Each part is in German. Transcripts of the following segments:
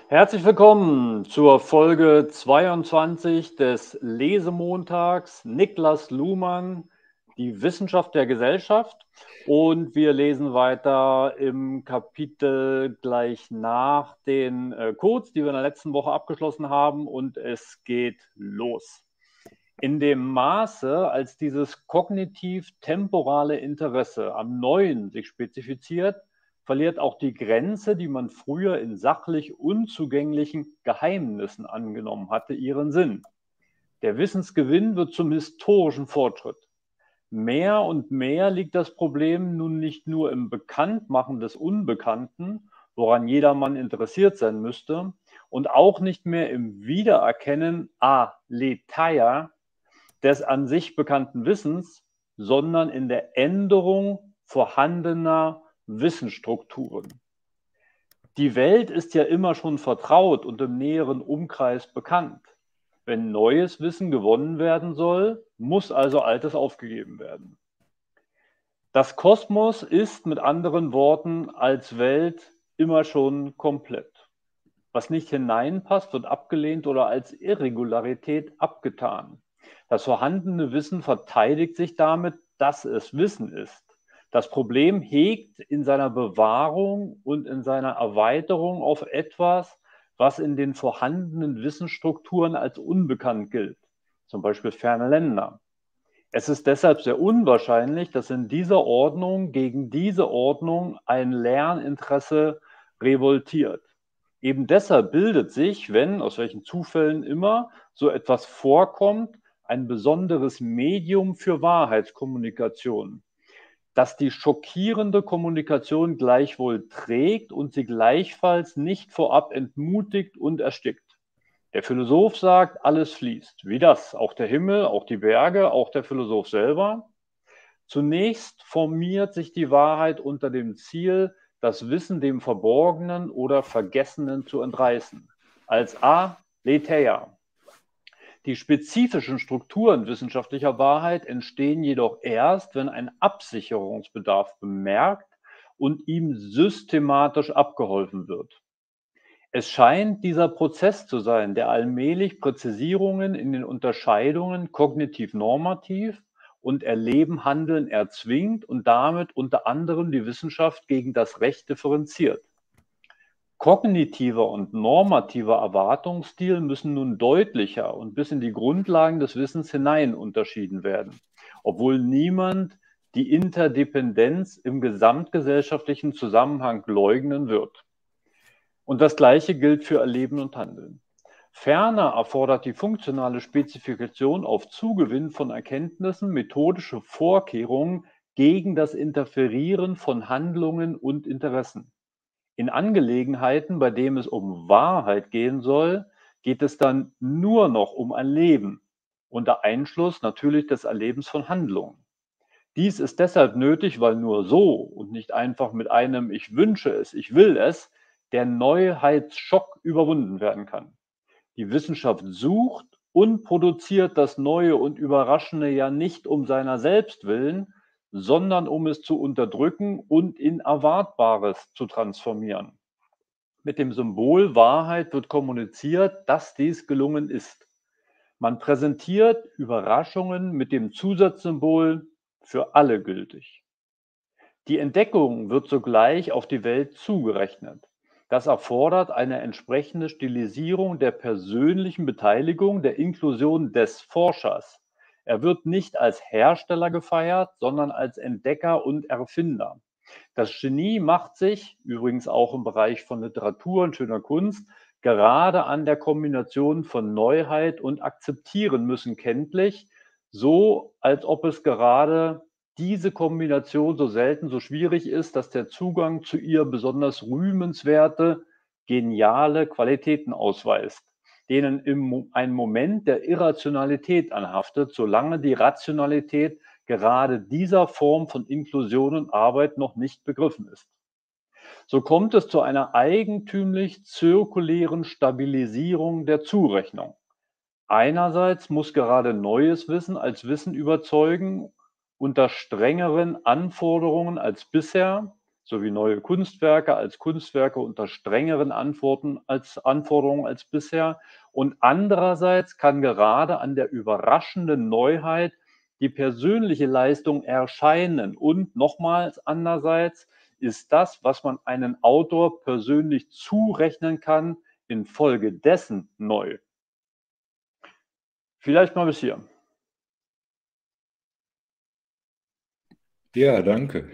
Herzlich willkommen zur Folge 22 des Lesemontags. Niklas Luhmann, die Wissenschaft der Gesellschaft. Und wir lesen weiter im Kapitel gleich nach den Codes, die wir in der letzten Woche abgeschlossen haben. Und es geht los. In dem Maße, als dieses kognitiv-temporale Interesse am Neuen sich spezifiziert, verliert auch die Grenze, die man früher in sachlich unzugänglichen Geheimnissen angenommen hatte, ihren Sinn. Der Wissensgewinn wird zum historischen Fortschritt. Mehr und mehr liegt das Problem nun nicht nur im Bekanntmachen des Unbekannten, woran jedermann interessiert sein müsste, und auch nicht mehr im Wiedererkennen aletheia des an sich bekannten Wissens, sondern in der Änderung vorhandener Wissensstrukturen. Die Welt ist ja immer schon vertraut und im näheren Umkreis bekannt. Wenn neues Wissen gewonnen werden soll, muss also Altes aufgegeben werden. Das Kosmos ist mit anderen Worten als Welt immer schon komplett. Was nicht hineinpasst, wird abgelehnt oder als Irregularität abgetan. Das vorhandene Wissen verteidigt sich damit, dass es Wissen ist. Das Problem hegt in seiner Bewahrung und in seiner Erweiterung auf etwas, was in den vorhandenen Wissensstrukturen als unbekannt gilt, zum Beispiel ferne Länder. Es ist deshalb sehr unwahrscheinlich, dass in dieser Ordnung gegen diese Ordnung ein Lerninteresse revoltiert. Eben deshalb bildet sich, wenn, aus welchen Zufällen immer, so etwas vorkommt, ein besonderes Medium für Wahrheitskommunikation, das die schockierende Kommunikation gleichwohl trägt und sie gleichfalls nicht vorab entmutigt und erstickt. Der Philosoph sagt, alles fließt. Wie das? Auch der Himmel, auch die Berge, auch der Philosoph selber. Zunächst formiert sich die Wahrheit unter dem Ziel, das Wissen dem Verborgenen oder Vergessenen zu entreißen, als aletheia. Die spezifischen Strukturen wissenschaftlicher Wahrheit entstehen jedoch erst, wenn ein Absicherungsbedarf bemerkt und ihm systematisch abgeholfen wird. Es scheint dieser Prozess zu sein, der allmählich Präzisierungen in den Unterscheidungen kognitiv-normativ und Erleben-Handeln erzwingt und damit unter anderem die Wissenschaft gegen das Recht differenziert. Kognitiver und normativer Erwartungsstil müssen nun deutlicher und bis in die Grundlagen des Wissens hinein unterschieden werden, obwohl niemand die Interdependenz im gesamtgesellschaftlichen Zusammenhang leugnen wird. Und das Gleiche gilt für Erleben und Handeln. Ferner erfordert die funktionale Spezifikation auf Zugewinn von Erkenntnissen methodische Vorkehrungen gegen das Interferieren von Handlungen und Interessen. In Angelegenheiten, bei denen es um Wahrheit gehen soll, geht es dann nur noch um ein Leben, unter Einschluss natürlich des Erlebens von Handlungen. Dies ist deshalb nötig, weil nur so und nicht einfach mit einem Ich wünsche es, ich will es, der Neuheitsschock überwunden werden kann. Die Wissenschaft sucht und produziert das Neue und Überraschende ja nicht um seiner selbst willen, sondern um es zu unterdrücken und in Erwartbares zu transformieren. Mit dem Symbol Wahrheit wird kommuniziert, dass dies gelungen ist. Man präsentiert Überraschungen mit dem Zusatzsymbol für alle gültig. Die Entdeckung wird sogleich auf die Welt zugerechnet. Das erfordert eine entsprechende Stilisierung der persönlichen Beteiligung, der Inklusion des Forschers. Er wird nicht als Hersteller gefeiert, sondern als Entdecker und Erfinder. Das Genie macht sich, übrigens auch im Bereich von Literatur und schöner Kunst, gerade an der Kombination von Neuheit und Akzeptieren müssen kenntlich, so als ob es gerade diese Kombination so selten, so schwierig ist, dass der Zugang zu ihr besonders rühmenswerte, geniale Qualitäten ausweist, denen ein Moment der Irrationalität anhaftet, solange die Rationalität gerade dieser Form von Inklusion und Arbeit noch nicht begriffen ist. So kommt es zu einer eigentümlich zirkulären Stabilisierung der Zurechnung. Einerseits muss gerade neues Wissen als Wissen überzeugen, unter strengeren Anforderungen als bisher, sowie neue Kunstwerke als Kunstwerke unter strengeren Anforderungen als bisher. Und andererseits kann gerade an der überraschenden Neuheit die persönliche Leistung erscheinen. Und nochmals andererseits ist das, was man einem Autor persönlich zurechnen kann, infolgedessen neu. Vielleicht mal bis hier. Ja, danke.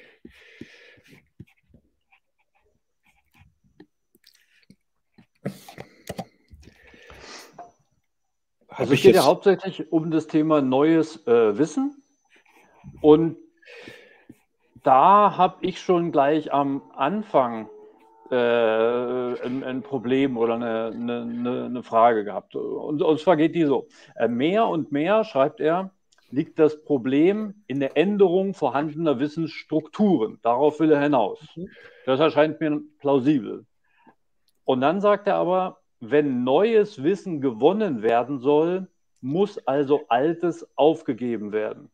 Also es geht ja hauptsächlich um das Thema neues Wissen. Und da habe ich schon gleich am Anfang ein Problem oder eine Frage gehabt. Und zwar geht die so. Mehr und mehr, schreibt er, liegt das Problem in der Änderung vorhandener Wissensstrukturen. Darauf will er hinaus. Das erscheint mir plausibel. Und dann sagt er aber, wenn neues Wissen gewonnen werden soll, muss also Altes aufgegeben werden.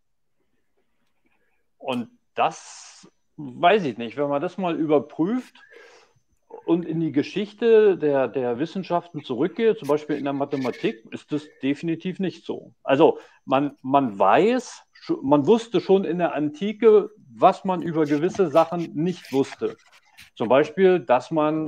Und das weiß ich nicht. Wenn man das mal überprüft und in die Geschichte der Wissenschaften zurückgeht, zum Beispiel in der Mathematik, ist das definitiv nicht so. Also man wusste schon in der Antike, was man über gewisse Sachen nicht wusste. Zum Beispiel, dass man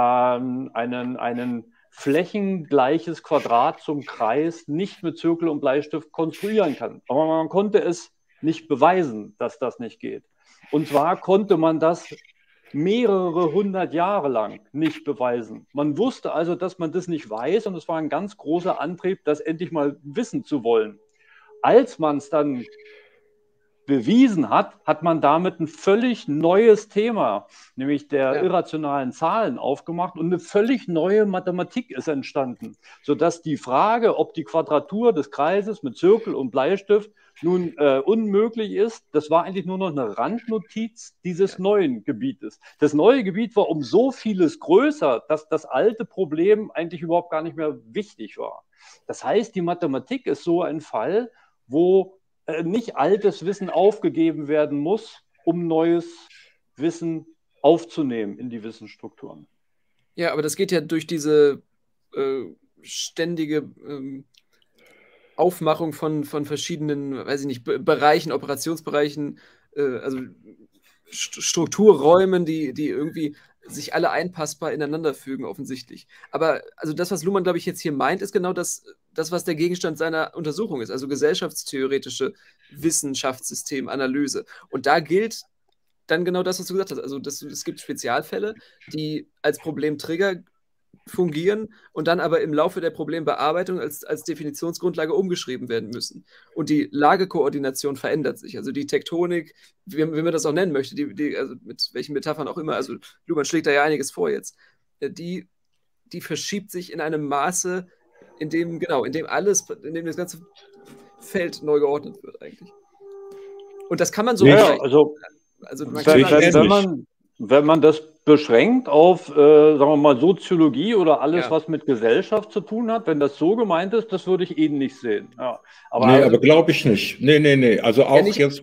einen flächengleiches Quadrat zum Kreis nicht mit Zirkel und Bleistift konstruieren kann. Aber man konnte es nicht beweisen, dass das nicht geht. Und zwar konnte man das mehrere hundert Jahre lang nicht beweisen. Man wusste also, dass man das nicht weiß, und es war ein ganz großer Antrieb, das endlich mal wissen zu wollen. Als man es dann bewiesen hat, hat man damit ein völlig neues Thema, nämlich der irrationalen Zahlen, aufgemacht, und eine völlig neue Mathematik ist entstanden, sodass die Frage, ob die Quadratur des Kreises mit Zirkel und Bleistift nun unmöglich ist, das war eigentlich nur noch eine Randnotiz dieses neuen Gebietes. Das neue Gebiet war um so vieles größer, dass das alte Problem eigentlich überhaupt gar nicht mehr wichtig war. Das heißt, die Mathematik ist so ein Fall, wo nicht altes Wissen aufgegeben werden muss, um neues Wissen aufzunehmen in die Wissensstrukturen. Ja, aber das geht ja durch diese ständige Aufmachung von verschiedenen, weiß ich nicht, Bereichen, Operationsbereichen, also Strukturräumen, die irgendwie sich alle einpassbar ineinander fügen, offensichtlich. Aber also das, was Luhmann, glaube ich, jetzt hier meint, ist genau das, was der Gegenstand seiner Untersuchung ist, also gesellschaftstheoretische Wissenschaftsystemanalyse. Und da gilt dann genau das, was du gesagt hast. Also es gibt Spezialfälle, die als Problemtrigger fungieren und dann aber im Laufe der Problembearbeitung als Definitionsgrundlage umgeschrieben werden müssen. Und die Lagekoordination verändert sich. Also die Tektonik, wie man das auch nennen möchte, also mit welchen Metaphern auch immer, also Luhmann schlägt da ja einiges vor jetzt, die verschiebt sich in einem Maße, in dem das ganze Feld neu geordnet wird eigentlich. Und das kann man so wenn man das beschränkt auf, sagen wir mal, Soziologie oder alles, was mit Gesellschaft zu tun hat, wenn das so gemeint ist, das würde ich nicht sehen. Ja. Aber glaube ich nicht. Nee. Also auch jetzt,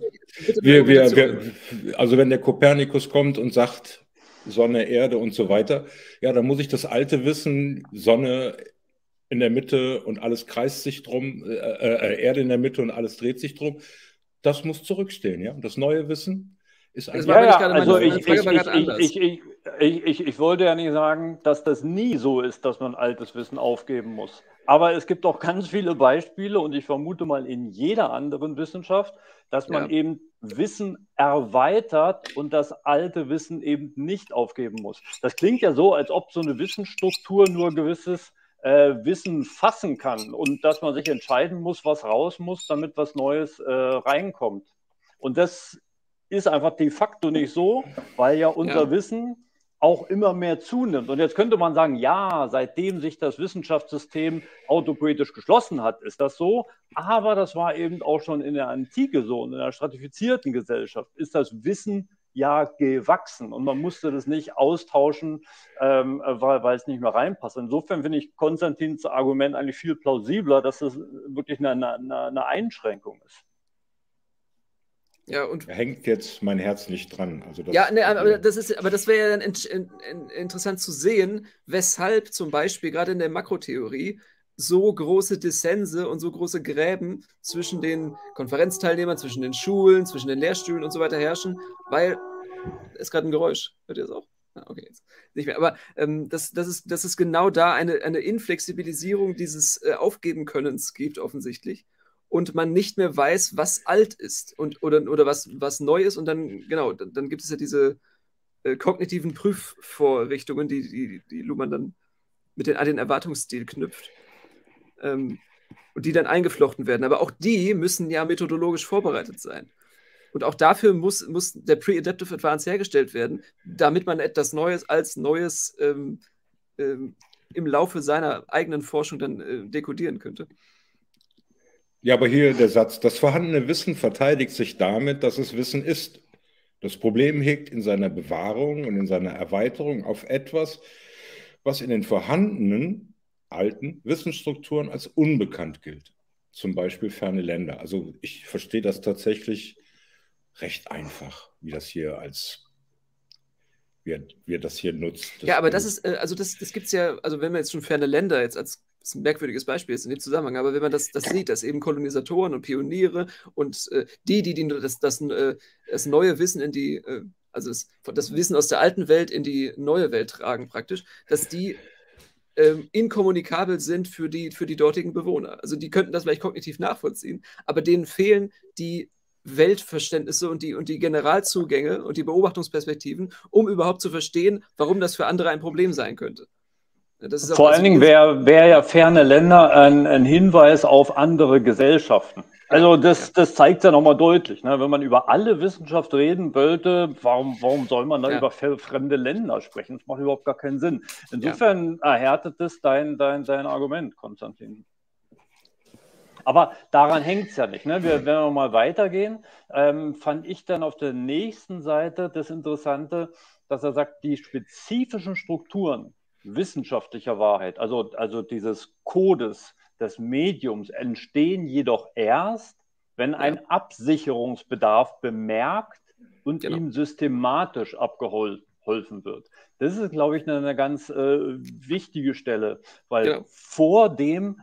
also wenn der Kopernikus kommt und sagt, Sonne, Erde und so weiter, ja, dann muss ich das alte Wissen, Sonne in der Mitte und alles kreist sich drum, Erde in der Mitte und alles dreht sich drum, das muss zurückstehen, ja. Und das neue Wissen ist ich wollte ja nicht sagen, dass das nie so ist, dass man altes Wissen aufgeben muss. Aber es gibt auch ganz viele Beispiele, und ich vermute mal in jeder anderen Wissenschaft, dass man eben Wissen erweitert und das alte Wissen eben nicht aufgeben muss. Das klingt ja so, als ob so eine Wissensstruktur nur gewisses Wissen fassen kann und dass man sich entscheiden muss, was raus muss, damit was Neues reinkommt. Und das ist einfach de facto nicht so, weil ja unser Wissen auch immer mehr zunimmt. Und jetzt könnte man sagen, ja, seitdem sich das Wissenschaftssystem autopoetisch geschlossen hat, ist das so. Aber das war eben auch schon in der Antike so. Und in der stratifizierten Gesellschaft ist das Wissen ja gewachsen. Und man musste das nicht austauschen, weil es nicht mehr reinpasst. Insofern finde ich Konstantins Argument eigentlich viel plausibler, dass das wirklich eine Einschränkung ist. Ja, und Da hängt jetzt mein Herz nicht dran. Also das, ja, ne, aber das wäre ja dann interessant zu sehen, weshalb zum Beispiel gerade in der Makrotheorie so große Dissense und so große Gräben zwischen den Konferenzteilnehmern, zwischen den Schulen, zwischen den Lehrstühlen und so weiter herrschen, weil ist gerade ein Geräusch. Hört ihr das auch? Ah, okay, jetzt nicht mehr. Aber das ist genau da eine Inflexibilisierung dieses Aufgeben-Könnens gibt, offensichtlich. Und man nicht mehr weiß, was alt ist oder was neu ist. Und dann, genau, dann gibt es ja diese kognitiven Prüfvorrichtungen, die Luhmann dann an den Erwartungsstil knüpft. Und die dann eingeflochten werden. Aber auch die müssen ja methodologisch vorbereitet sein. Und auch dafür muss der Pre-Adaptive Advance hergestellt werden, damit man etwas Neues als Neues im Laufe seiner eigenen Forschung dann dekodieren könnte. Ja, aber hier der Satz, das vorhandene Wissen verteidigt sich damit, dass es Wissen ist. Das Problem liegt in seiner Bewahrung und in seiner Erweiterung auf etwas, was in den vorhandenen alten Wissensstrukturen als unbekannt gilt. Zum Beispiel ferne Länder. Also ich verstehe das tatsächlich recht einfach, wie das hier wie er das hier nutzt. Ja, aber das ist, also das gibt es ja, also wenn man jetzt schon ferne Länder jetzt als ein merkwürdiges Beispiel ist in dem Zusammenhang, aber wenn man das sieht, dass eben Kolonisatoren und Pioniere und die das neue Wissen in die, also das Wissen aus der alten Welt in die neue Welt tragen praktisch, dass die inkommunikabel sind für die dortigen Bewohner. Also die könnten das vielleicht kognitiv nachvollziehen, aber denen fehlen die Weltverständnisse und die Generalzugänge und die Beobachtungsperspektiven, um überhaupt zu verstehen, warum das für andere ein Problem sein könnte. Das ist Vor allen Dingen wäre ja ferne Länder ein Hinweis auf andere Gesellschaften. Also das zeigt ja nochmal deutlich. Ne? Wenn man über alle Wissenschaft reden wollte, warum soll man da über fremde Länder sprechen? Das macht überhaupt gar keinen Sinn. Insofern erhärtet es dein Argument, Konstantin. Aber daran hängt es ja nicht. Ne? Wenn wir mal weitergehen, fand ich dann auf der nächsten Seite das Interessante, dass er sagt, die spezifischen Strukturen wissenschaftlicher Wahrheit, also dieses Codes des Mediums, entstehen jedoch erst, wenn ein Absicherungsbedarf bemerkt und ihm systematisch abgeholfen wird. Das ist, glaube ich, eine ganz wichtige Stelle, weil vor dem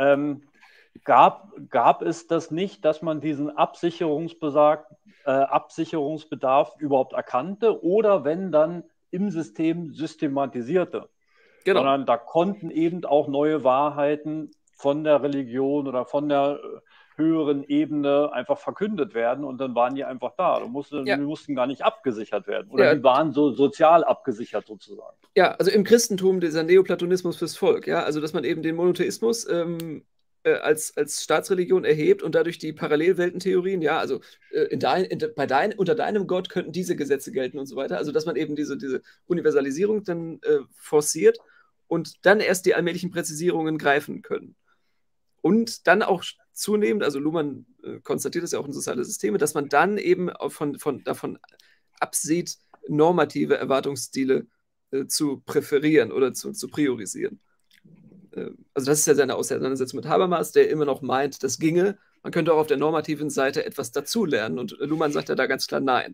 gab es das nicht, dass man diesen Absicherungsbedarf überhaupt erkannte oder wenn dann im System systematisierte. Genau. Sondern da konnten eben auch neue Wahrheiten von der Religion oder von der höheren Ebene einfach verkündet werden und dann waren die einfach da. Die mussten gar nicht abgesichert werden. Oder die waren so sozial abgesichert sozusagen. Ja, also im Christentum dieser Neoplatonismus fürs Volk, ja, also dass man eben den Monotheismus als Staatsreligion erhebt und dadurch die Parallelweltentheorien, ja, also unter deinem Gott könnten diese Gesetze gelten und so weiter, also dass man eben diese Universalisierung dann forciert und dann erst die allmählichen Präzisierungen greifen können. Und dann auch zunehmend, also Luhmann konstatiert das ja auch in soziale Systeme, dass man dann eben davon absieht, normative Erwartungsstile zu präferieren oder zu priorisieren. Also das ist ja seine Auseinandersetzung mit Habermas, der immer noch meint, das ginge. Man könnte auch auf der normativen Seite etwas dazulernen. Und Luhmann sagt ja da ganz klar nein.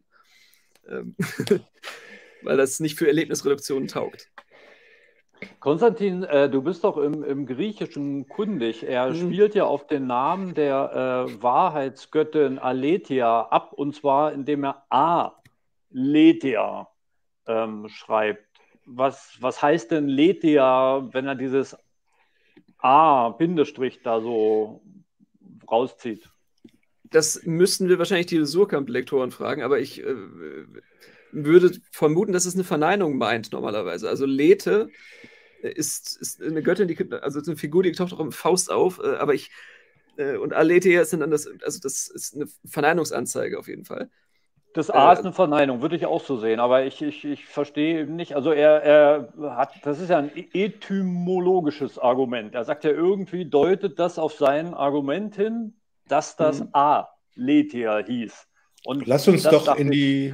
Weil das nicht für Erlebnisreduktionen taugt. Konstantin, du bist doch im Griechischen kundig. Er spielt ja auf den Namen der Wahrheitsgöttin Aletheia ab, und zwar indem er Aletheia schreibt. Was heißt denn Letheia, wenn er dieses Bindestrich da so rauszieht? Das müssten wir wahrscheinlich die Surkamp-Lektoren fragen, aber ich würde vermuten, dass es eine Verneinung meint normalerweise. Also Lethe ist eine Göttin, also eine Figur, die taucht auch im Faust auf, aber und Aletheia ist dann das ist eine Verneinungsanzeige auf jeden Fall. Das A ist eine Verneinung, würde ich auch so sehen, aber ich verstehe eben nicht, also das ist ja ein etymologisches Argument. Er sagt ja irgendwie, deutet das auf sein Argument hin, dass das Aletheia hieß. Und lass uns doch in die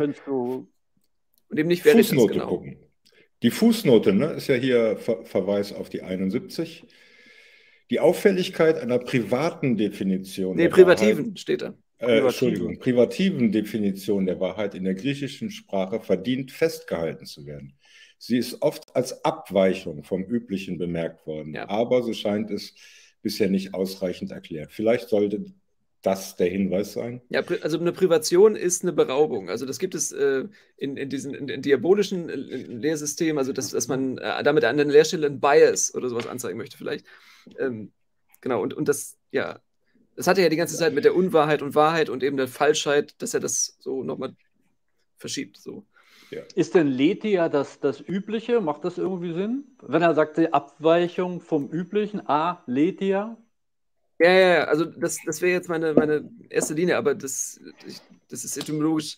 Fußnote gucken. Die Fußnote, ne, ist ja hier Verweis auf die 71. Die Auffälligkeit einer privaten Definition. Nee, privativen steht da. Entschuldigung, privativen Definition der Wahrheit in der griechischen Sprache verdient festgehalten zu werden. Sie ist oft als Abweichung vom Üblichen bemerkt worden, aber so scheint es bisher nicht ausreichend erklärt. Vielleicht sollte das der Hinweis sein? Ja, also eine Privation ist eine Beraubung. Also das gibt es in diesen diabolischen Lehrsystemen, also dass man damit an der Lehrstelle ein Bias oder sowas anzeigen möchte vielleicht. Genau, und das, ja, das hat er ja die ganze Zeit mit der Unwahrheit und Wahrheit und eben der Falschheit, dass er das so nochmal verschiebt. So. Ja. Ist denn Letia das Übliche? Macht das irgendwie Sinn? Wenn er sagt, die Abweichung vom Üblichen, Letia? Ja, also das wäre jetzt meine erste Linie, aber das ist etymologisch.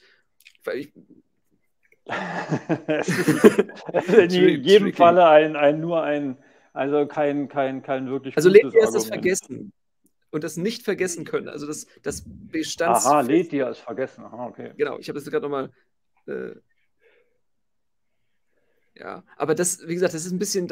Es ist in jedem Falle also kein wirklich also gutes Letia ist das Vergessen und das nicht vergessen können, also das Bestands... Aha, Letia ist vergessen, aha, okay. Genau, ich habe das gerade nochmal... ja, aber das, wie gesagt, das ist ein bisschen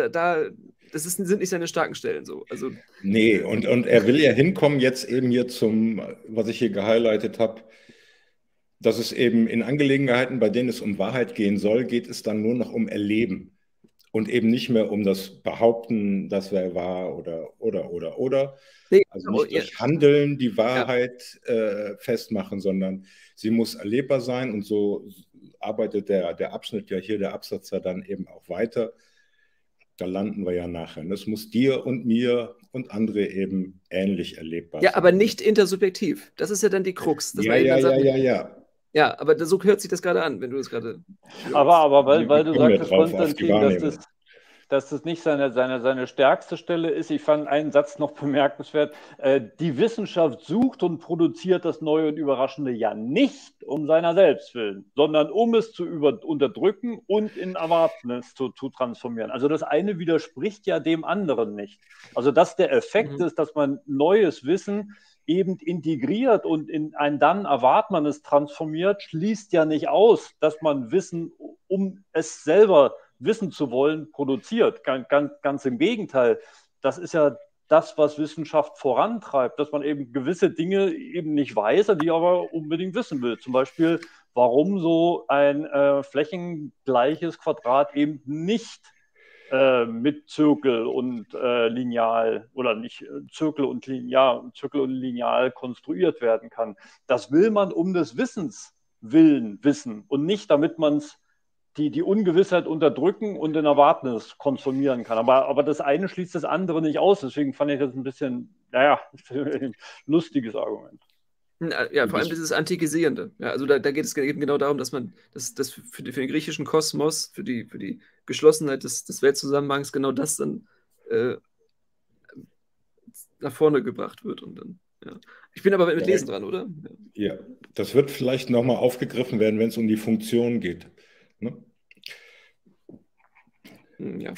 sind nicht seine starken Stellen so. Also, nee, und er will ja hinkommen jetzt eben hier zum, was ich hier gehighlightet habe, dass es eben in Angelegenheiten, bei denen es um Wahrheit gehen soll, geht es dann nur noch um Erleben und eben nicht mehr um das Behaupten, dass wer war oder. Nee, also nicht durch Handeln die Wahrheit festmachen, sondern sie muss erlebbar sein und so arbeitet der Abschnitt ja hier, der Absatz ja dann eben auch weiter. Da landen wir ja nachher. Das muss dir und mir und andere eben ähnlich erlebbar sein. Ja, aber nicht intersubjektiv. Das ist ja dann die Krux. Ja. Ja, aber so hört sich das gerade an, wenn du das gerade... Aber weil du sagtest, Konstantin, dass das nicht seine stärkste Stelle ist. Ich fand einen Satz noch bemerkenswert. Die Wissenschaft sucht und produziert das Neue und Überraschende ja nicht um seiner selbst willen, sondern um es zu unterdrücken und in Erwartnis zu transformieren. Also das eine widerspricht ja dem anderen nicht. Also dass der Effekt ist, dass man neues Wissen eben integriert und in ein dann erwartet es transformiert, schließt ja nicht aus, dass man Wissen, um es selber wissen zu wollen, produziert. Ganz im Gegenteil. Das ist ja das, was Wissenschaft vorantreibt, dass man eben gewisse Dinge eben nicht weiß, die aber unbedingt wissen will. Zum Beispiel, warum so ein flächengleiches Quadrat eben nicht mit Zirkel und Lineal oder nicht Zirkel und Lineal konstruiert werden kann. Das will man um des Wissens willen wissen und nicht, damit man es die Ungewissheit unterdrücken und in Erwartnis konsumieren kann. Aber das eine schließt das andere nicht aus. Deswegen fand ich das ein bisschen, ein lustiges Argument. Ja, vor allem dieses Antikisierende. Ja, also da geht es eben genau darum, dass man das für den griechischen Kosmos, für die Geschlossenheit des Weltzusammenhangs genau das dann nach vorne gebracht wird. Und dann, ja. Ich bin aber mit Lesen dran, oder? Ja, das wird vielleicht nochmal aufgegriffen werden, wenn es um die Funktion geht. Ne? Ja.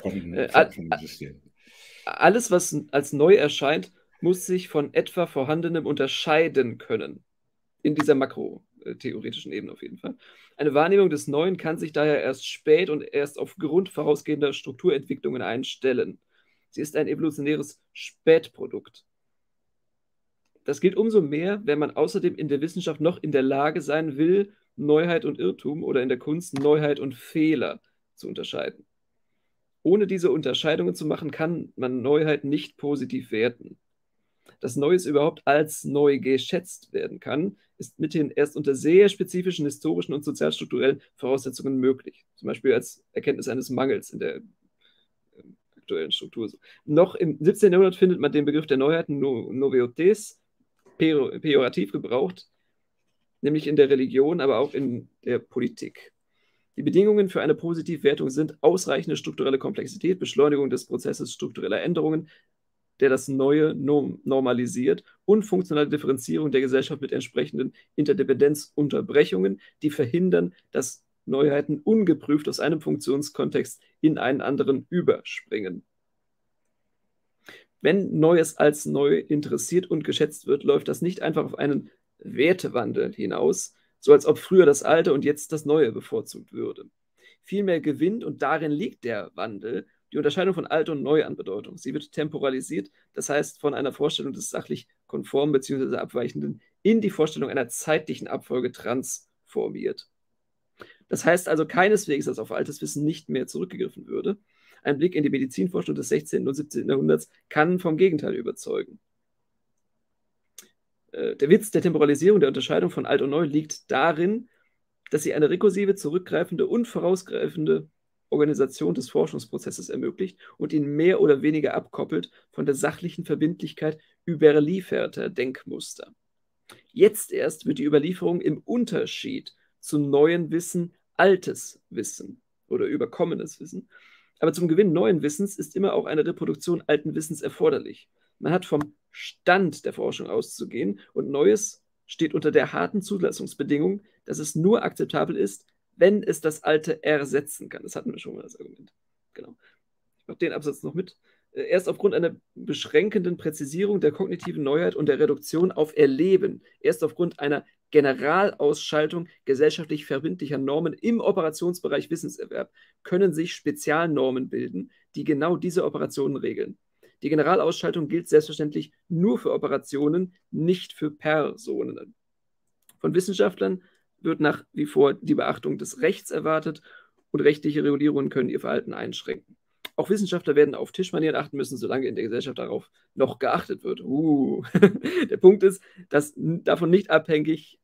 Alles, was als neu erscheint, muss sich von etwa Vorhandenem unterscheiden können. In dieser makrotheoretischen Ebene auf jeden Fall. Eine Wahrnehmung des Neuen kann sich daher erst spät und erst aufgrund vorausgehender Strukturentwicklungen einstellen. Sie ist ein evolutionäres Spätprodukt. Das gilt umso mehr, wenn man außerdem in der Wissenschaft noch in der Lage sein will, Neuheit und Irrtum oder in der Kunst Neuheit und Fehler zu unterscheiden. Ohne diese Unterscheidungen zu machen, kann man Neuheit nicht positiv werten. Dass Neues überhaupt als neu geschätzt werden kann, ist mithin erst unter sehr spezifischen historischen und sozialstrukturellen Voraussetzungen möglich. Zum Beispiel als Erkenntnis eines Mangels in der aktuellen Struktur. Noch im 17. Jahrhundert findet man den Begriff der Neuheiten Noveautés pejorativ gebraucht, nämlich in der Religion, aber auch in der Politik. Die Bedingungen für eine Positivwertung sind ausreichende strukturelle Komplexität, Beschleunigung des Prozesses struktureller Änderungen, der das Neue normalisiert, und funktionale Differenzierung der Gesellschaft mit entsprechenden Interdependenzunterbrechungen, die verhindern, dass Neuheiten ungeprüft aus einem Funktionskontext in einen anderen überspringen. Wenn Neues als neu interessiert und geschätzt wird, läuft das nicht einfach auf einen Wertewandel hinaus, so als ob früher das Alte und jetzt das Neue bevorzugt würde. Vielmehr gewinnt, und darin liegt der Wandel, die Unterscheidung von alt und neu an Bedeutung. Sie wird temporalisiert, das heißt von einer Vorstellung des sachlich konformen bzw. abweichenden in die Vorstellung einer zeitlichen Abfolge transformiert. Das heißt also keineswegs, dass auf altes Wissen nicht mehr zurückgegriffen würde. Ein Blick in die Medizinforschung des 16. und 17. Jahrhunderts kann vom Gegenteil überzeugen. Der Witz der Temporalisierung, der Unterscheidung von alt und neu liegt darin, dass sie eine rekursive, zurückgreifende und vorausgreifende Organisation des Forschungsprozesses ermöglicht und ihn mehr oder weniger abkoppelt von der sachlichen Verbindlichkeit überlieferter Denkmuster. Jetzt erst wird die Überlieferung im Unterschied zu neuem Wissen altes Wissen oder überkommenes Wissen. Aber zum Gewinn neuen Wissens ist immer auch eine Reproduktion alten Wissens erforderlich. Man hat vom Stand der Forschung auszugehen und Neues steht unter der harten Zulassungsbedingung, dass es nur akzeptabel ist, wenn es das Alte ersetzen kann. Das hatten wir schon mal, das Argument. Genau. Ich mache den Absatz noch mit. Erst aufgrund einer beschränkenden Präzisierung der kognitiven Neuheit und der Reduktion auf Erleben, erst aufgrund einer Generalausschaltung gesellschaftlich verbindlicher Normen im Operationsbereich Wissenserwerb können sich Spezialnormen bilden, die genau diese Operationen regeln. Die Generalausschaltung gilt selbstverständlich nur für Operationen, nicht für Personen. Von Wissenschaftlern wird nach wie vor die Beachtung des Rechts erwartet und rechtliche Regulierungen können ihr Verhalten einschränken. Auch Wissenschaftler werden auf Tischmanieren achten müssen, solange in der Gesellschaft darauf noch geachtet wird. Der Punkt ist, dass davon nicht abhängt,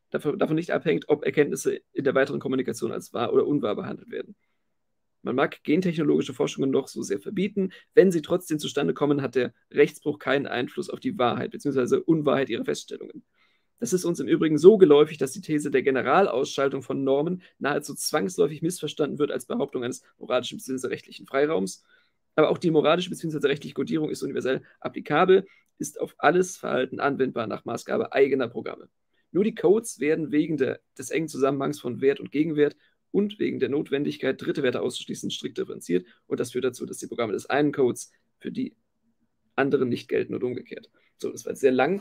ob Erkenntnisse in der weiteren Kommunikation als wahr oder unwahr behandelt werden. Man mag gentechnologische Forschungen noch so sehr verbieten, wenn sie trotzdem zustande kommen, hat der Rechtsbruch keinen Einfluss auf die Wahrheit bzw. Unwahrheit ihrer Feststellungen. Das ist uns im Übrigen so geläufig, dass die These der Generalausschaltung von Normen nahezu zwangsläufig missverstanden wird als Behauptung eines moralischen bzw. rechtlichen Freiraums. Aber auch die moralische bzw. rechtliche Kodierung ist universell applikabel, ist auf alles Verhalten anwendbar nach Maßgabe eigener Programme. Nur die Codes werden wegen des engen Zusammenhangs von Wert und Gegenwert und wegen der Notwendigkeit, dritte Werte auszuschließen, strikt differenziert. Und das führt dazu, dass die Programme des einen Codes für die anderen nicht gelten und umgekehrt. So, das war jetzt sehr lang.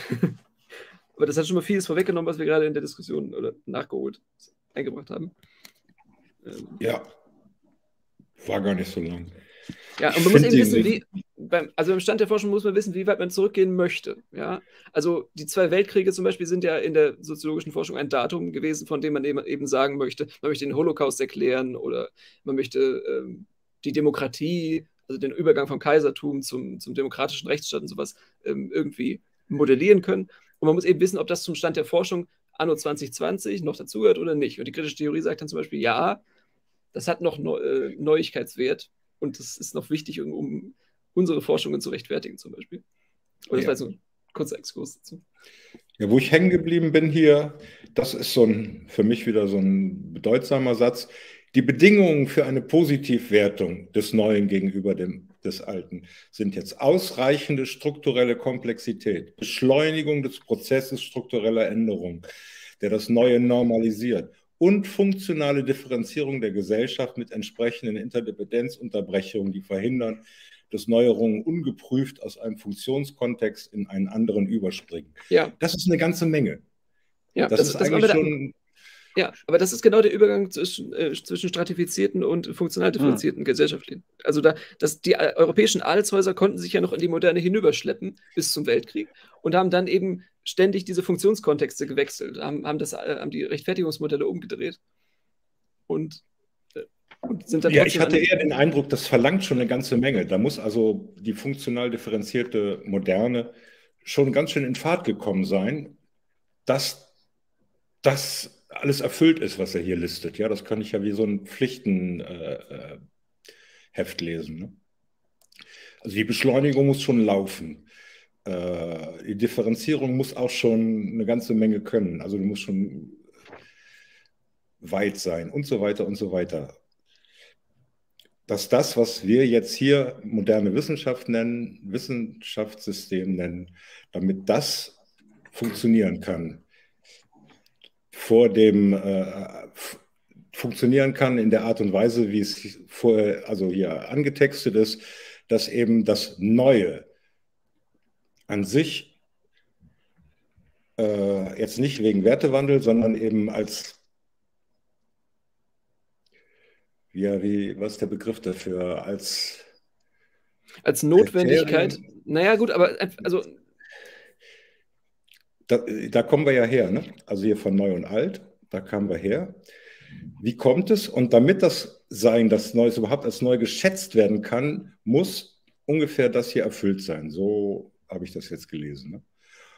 Aber das hat schon mal vieles vorweggenommen, was wir gerade in der Diskussion oder nachgeholt eingebracht haben. Ja, war gar nicht so lang. Ja, und man muss eben wissen, also im Stand der Forschung muss man wissen, wie weit man zurückgehen möchte. Ja? Also die 2 Weltkriege zum Beispiel sind ja in der soziologischen Forschung ein Datum gewesen, von dem man eben sagen möchte, man möchte den Holocaust erklären oder man möchte die Demokratie, also den Übergang vom Kaisertum zum demokratischen Rechtsstaat und sowas irgendwie modellieren können. Und man muss eben wissen, ob das zum Stand der Forschung anno 2020 noch dazugehört oder nicht. Und die kritische Theorie sagt dann zum Beispiel, ja, das hat noch Neuigkeitswert und das ist noch wichtig, um unsere Forschungen zu rechtfertigen zum Beispiel. Und das war jetzt ein kurzer Exkurs dazu. Ja, wo ich hängen geblieben bin hier, das ist für mich wieder so ein bedeutsamer Satz. Die Bedingungen für eine Positivwertung des Neuen gegenüber des Alten sind jetzt ausreichende strukturelle Komplexität, Beschleunigung des Prozesses struktureller Änderung, der das Neue normalisiert, und funktionale Differenzierung der Gesellschaft mit entsprechenden Interdependenzunterbrechungen, die verhindern, dass Neuerungen ungeprüft aus einem Funktionskontext in einen anderen überspringen. Ja. Das ist eine ganze Menge. Ja, das ist eigentlich schon... Ja, aber das ist genau der Übergang zwischen stratifizierten und funktional differenzierten Gesellschaften. Also die europäischen Adelshäuser konnten sich ja noch in die Moderne hinüberschleppen bis zum Weltkrieg und haben dann eben ständig diese Funktionskontexte gewechselt, haben die Rechtfertigungsmodelle umgedreht und sind dann ich hatte eher den Eindruck, das verlangt schon eine ganze Menge. Da muss also die funktional differenzierte Moderne schon ganz schön in Fahrt gekommen sein, dass das alles erfüllt ist, was er hier listet. Ja, das kann ich ja wie so ein Pflichtenheft lesen. Ne? Also die Beschleunigung muss schon laufen. Die Differenzierung muss auch schon eine ganze Menge können. Also die muss schon weit sein und so weiter und so weiter. Dass das, was wir jetzt hier moderne Wissenschaft nennen, Wissenschaftssystem nennen, damit das funktionieren kann, funktionieren kann in der Art und Weise, wie es vorher, also hier angetextet ist, dass eben das Neue an sich jetzt nicht wegen Wertewandel, sondern eben als, was ist der Begriff dafür? Als Notwendigkeit. Naja, gut, aber also da kommen wir ja her, ne? Also hier von Neu und Alt, da kamen wir her. Wie kommt es? Und damit das Sein, das Neues überhaupt als neu geschätzt werden kann, muss ungefähr das hier erfüllt sein. So habe ich das jetzt gelesen. Ne?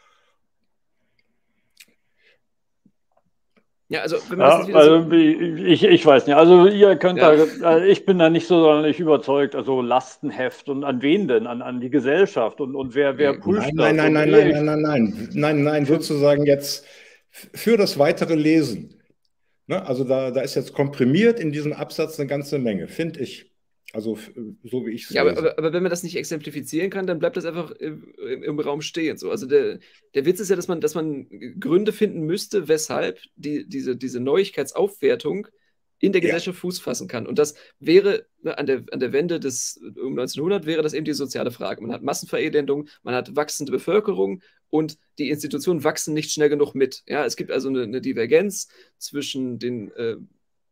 Ja, also wenn man das wieder also ich weiß nicht. Also ihr könnt ich bin da nicht so sonderlich überzeugt. Also Lastenheft und an wen denn? An die Gesellschaft und wer pusht das? Nein, sozusagen jetzt für das weitere Lesen. Ne? Also da ist jetzt komprimiert in diesem Absatz eine ganze Menge, finde ich. Also so wie ich es lese. Aber wenn man das nicht exemplifizieren kann, dann bleibt das einfach im Raum stehen. So. Also der Witz ist ja, dass man Gründe finden müsste, weshalb diese Neuigkeitsaufwertung in der Gesellschaft Fuß fassen kann. Und das wäre an der Wende um 1900 wäre das eben die soziale Frage. Man hat Massenverelendung, man hat wachsende Bevölkerung und die Institutionen wachsen nicht schnell genug mit. Ja, es gibt also eine Divergenz zwischen der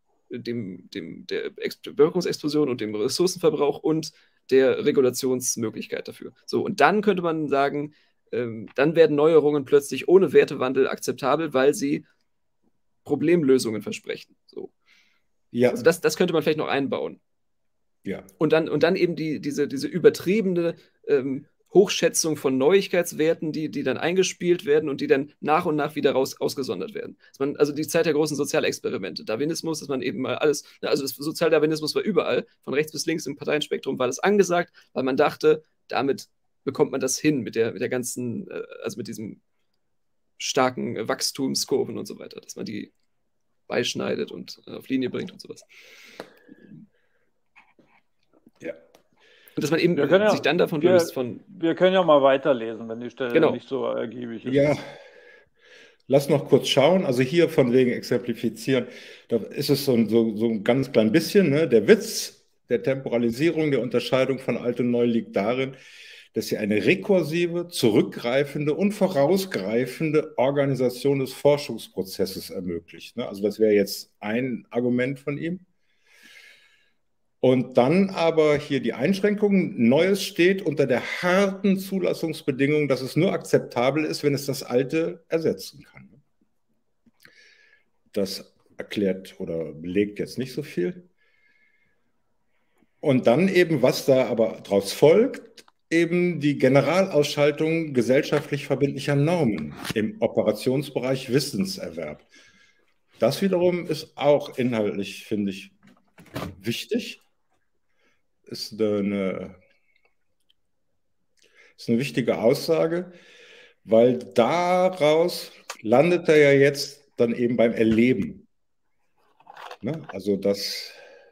Bevölkerungsexplosion und dem Ressourcenverbrauch und der Regulationsmöglichkeit dafür. So, und dann könnte man sagen, dann werden Neuerungen plötzlich ohne Wertewandel akzeptabel, weil sie Problemlösungen versprechen. So. Ja. Also das könnte man vielleicht noch einbauen. Ja. Und dann eben diese übertriebene Hochschätzung von Neuigkeitswerten, die dann eingespielt werden und die dann nach und nach wieder ausgesondert werden. Also die Zeit der großen Sozialexperimente, Darwinismus, dass man eben mal alles, also das Sozialdarwinismus war überall, von rechts bis links im Parteienspektrum war das angesagt, weil man dachte, damit bekommt man das hin mit der ganzen, also mit diesem starken Wachstumskurven und so weiter, dass man die beischneidet und auf Linie bringt und sowas. Ja. Und dass man eben sich dann davon löst von... Wir können ja mal weiterlesen, wenn die Stelle nicht so ergiebig ist. Ja, lass noch kurz schauen. Also hier von wegen exemplifizieren, da ist es so ein ganz klein bisschen. Ne? Der Witz der Temporalisierung, der Unterscheidung von Alt und Neu liegt darin, dass sie eine rekursive, zurückgreifende und vorausgreifende Organisation des Forschungsprozesses ermöglicht. Ne? Also das wäre jetzt ein Argument von ihm. Und dann aber hier die Einschränkung, Neues steht unter der harten Zulassungsbedingung, dass es nur akzeptabel ist, wenn es das Alte ersetzen kann. Das erklärt oder belegt jetzt nicht so viel. Und dann eben, was da aber daraus folgt, eben die Generalausschaltung gesellschaftlich verbindlicher Normen im Operationsbereich Wissenserwerb. Das wiederum ist auch inhaltlich, finde ich, wichtig. Ist eine wichtige Aussage, weil daraus landet er ja jetzt dann eben beim Erleben. Ne? Also das...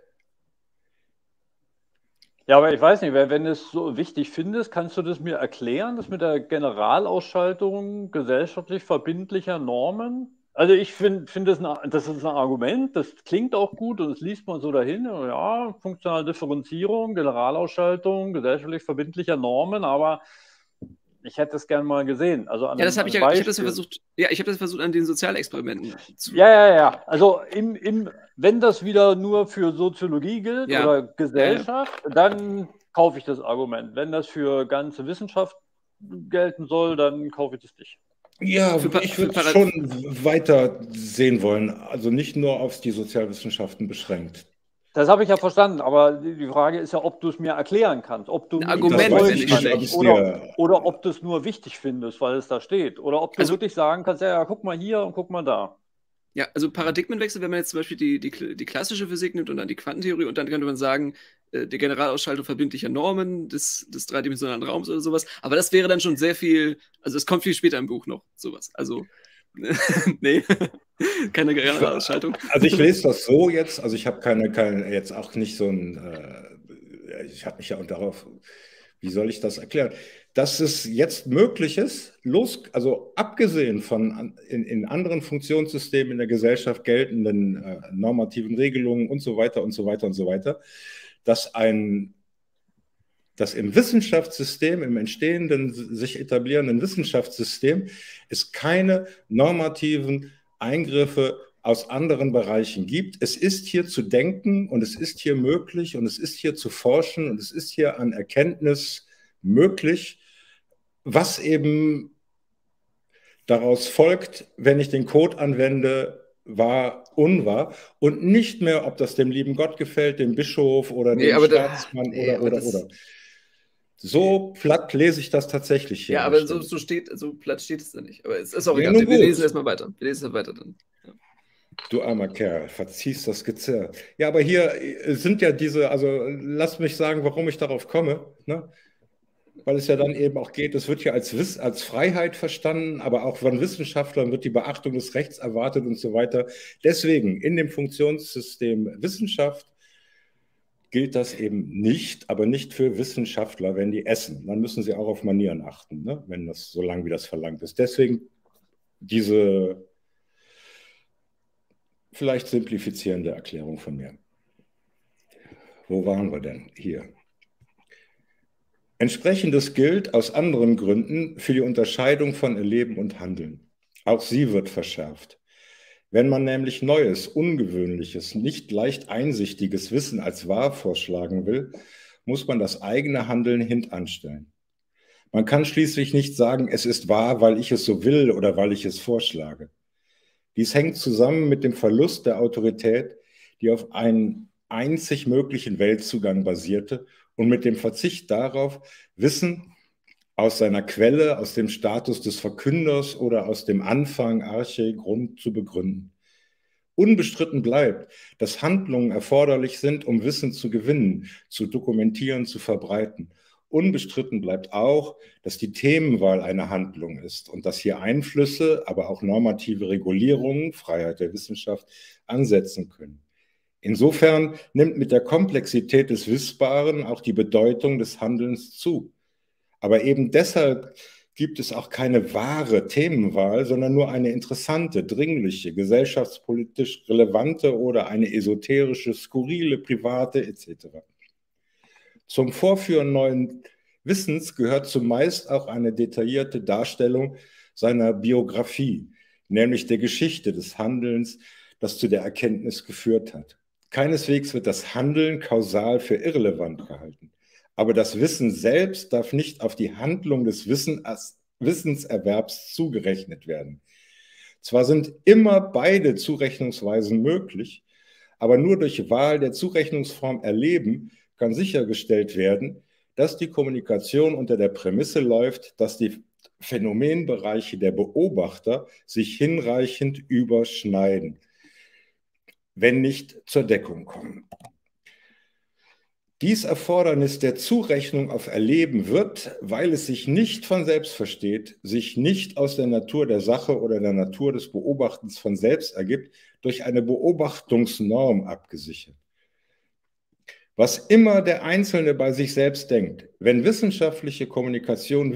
Ja, aber ich weiß nicht, wenn du es so wichtig findest, kannst du das mir erklären, das mit der Generalausschaltung gesellschaftlich verbindlicher Normen? Also ich finde, das ist ein Argument, das klingt auch gut und das liest man so dahin. Ja, funktionale Differenzierung, Generalausschaltung, gesellschaftlich verbindlicher Normen, aber ich hätte es gerne mal gesehen. Also ich habe das versucht an den Sozialexperimenten zu. Ja. Also wenn das wieder nur für Soziologie gilt oder Gesellschaft, dann kaufe ich das Argument. Wenn das für ganze Wissenschaft gelten soll, dann kaufe ich das nicht. Ja, ich würde es schon weiter sehen wollen, also nicht nur auf die Sozialwissenschaften beschränkt. Das habe ich ja verstanden, aber die Frage ist ja, ob du es mir erklären kannst, ob du oder ob du es nur wichtig findest, weil es da steht, oder ob du wirklich sagen kannst, ja, guck mal hier und guck mal da. Ja, also Paradigmenwechsel, wenn man jetzt zum Beispiel die klassische Physik nimmt und dann die Quantentheorie und dann könnte man sagen, die Generalausschaltung verbindlicher Normen des dreidimensionalen Raums oder sowas, aber das wäre dann schon sehr viel, also es kommt viel später im Buch noch, sowas, also nee, keine Generalausschaltung. Also ich lese das so jetzt, also ich habe keine jetzt auch nicht so ein, ich habe mich ja darauf, wie soll ich das erklären, dass es jetzt möglich ist, also abgesehen von in anderen Funktionssystemen in der Gesellschaft geltenden normativen Regelungen und so weiter, dass im Wissenschaftssystem, im entstehenden, sich etablierenden Wissenschaftssystem es keine normativen Eingriffe aus anderen Bereichen gibt. Es ist hier zu denken und es ist hier möglich und es ist hier zu forschen und es ist hier an Erkenntnis möglich, was eben Daraus folgt, wenn ich den Code anwende, wahr, unwahr und nicht mehr, ob das dem lieben Gott gefällt, dem Bischof oder dem Staatsmann oder. So platt lese ich das tatsächlich hier. Ja, aber so platt steht es da nicht. Aber es ist auch Ja, egal. nun Wir gut. lesen erstmal weiter. Wir lesen weiter dann. Ja. Du armer Kerl, verziehst das Gezerr. Ja, aber hier sind ja diese, also lass mich sagen, warum ich darauf komme, ne? Weil es ja dann eben auch geht, es wird ja als Freiheit verstanden, aber auch von Wissenschaftlern wird die Beachtung des Rechts erwartet und so weiter. Deswegen in dem Funktionssystem Wissenschaft gilt das eben nicht, aber nicht für Wissenschaftler, wenn die essen. Dann müssen sie auch auf Manieren achten, ne? Wenn das so lang wie das verlangt ist. Deswegen diese vielleicht simplifizierende Erklärung von mir. Wo waren wir denn? Hier. Entsprechendes gilt aus anderen Gründen für die Unterscheidung von Erleben und Handeln. Auch sie wird verschärft. Wenn man nämlich neues, ungewöhnliches, nicht leicht einsichtiges Wissen als wahr vorschlagen will, muss man das eigene Handeln hintanstellen. Man kann schließlich nicht sagen, es ist wahr, weil ich es so will oder weil ich es vorschlage. Dies hängt zusammen mit dem Verlust der Autorität, die auf einen einzig möglichen Weltzugang basierte und mit dem Verzicht darauf, Wissen aus seiner Quelle, aus dem Status des Verkünders oder aus dem Anfang, Arche, Grund zu begründen. Unbestritten bleibt, dass Handlungen erforderlich sind, um Wissen zu gewinnen, zu dokumentieren, zu verbreiten. Unbestritten bleibt auch, dass die Themenwahl eine Handlung ist und dass hier Einflüsse, aber auch normative Regulierungen, Freiheit der Wissenschaft, ansetzen können. Insofern nimmt mit der Komplexität des Wissbaren auch die Bedeutung des Handelns zu. Aber eben deshalb gibt es auch keine wahre Themenwahl, sondern nur eine interessante, dringliche, gesellschaftspolitisch relevante oder eine esoterische, skurrile, private etc. Zum Vorführen neuen Wissens gehört zumeist auch eine detaillierte Darstellung seiner Biografie, nämlich der Geschichte des Handelns, das zu der Erkenntnis geführt hat. Keineswegs wird das Handeln kausal für irrelevant gehalten. Aber das Wissen selbst darf nicht auf die Handlung des Wissenserwerbs zugerechnet werden. Zwar sind immer beide Zurechnungsweisen möglich, aber nur durch Wahl der Zurechnungsform Erleben kann sichergestellt werden, dass die Kommunikation unter der Prämisse läuft, dass die Phänomenbereiche der Beobachter sich hinreichend überschneiden, wenn nicht zur Deckung kommen. Dies Erfordernis der Zurechnung auf Erleben wird, weil es sich nicht von selbst versteht, sich nicht aus der Natur der Sache oder der Natur des Beobachtens von selbst ergibt, durch eine Beobachtungsnorm abgesichert. Was immer der Einzelne bei sich selbst denkt, wenn wissenschaftliche Kommunikation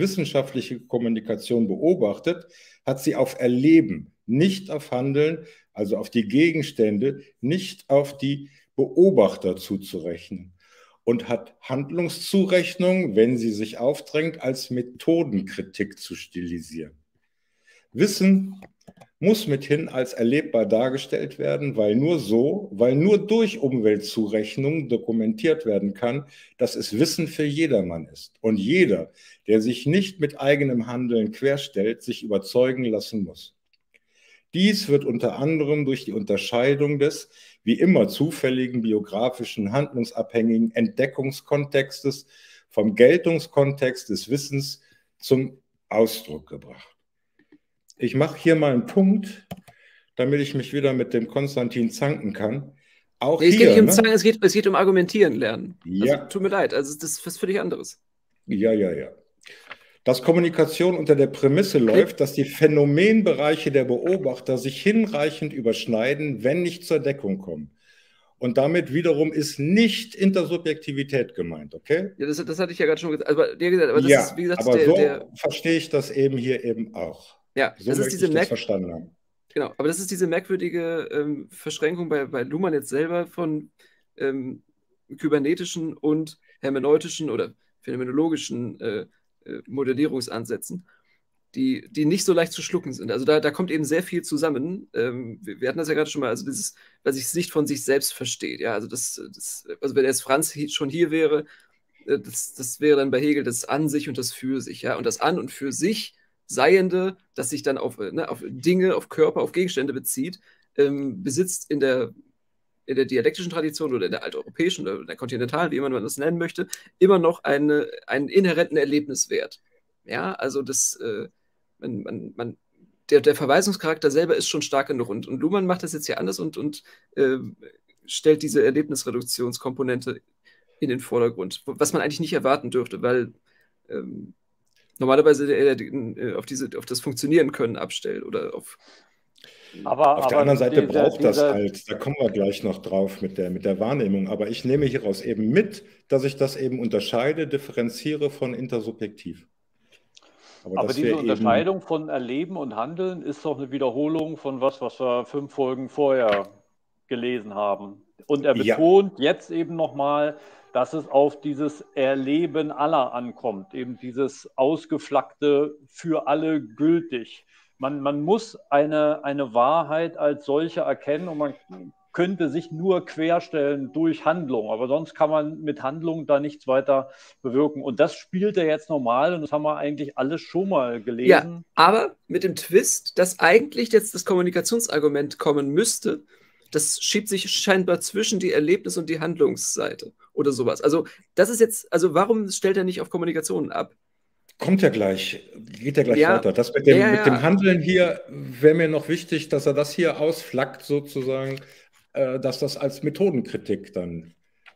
beobachtet, hat sie auf Erleben, nicht auf Handeln, also auf die Gegenstände, nicht auf die Beobachter zuzurechnen. Und hat Handlungszurechnung, wenn sie sich aufdrängt, als Methodenkritik zu stilisieren. Wissen muss mithin als erlebbar dargestellt werden, weil nur durch Umweltzurechnung dokumentiert werden kann, dass es Wissen für jedermann ist. Und jeder, der sich nicht mit eigenem Handeln querstellt, sich überzeugen lassen muss. Dies wird unter anderem durch die Unterscheidung des, wie immer zufälligen biografischen, handlungsabhängigen Entdeckungskontextes vom Geltungskontext des Wissens zum Ausdruck gebracht. Ich mache hier mal einen Punkt, damit ich mich wieder mit dem Konstantin zanken kann. Auch nee, es hier, geht nicht um Zanken, es geht um Argumentieren lernen. Ja. Also, tut mir leid, also das ist was völlig anderes. Ja. Dass Kommunikation unter der Prämisse läuft, dass die Phänomenbereiche der Beobachter sich hinreichend überschneiden, wenn nicht zur Deckung kommen. Und damit wiederum ist nicht Intersubjektivität gemeint, okay? Ja, das hatte ich ja gerade schon gesagt. Aber das ja, ist, wie gesagt, aber so verstehe ich das eben hier eben auch. Ja, so das ist diese das verstanden haben. Genau, aber das ist diese merkwürdige Verschränkung bei Luhmann jetzt selber von kybernetischen und hermeneutischen oder phänomenologischen Modellierungsansätzen, die nicht so leicht zu schlucken sind. Also da kommt eben sehr viel zusammen. Wir hatten das ja gerade schon mal, also dieses, was sich nicht von sich selbst versteht. Ja, also also wenn jetzt Franz schon hier wäre, das wäre dann bei Hegel das An sich und das Für sich. Ja, und das An und für sich Seiende, das sich dann auf Dinge, auf Körper, auf Gegenstände bezieht, besitzt in der dialektischen Tradition oder in der alteuropäischen oder in der kontinentalen, wie immer man das nennen möchte, immer noch einen inhärenten Erlebniswert. Ja, also der Verweisungscharakter selber ist schon stark genug. Und Luhmann macht das jetzt hier anders und stellt diese Erlebnisreduktionskomponente in den Vordergrund, was man eigentlich nicht erwarten dürfte, weil normalerweise er auf das Funktionieren können abstellt oder auf. Auf der anderen Seite braucht das halt, da kommen wir gleich noch drauf mit der Wahrnehmung, aber ich nehme hieraus eben mit, dass ich das eben unterscheide, differenziere von intersubjektiv. Aber diese Unterscheidung von Erleben und Handeln ist doch eine Wiederholung von was wir 5 Folgen vorher gelesen haben. Und er betont jetzt eben nochmal, dass es auf dieses Erleben aller ankommt, eben dieses Ausgeflaggte für alle gültig. Man muss eine Wahrheit als solche erkennen und man könnte sich nur querstellen durch Handlung, aber sonst kann man mit Handlung da nichts weiter bewirken. Und das spielt er jetzt normal und das haben wir eigentlich alles schon mal gelesen. Ja, aber mit dem Twist, dass eigentlich jetzt das Kommunikationsargument kommen müsste, das schiebt sich scheinbar zwischen die Erlebnis- und die Handlungsseite oder sowas. Also das ist jetzt, also warum stellt er nicht auf Kommunikationen ab? Geht ja gleich weiter. Das mit dem Handeln hier wäre mir noch wichtig, dass er das hier ausflaggt sozusagen, dass das als Methodenkritik dann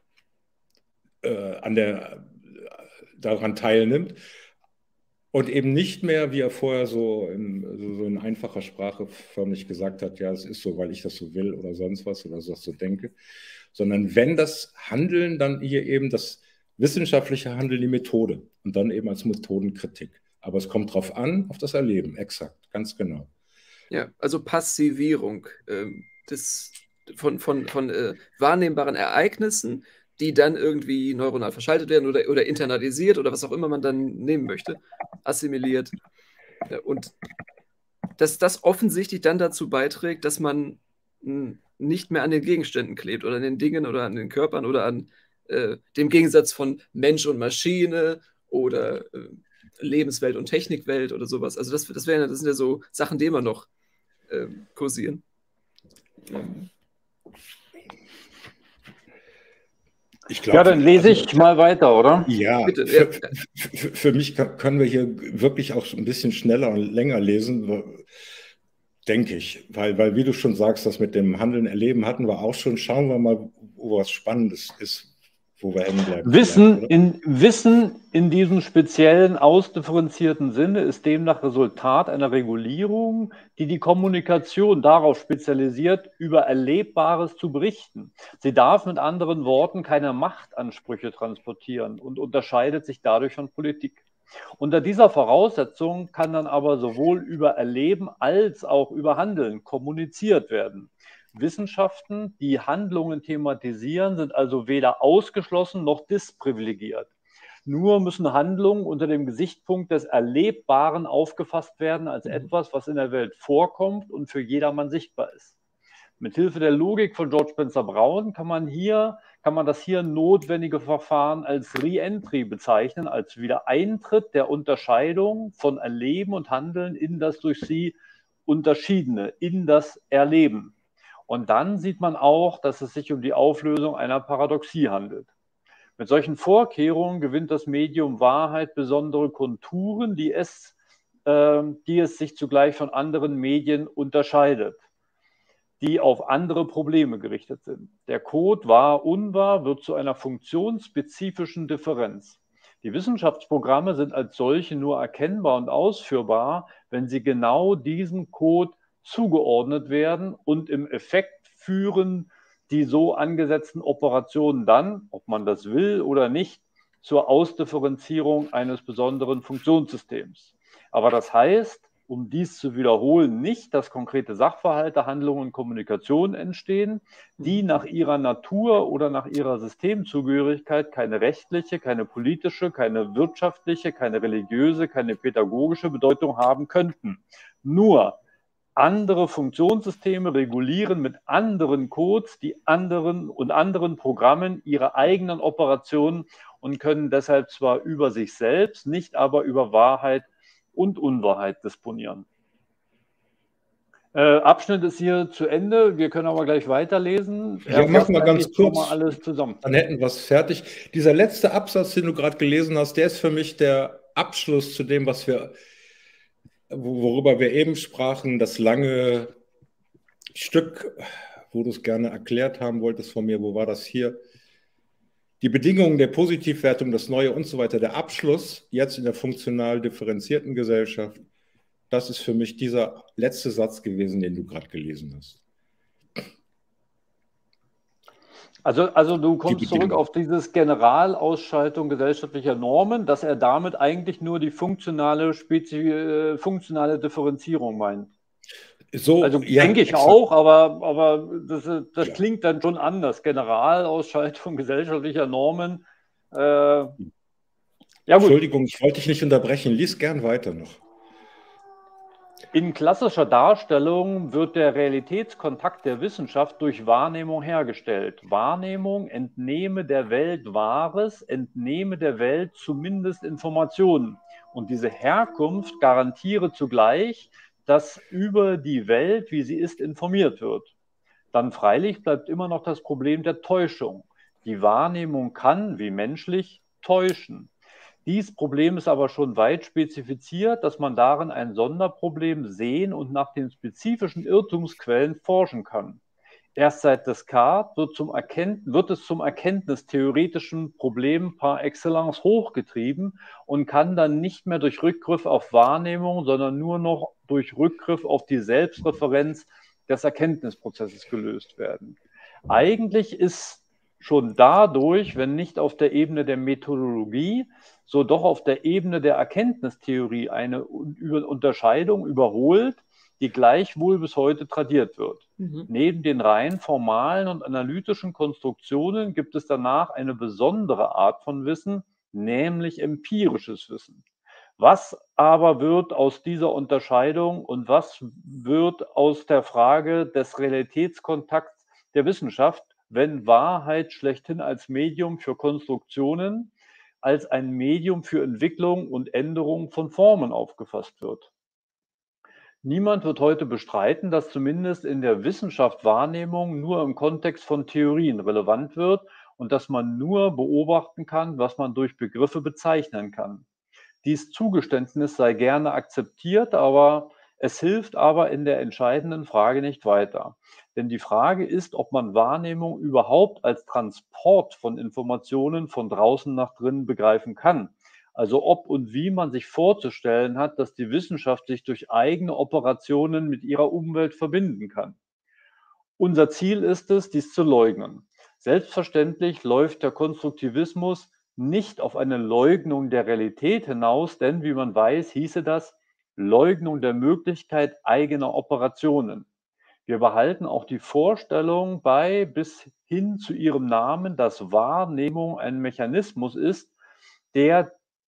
daran teilnimmt und eben nicht mehr, wie er vorher so in einfacher Sprache förmlich gesagt hat, ja, es ist so, weil ich das so will oder sonst was oder das so denke, sondern wenn das Handeln, dann hier eben das wissenschaftliche Handeln, die Methode und dann eben als Methodenkritik. Aber es kommt drauf an, auf das Erleben, exakt, ganz genau. Ja, also Passivierung von wahrnehmbaren Ereignissen, die dann irgendwie neuronal verschaltet werden oder internalisiert oder was auch immer man dann nehmen möchte, assimiliert. Und dass das offensichtlich dann dazu beiträgt, dass man nicht mehr an den Gegenständen klebt oder an den Dingen oder an den Körpern oder an dem Gegensatz von Mensch und Maschine oder Lebenswelt und Technikwelt oder sowas. Also das sind ja so Sachen, die immer noch kursieren. Ich glaub, dann lese ich mal weiter, oder? Ja, bitte, für mich können wir hier wirklich auch ein bisschen schneller und länger lesen, denke ich. Weil, wie du schon sagst, das mit dem Handeln, Erleben hatten wir auch schon. Schauen wir mal, wo was Spannendes ist, wo wir hängen bleiben. Wissen in diesem speziellen, ausdifferenzierten Sinne ist demnach Resultat einer Regulierung, die die Kommunikation darauf spezialisiert, über Erlebbares zu berichten. Sie darf mit anderen Worten keine Machtansprüche transportieren und unterscheidet sich dadurch von Politik. Unter dieser Voraussetzung kann dann aber sowohl über Erleben als auch über Handeln kommuniziert werden. Wissenschaften, die Handlungen thematisieren, sind also weder ausgeschlossen noch disprivilegiert. Nur müssen Handlungen unter dem Gesichtspunkt des Erlebbaren aufgefasst werden als etwas, was in der Welt vorkommt und für jedermann sichtbar ist. Mithilfe der Logik von George Spencer Brown kann man das hier notwendige Verfahren als Re-Entry bezeichnen, als Wiedereintritt der Unterscheidung von Erleben und Handeln in das durch sie Unterschiedene, in das Erleben. Und dann sieht man auch, dass es sich um die Auflösung einer Paradoxie handelt. Mit solchen Vorkehrungen gewinnt das Medium Wahrheit besondere Konturen, die es sich zugleich von anderen Medien unterscheidet, die auf andere Probleme gerichtet sind. Der Code wahr-unwahr wird zu einer funktionsspezifischen Differenz. Die Wissenschaftsprogramme sind als solche nur erkennbar und ausführbar, wenn sie genau diesem Code zugeordnet werden und im Effekt führen die so angesetzten Operationen dann, ob man das will oder nicht, zur Ausdifferenzierung eines besonderen Funktionssystems. Aber das heißt, um dies zu wiederholen, nicht, dass konkrete Sachverhalte, Handlungen und Kommunikation entstehen, die nach ihrer Natur oder nach ihrer Systemzugehörigkeit keine rechtliche, keine politische, keine wirtschaftliche, keine religiöse, keine pädagogische Bedeutung haben könnten. Nur andere Funktionssysteme regulieren mit anderen Codes die anderen Programmen ihre eigenen Operationen und können deshalb zwar über sich selbst, nicht aber über Wahrheit und Unwahrheit disponieren. Abschnitt ist hier zu Ende. Wir können aber gleich weiterlesen. Ja, mach mal ganz kurz. Mal alles zusammen. Dann hätten wir es fertig. Dieser letzte Absatz, den du gerade gelesen hast, der ist für mich der Abschluss zu dem, worüber wir eben sprachen, das lange Stück, wo du es gerne erklärt haben wolltest von mir. Wo war das hier? Die Bedingungen der Positivwertung, das Neue und so weiter. Der Abschluss jetzt in der funktional differenzierten Gesellschaft, das ist für mich dieser letzte Satz gewesen, den du gerade gelesen hast. Also du kommst zurück auf dieses Generalausschaltung gesellschaftlicher Normen, dass er damit eigentlich nur die funktionale Differenzierung meint. So, also ja, denke ich exakt. auch, aber das klingt dann schon anders. Generalausschaltung gesellschaftlicher Normen. Ja, gut. Entschuldigung, ich wollte dich nicht unterbrechen. Lies gern weiter noch. In klassischer Darstellung wird der Realitätskontakt der Wissenschaft durch Wahrnehmung hergestellt. Wahrnehmung entnehme der Welt Wahres, entnehme der Welt zumindest Informationen. Und diese Herkunft garantiere zugleich, dass über die Welt, wie sie ist, informiert wird. Dann freilich bleibt immer noch das Problem der Täuschung. Die Wahrnehmung kann, wie menschlich, täuschen. Dieses Problem ist aber schon weit spezifiziert, dass man darin ein Sonderproblem sehen und nach den spezifischen Irrtumsquellen forschen kann. Erst seit Descartes wird es zum erkenntnistheoretischen Problem par excellence hochgetrieben und kann dann nicht mehr durch Rückgriff auf Wahrnehmung, sondern nur noch durch Rückgriff auf die Selbstreferenz des Erkenntnisprozesses gelöst werden. Eigentlich ist schon dadurch, wenn nicht auf der Ebene der Methodologie, so doch auf der Ebene der Erkenntnistheorie eine Unterscheidung überholt, die gleichwohl bis heute tradiert wird. Neben den rein formalen und analytischen Konstruktionen gibt es danach eine besondere Art von Wissen, nämlich empirisches Wissen. Was aber wird aus dieser Unterscheidung und was wird aus der Frage des Realitätskontakts der Wissenschaft, wenn Wahrheit schlechthin als Medium für Konstruktionen, als ein Medium für Entwicklung und Änderung von Formen aufgefasst wird? Niemand wird heute bestreiten, dass zumindest in der Wissenschaft Wahrnehmung nur im Kontext von Theorien relevant wird und dass man nur beobachten kann, was man durch Begriffe bezeichnen kann. Dies Zugeständnis sei gerne akzeptiert, aber es hilft aber in der entscheidenden Frage nicht weiter. Denn die Frage ist, ob man Wahrnehmung überhaupt als Transport von Informationen von draußen nach drinnen begreifen kann. Also ob und wie man sich vorzustellen hat, dass die Wissenschaft sich durch eigene Operationen mit ihrer Umwelt verbinden kann. Unser Ziel ist es, dies zu leugnen. Selbstverständlich läuft der Konstruktivismus nicht auf eine Leugnung der Realität hinaus, denn wie man weiß, hieße das Leugnung der Möglichkeit eigener Operationen. Wir behalten auch die Vorstellung bei, bis hin zu ihrem Namen, dass Wahrnehmung ein Mechanismus ist, der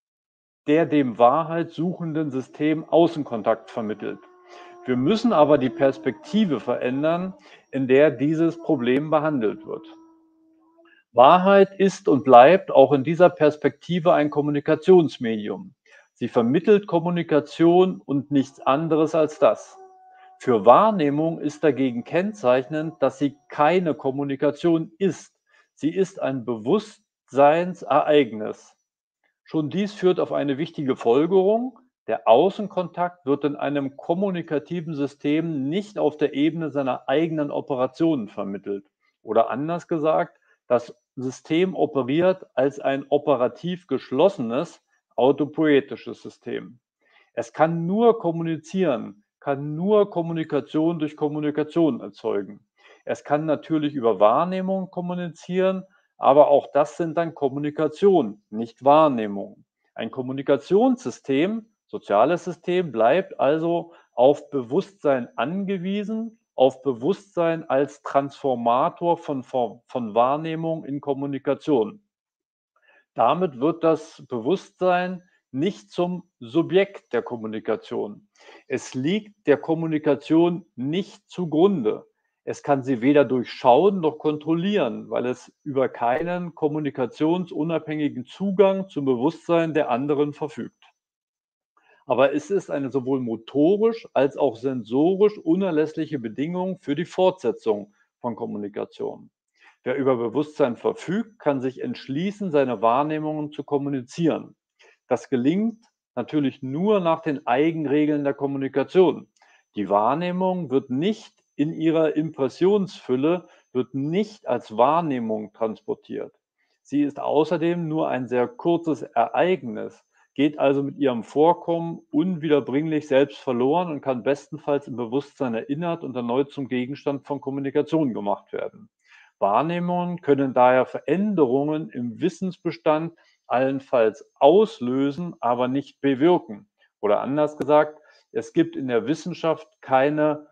dem wahrheitssuchenden System Außenkontakt vermittelt. Wir müssen aber die Perspektive verändern, in der dieses Problem behandelt wird. Wahrheit ist und bleibt auch in dieser Perspektive ein Kommunikationsmedium. Sie vermittelt Kommunikation und nichts anderes als das. Für Wahrnehmung ist dagegen kennzeichnend, dass sie keine Kommunikation ist. Sie ist ein Bewusstseinsereignis. Schon dies führt auf eine wichtige Folgerung. Der Außenkontakt wird in einem kommunikativen System nicht auf der Ebene seiner eigenen Operationen vermittelt. Oder anders gesagt, das System operiert als ein operativ geschlossenes, autopoetisches System. Es kann nur kommunizieren, kann nur Kommunikation durch Kommunikation erzeugen. Es kann natürlich über Wahrnehmung kommunizieren, aber auch das sind dann Kommunikation, nicht Wahrnehmung. Ein Kommunikationssystem, soziales System, bleibt also auf Bewusstsein angewiesen, auf Bewusstsein als Transformator von Wahrnehmung in Kommunikation. Damit wird das Bewusstsein nicht zum Subjekt der Kommunikation. Es liegt der Kommunikation nicht zugrunde. Es kann sie weder durchschauen noch kontrollieren, weil es über keinen kommunikationsunabhängigen Zugang zum Bewusstsein der anderen verfügt. aber es ist eine sowohl motorisch als auch sensorisch unerlässliche Bedingung für die Fortsetzung von Kommunikation. Wer über Bewusstsein verfügt, kann sich entschließen, seine Wahrnehmungen zu kommunizieren. Das gelingt natürlich nur nach den Eigenregeln der Kommunikation. Die Wahrnehmung wird nicht in ihrer Impressionsfülle, wird nicht als Wahrnehmung transportiert. Sie ist außerdem nur ein sehr kurzes Ereignis, geht also mit ihrem Vorkommen unwiederbringlich selbst verloren und kann bestenfalls im Bewusstsein erinnert und erneut zum Gegenstand von Kommunikation gemacht werden. Wahrnehmungen können daher Veränderungen im Wissensbestand allenfalls auslösen, aber nicht bewirken. Oder anders gesagt, es gibt in der Wissenschaft keine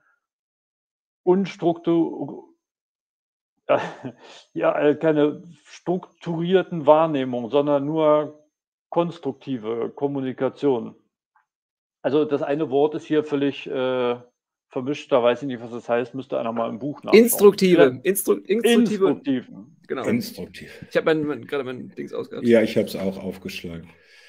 keine strukturierten Wahrnehmungen, sondern nur konstruktive Kommunikation. Also das eine Wort ist hier völlig vermischt, da weiß ich nicht, was das heißt, müsste einer mal im Buch nachschauen. Instruktive. Instruktiv. Genau. Instruktiv. Ich habe gerade mein Dings ausgehabt. Ja, ich habe es auch aufgeschlagen.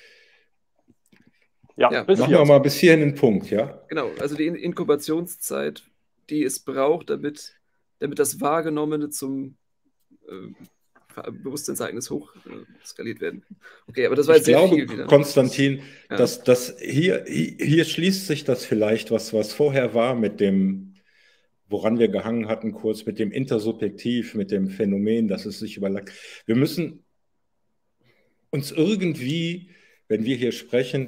Ja, Ja. bis Machen hier. wir mal bis hierhin den Punkt, ja? Genau, also die Inkubationszeit, die es braucht, damit das Wahrgenommene zum Bewusstseinsereignis hoch skaliert werden kann. Okay, aber das war Ich jetzt sehr glaube, viel wieder. Konstantin, Ja. dass hier schließt sich das vielleicht, was vorher war mit dem, woran wir gehangen hatten, kurz mit dem Intersubjektiv, mit dem Phänomen, dass es sich überlagert. Wir müssen uns irgendwie, wenn wir hier sprechen,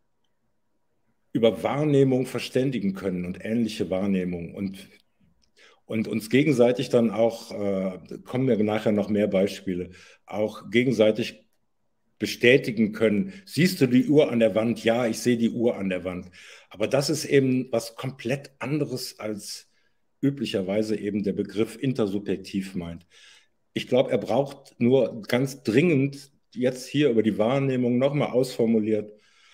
über Wahrnehmung verständigen können und ähnliche Wahrnehmung und uns gegenseitig dann auch, kommen wir nachher noch mehr Beispiele, auch gegenseitig bestätigen können. Siehst du die Uhr an der Wand? Ja, ich sehe die Uhr an der Wand. Aber das ist eben was komplett anderes, als üblicherweise eben der Begriff intersubjektiv meint. Ich glaube, er braucht nur ganz dringend, jetzt hier über die Wahrnehmung nochmal ausformuliert,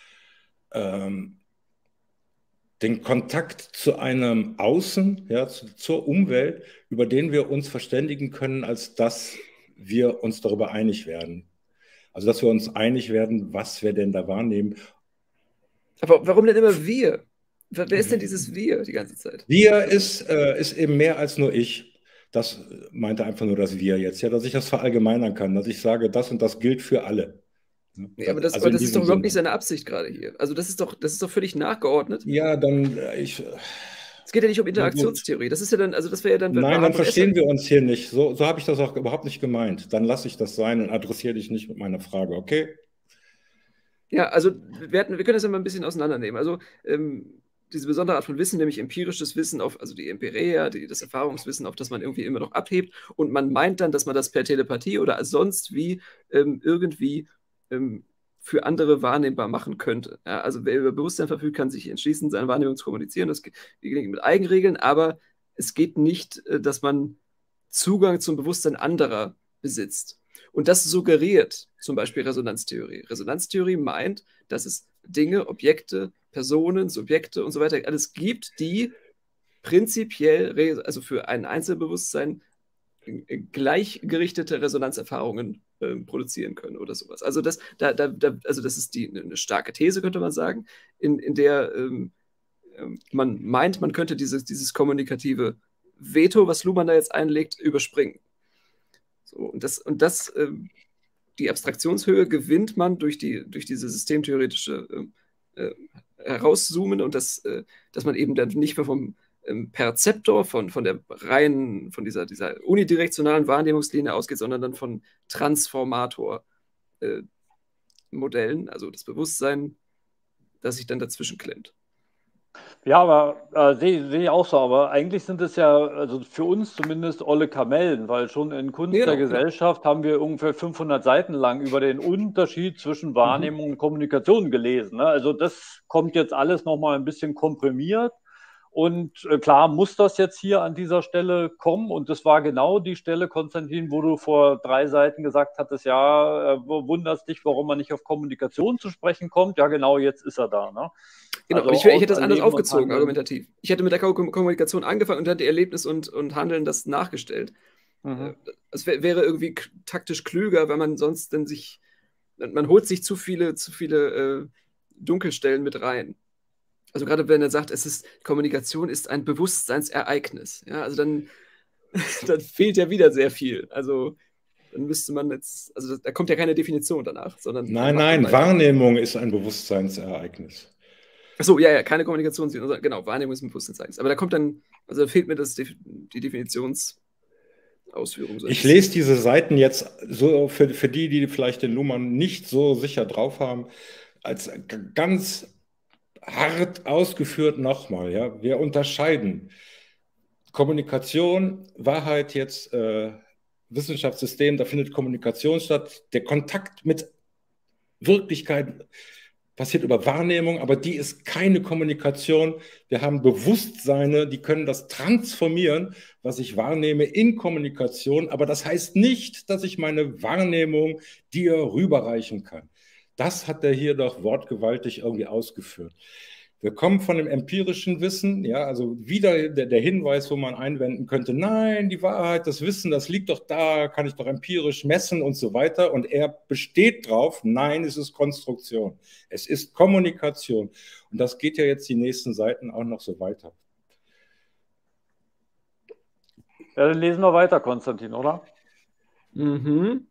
den Kontakt zu einem Außen, ja, zur Umwelt, über den wir uns verständigen können, als dass wir uns darüber einig werden. Also, dass wir uns einig werden, was wir denn da wahrnehmen. Aber warum denn immer wir? Wer ist denn dieses Wir die ganze Zeit? Wir ist eben mehr als nur ich. Das meinte einfach nur das Wir jetzt, ja, dass ich das verallgemeinern kann, dass ich sage, das und das gilt für alle. Nee, aber das Also in ist diesem doch überhaupt Sinne. nicht seine Absicht gerade hier. Also das ist doch völlig nachgeordnet. Ja, dann Es geht ja nicht um Interaktionstheorie. Das ist ja dann, also das wäre ja dann. Nein, dann verstehen wir uns hier nicht. So habe ich das auch überhaupt nicht gemeint. Dann lasse ich das sein und adressiere dich nicht mit meiner Frage, okay? Ja, also wir können das ja mal ein bisschen auseinandernehmen. Also diese besondere Art von Wissen, nämlich empirisches Wissen, also die Empiria, das Erfahrungswissen, auf das man irgendwie immer noch abhebt, und man meint dann, dass man das per Telepathie oder sonst wie irgendwie für andere wahrnehmbar machen könnte. Ja, also wer über Bewusstsein verfügt, kann sich entschließen, seine Wahrnehmung zu kommunizieren. Das geht mit Eigenregeln, aber es geht nicht, dass man Zugang zum Bewusstsein anderer besitzt. Und das suggeriert zum Beispiel Resonanztheorie. Resonanztheorie meint, dass es Dinge, Objekte, Personen, Subjekte und so weiter alles gibt, die prinzipiell, also für ein Einzelbewusstsein, gleichgerichtete Resonanzerfahrungen produzieren können oder sowas. Also das ist eine starke These, könnte man sagen, in der man meint, man könnte dieses kommunikative Veto, was Luhmann da jetzt einlegt, überspringen. So, und die Abstraktionshöhe gewinnt man durch diese systemtheoretische Herauszoomen und dass man eben dann nicht mehr vom Perzeptor, von dieser unidirektionalen Wahrnehmungslinie ausgeht, sondern dann von Transformator-Modellen, also das Bewusstsein, das sich dann dazwischen klemmt. Ja, aber sehe ich auch so, aber eigentlich sind es ja, also für uns zumindest, olle Kamellen, weil schon in Kunst der Gesellschaft haben wir ungefähr 500 Seiten lang über den Unterschied zwischen Wahrnehmung und Kommunikation gelesen. Ne? Also das kommt jetzt alles nochmal ein bisschen komprimiert. Und klar muss das jetzt hier an dieser Stelle kommen. Und das war genau die Stelle, Konstantin, wo du vor 3 Seiten gesagt hattest, ja, wunderst dich, warum man nicht auf Kommunikation zu sprechen kommt. Ja, genau, jetzt ist er da. Ne? Genau, also ich hätte das anders aufgezogen, argumentativ. Ich hätte mit der Kommunikation angefangen und dann die Erlebnis und Handeln das nachgestellt. Es wäre irgendwie taktisch klüger, wenn man sonst dann man holt sich zu viele Dunkelstellen mit rein. Also gerade wenn er sagt, Kommunikation ist ein Bewusstseinsereignis. Ja, also dann fehlt ja wieder sehr viel. Also dann müsste man jetzt, also da kommt ja keine Definition danach, sondern. Nein, Wahrnehmung ist ein Bewusstseinsereignis. Achso, ja, keine Kommunikation, genau, Wahrnehmung ist ein Bewusstseinsereignis. Aber da kommt dann, also da fehlt mir die Definitionsausführung. Ich lese diese Seiten jetzt so für die vielleicht den Luhmann nicht so sicher drauf haben, als ganz hart ausgeführt nochmal. Ja? Wir unterscheiden Kommunikation, Wahrheit jetzt, Wissenschaftssystem, da findet Kommunikation statt. Der Kontakt mit Wirklichkeit passiert über Wahrnehmung, aber die ist keine Kommunikation. Wir haben Bewusstseine, die können das transformieren, was ich wahrnehme, in Kommunikation. Aber das heißt nicht, dass ich meine Wahrnehmung dir rüberreichen kann. Das hat er hier doch wortgewaltig irgendwie ausgeführt. Wir kommen von dem empirischen Wissen, ja, also wieder der Hinweis, wo man einwenden könnte, nein, die Wahrheit, das Wissen, das liegt doch da, kann ich doch empirisch messen und so weiter. Und er besteht drauf, nein, es ist Konstruktion, es ist Kommunikation. Und das geht ja jetzt die nächsten Seiten auch noch so weiter. Ja, dann lesen wir weiter, Konstantin, oder? Mhm.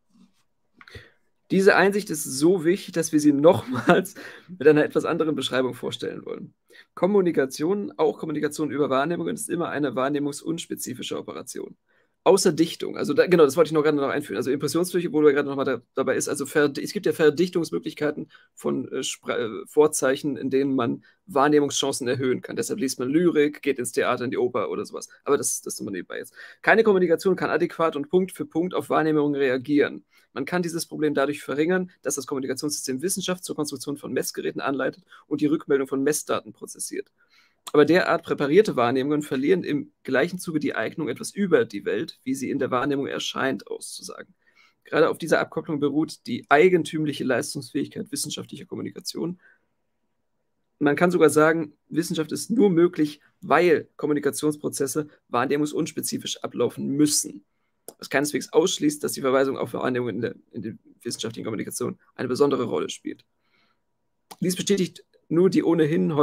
Diese Einsicht ist so wichtig, dass wir sie nochmals mit einer etwas anderen Beschreibung vorstellen wollen. Kommunikation, auch Kommunikation über Wahrnehmungen, ist immer eine wahrnehmungsunspezifische Operation. Außer Dichtung, also genau, das wollte ich noch gerade noch einführen. Also Impressionsfläche, wo du gerade noch mal dabei ist, also es gibt ja Verdichtungsmöglichkeiten von Vorzeichen, in denen man Wahrnehmungschancen erhöhen kann. Deshalb liest man Lyrik, geht ins Theater, in die Oper oder sowas. Aber das tun wir nebenbei jetzt. Keine Kommunikation kann adäquat und Punkt für Punkt auf Wahrnehmungen reagieren. Man kann dieses Problem dadurch verringern, dass das Kommunikationssystem Wissenschaft zur Konstruktion von Messgeräten anleitet und die Rückmeldung von Messdaten prozessiert. Aber derart präparierte Wahrnehmungen verlieren im gleichen Zuge die Eignung, etwas über die Welt, wie sie in der Wahrnehmung erscheint, auszusagen. Gerade auf dieser Abkopplung beruht die eigentümliche Leistungsfähigkeit wissenschaftlicher Kommunikation. Man kann sogar sagen, Wissenschaft ist nur möglich, weil Kommunikationsprozesse wahrnehmungsunspezifisch ablaufen müssen. Was keineswegs ausschließt, dass die Verweisung auf Wahrnehmungen in der wissenschaftlichen Kommunikation eine besondere Rolle spielt. Dies bestätigt nur die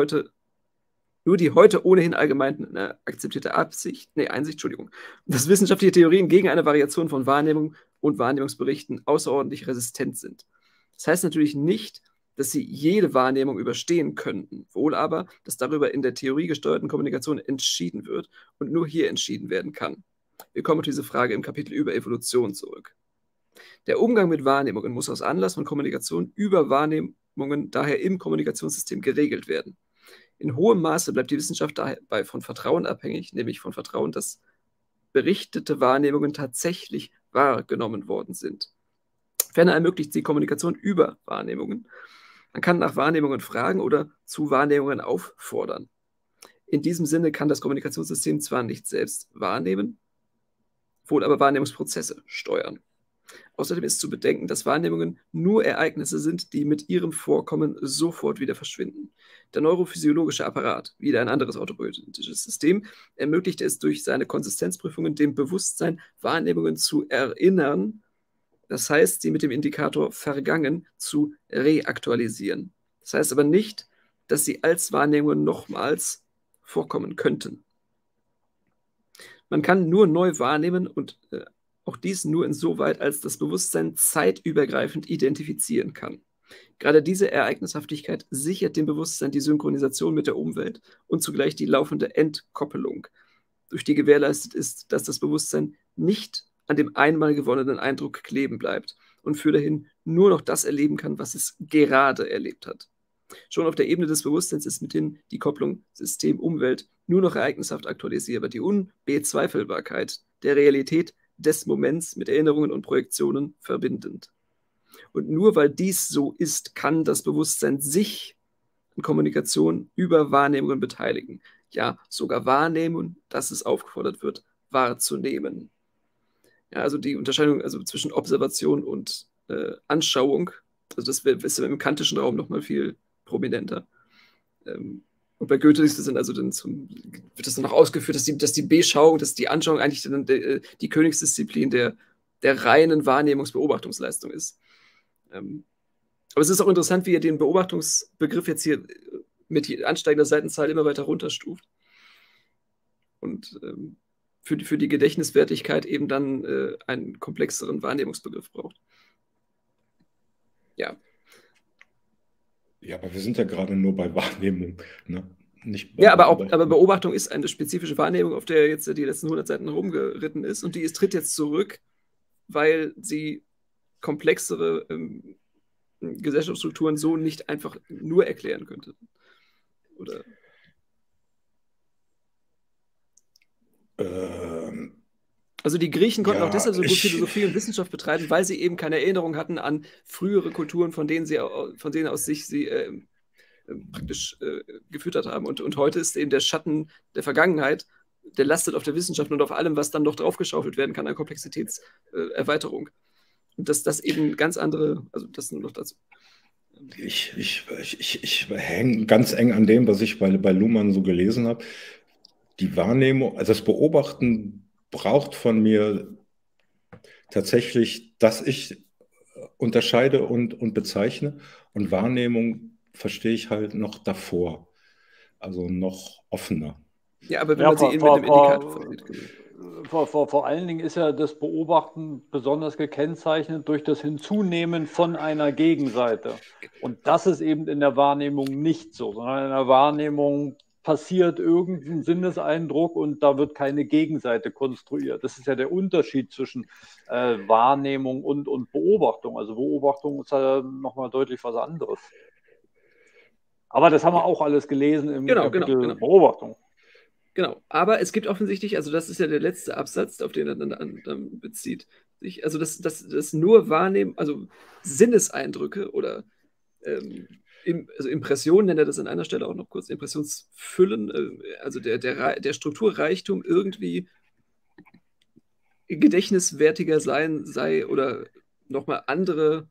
heute ohnehin allgemein akzeptierte Einsicht, dass wissenschaftliche Theorien gegen eine Variation von Wahrnehmung und Wahrnehmungsberichten außerordentlich resistent sind. Das heißt natürlich nicht, dass sie jede Wahrnehmung überstehen könnten, wohl aber, dass darüber in der Theorie gesteuerten Kommunikation entschieden wird und nur hier entschieden werden kann. Wir kommen auf diese Frage im Kapitel über Evolution zurück. Der Umgang mit Wahrnehmungen muss aus Anlass von Kommunikation über Wahrnehmungen daher im Kommunikationssystem geregelt werden. In hohem Maße bleibt die Wissenschaft dabei von Vertrauen abhängig, nämlich von Vertrauen, dass berichtete Wahrnehmungen tatsächlich wahrgenommen worden sind. Ferner ermöglicht sie Kommunikation über Wahrnehmungen. Man kann nach Wahrnehmungen fragen oder zu Wahrnehmungen auffordern. In diesem Sinne kann das Kommunikationssystem zwar nicht selbst wahrnehmen, wohl aber Wahrnehmungsprozesse steuern. Außerdem ist zu bedenken, dass Wahrnehmungen nur Ereignisse sind, die mit ihrem Vorkommen sofort wieder verschwinden. Der neurophysiologische Apparat, wieder ein anderes autopoietisches System, ermöglicht es durch seine Konsistenzprüfungen dem Bewusstsein, Wahrnehmungen zu erinnern, das heißt, sie mit dem Indikator vergangen zu reaktualisieren. Das heißt aber nicht, dass sie als Wahrnehmungen nochmals vorkommen könnten. Man kann nur neu wahrnehmen und auch dies nur insoweit, als das Bewusstsein zeitübergreifend identifizieren kann. Gerade diese Ereignishaftigkeit sichert dem Bewusstsein die Synchronisation mit der Umwelt und zugleich die laufende Entkoppelung, durch die gewährleistet ist, dass das Bewusstsein nicht an dem einmal gewonnenen Eindruck kleben bleibt und für dahin nur noch das erleben kann, was es gerade erlebt hat. Schon auf der Ebene des Bewusstseins ist mithin die Kopplung System-Umwelt nur noch ereignishaft aktualisierbar, die Unbezweifelbarkeit der Realität des Moments mit Erinnerungen und Projektionen verbindend. Und nur weil dies so ist, kann das Bewusstsein sich an Kommunikation über Wahrnehmungen beteiligen. Ja, sogar wahrnehmen, dass es aufgefordert wird, wahrzunehmen. Ja, also die Unterscheidung zwischen Observation und Anschauung, also das ist im kantischen Raum nochmal viel prominenter. Und bei Goethe ist das dann wird das dann noch ausgeführt, dass die Beschauung, dass die Anschauung eigentlich dann die Königsdisziplin der reinen Wahrnehmungsbeobachtungsleistung ist. Aber es ist auch interessant, wie er den Beobachtungsbegriff jetzt hier mit ansteigender Seitenzahl immer weiter runterstuft. Und für die Gedächtniswertigkeit eben dann einen komplexeren Wahrnehmungsbegriff braucht. Ja. Ja, aber wir sind ja gerade nur bei Wahrnehmung, ne? Nicht bei Ja, aber Beobachtung. Beobachtung ist eine spezifische Wahrnehmung, auf der jetzt die letzten 100 Seiten rumgeritten ist, und die tritt jetzt zurück, weil sie komplexere Gesellschaftsstrukturen so nicht einfach nur erklären könnte. Oder? Also die Griechen konnten auch deshalb so gut Philosophie und Wissenschaft betreiben, weil sie eben keine Erinnerung hatten an frühere Kulturen, von denen aus sich sie praktisch gefüttert haben. Und heute ist eben der Schatten der Vergangenheit, der lastet auf der Wissenschaft und auf allem, was dann noch draufgeschaufelt werden kann an Komplexitätserweiterung. Und dass das eben ganz andere, also das nur noch dazu. Ich hänge ganz eng an dem, was ich bei Luhmann so gelesen habe. Die Wahrnehmung, also das Beobachten braucht von mir tatsächlich, dass ich unterscheide und bezeichne, und Wahrnehmung verstehe ich halt noch davor, also noch offener. Ja, aber wenn man sie eben mit einem Indikator versieht. Vor allen Dingen ist ja das Beobachten besonders gekennzeichnet durch das Hinzunehmen von einer Gegenseite. Und das ist eben in der Wahrnehmung nicht so, sondern in der Wahrnehmung passiert irgendein Sinneseindruck und da wird keine Gegenseite konstruiert. Das ist ja der Unterschied zwischen Wahrnehmung und Beobachtung. Also Beobachtung ist ja nochmal deutlich was anderes. Aber das haben wir auch alles gelesen im Kapitel Beobachtung. Genau, aber es gibt offensichtlich, also das ist ja der letzte Absatz, auf den er dann bezieht, also das nur Wahrnehmen, also Sinneseindrücke oder also Impressionen nennt er das an einer Stelle auch noch kurz, Impressionsfüllen, also der Strukturreichtum irgendwie gedächtniswertiger sei oder nochmal andere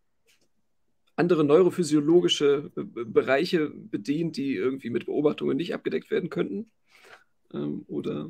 neurophysiologische Bereiche bedient, die irgendwie mit Beobachtungen nicht abgedeckt werden könnten. Oder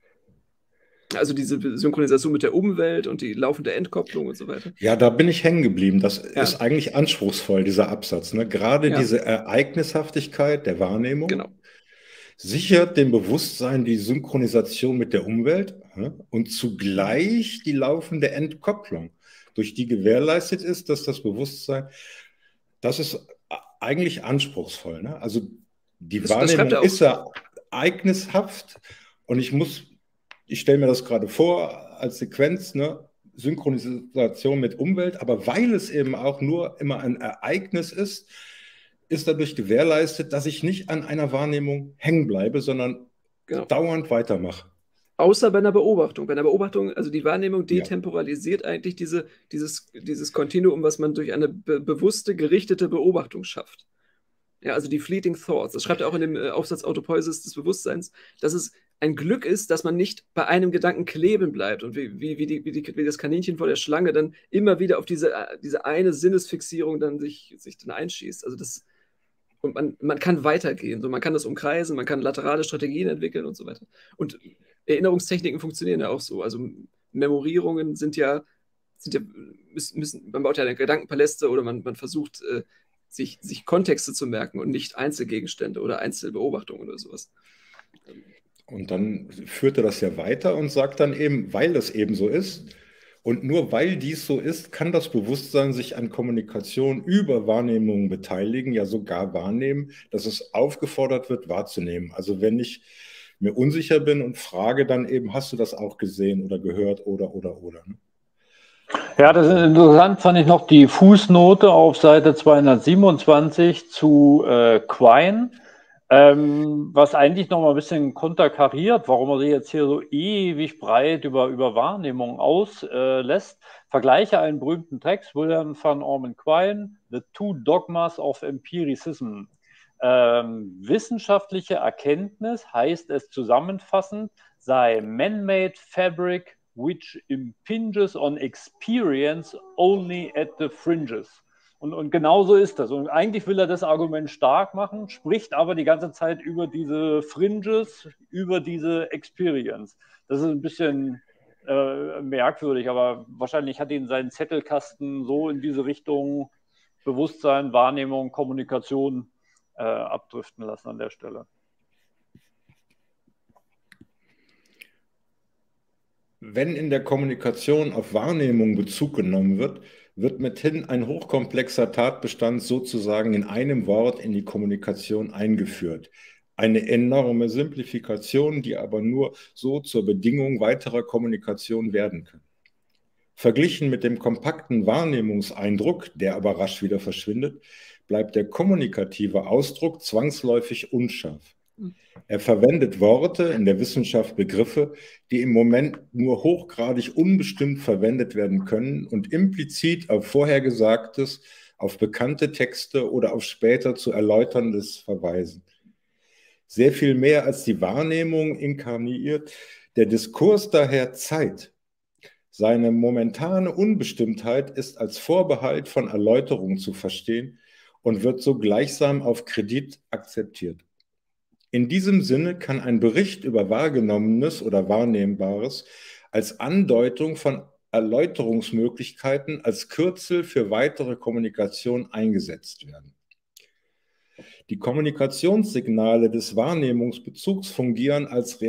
also diese Synchronisation mit der Umwelt und die laufende Entkopplung und so weiter. Ja, da bin ich hängen geblieben. Das ist eigentlich anspruchsvoll, dieser Absatz. Ne? Gerade diese Ereignishaftigkeit der Wahrnehmung sichert dem Bewusstsein die Synchronisation mit der Umwelt und zugleich die laufende Entkopplung, durch die gewährleistet ist, dass das Bewusstsein, das ist eigentlich anspruchsvoll. Ne? Also die Wahrnehmung ist ja ereignishaft, und ich stelle mir das gerade vor als Sequenz, ne? Synchronisation mit Umwelt, aber weil es eben auch nur immer ein Ereignis ist dadurch gewährleistet, dass ich nicht an einer Wahrnehmung hängen bleibe, sondern dauernd weitermache. Außer bei einer Beobachtung. Bei einer Beobachtung, also die Wahrnehmung detemporalisiert eigentlich dieses Kontinuum, was man durch eine bewusste, gerichtete Beobachtung schafft. Ja, also die fleeting thoughts. Das schreibt er auch in dem Aufsatz Autopoiesis des Bewusstseins, dass es ein Glück ist, dass man nicht bei einem Gedanken kleben bleibt und wie das Kaninchen vor der Schlange dann immer wieder auf diese eine Sinnesfixierung dann sich dann einschießt. Also und man kann weitergehen. So, man kann das umkreisen, man kann laterale Strategien entwickeln und so weiter. Und Erinnerungstechniken funktionieren ja auch so. Also Memorierungen man baut ja Gedankenpaläste oder man versucht, sich Kontexte zu merken und nicht Einzelgegenstände oder Einzelbeobachtungen oder sowas. Und dann führt er das ja weiter und sagt dann eben, weil das eben so ist, und nur weil dies so ist, kann das Bewusstsein sich an Kommunikation über Wahrnehmungen beteiligen, ja sogar wahrnehmen, dass es aufgefordert wird, wahrzunehmen. Also wenn ich mir unsicher bin und frage dann eben, hast du das auch gesehen oder gehört oder. Ne? Ja, das ist interessant, fand ich noch die Fußnote auf Seite 227 zu Quine, was eigentlich noch mal ein bisschen konterkariert, warum er sich jetzt hier so ewig breit über Wahrnehmung auslässt. Vergleiche einen berühmten Text, Wilhelm van Orman Quine, The Two Dogmas of Empiricism. Wissenschaftliche Erkenntnis, heißt es zusammenfassend, sei man-made fabric which impinges on experience only at the fringes. Und genau so ist das. Und eigentlich will er das Argument stark machen, spricht aber die ganze Zeit über diese Fringes, über diese Experience. Das ist ein bisschen merkwürdig, aber wahrscheinlich hat ihn seinen Zettelkasten so in diese Richtung Bewusstsein, Wahrnehmung, Kommunikation abdriften lassen an der Stelle. Wenn in der Kommunikation auf Wahrnehmung Bezug genommen wird, wird mithin ein hochkomplexer Tatbestand sozusagen in einem Wort in die Kommunikation eingeführt. Eine enorme Simplifikation, die aber nur so zur Bedingung weiterer Kommunikation werden kann. Verglichen mit dem kompakten Wahrnehmungseindruck, der aber rasch wieder verschwindet, bleibt der kommunikative Ausdruck zwangsläufig unscharf. Er verwendet Worte, in der Wissenschaft Begriffe, die im Moment nur hochgradig unbestimmt verwendet werden können und implizit auf Vorhergesagtes, auf bekannte Texte oder auf später zu Erläuterndes verweisen. Sehr viel mehr als die Wahrnehmung inkarniert der Diskurs daher Zeit. Seine momentane Unbestimmtheit ist als Vorbehalt von Erläuterung zu verstehen und wird so gleichsam auf Kredit akzeptiert. In diesem Sinne kann ein Bericht über Wahrgenommenes oder Wahrnehmbares als Andeutung von Erläuterungsmöglichkeiten als Kürzel für weitere Kommunikation eingesetzt werden. Die Kommunikationssignale des Wahrnehmungsbezugs fungieren als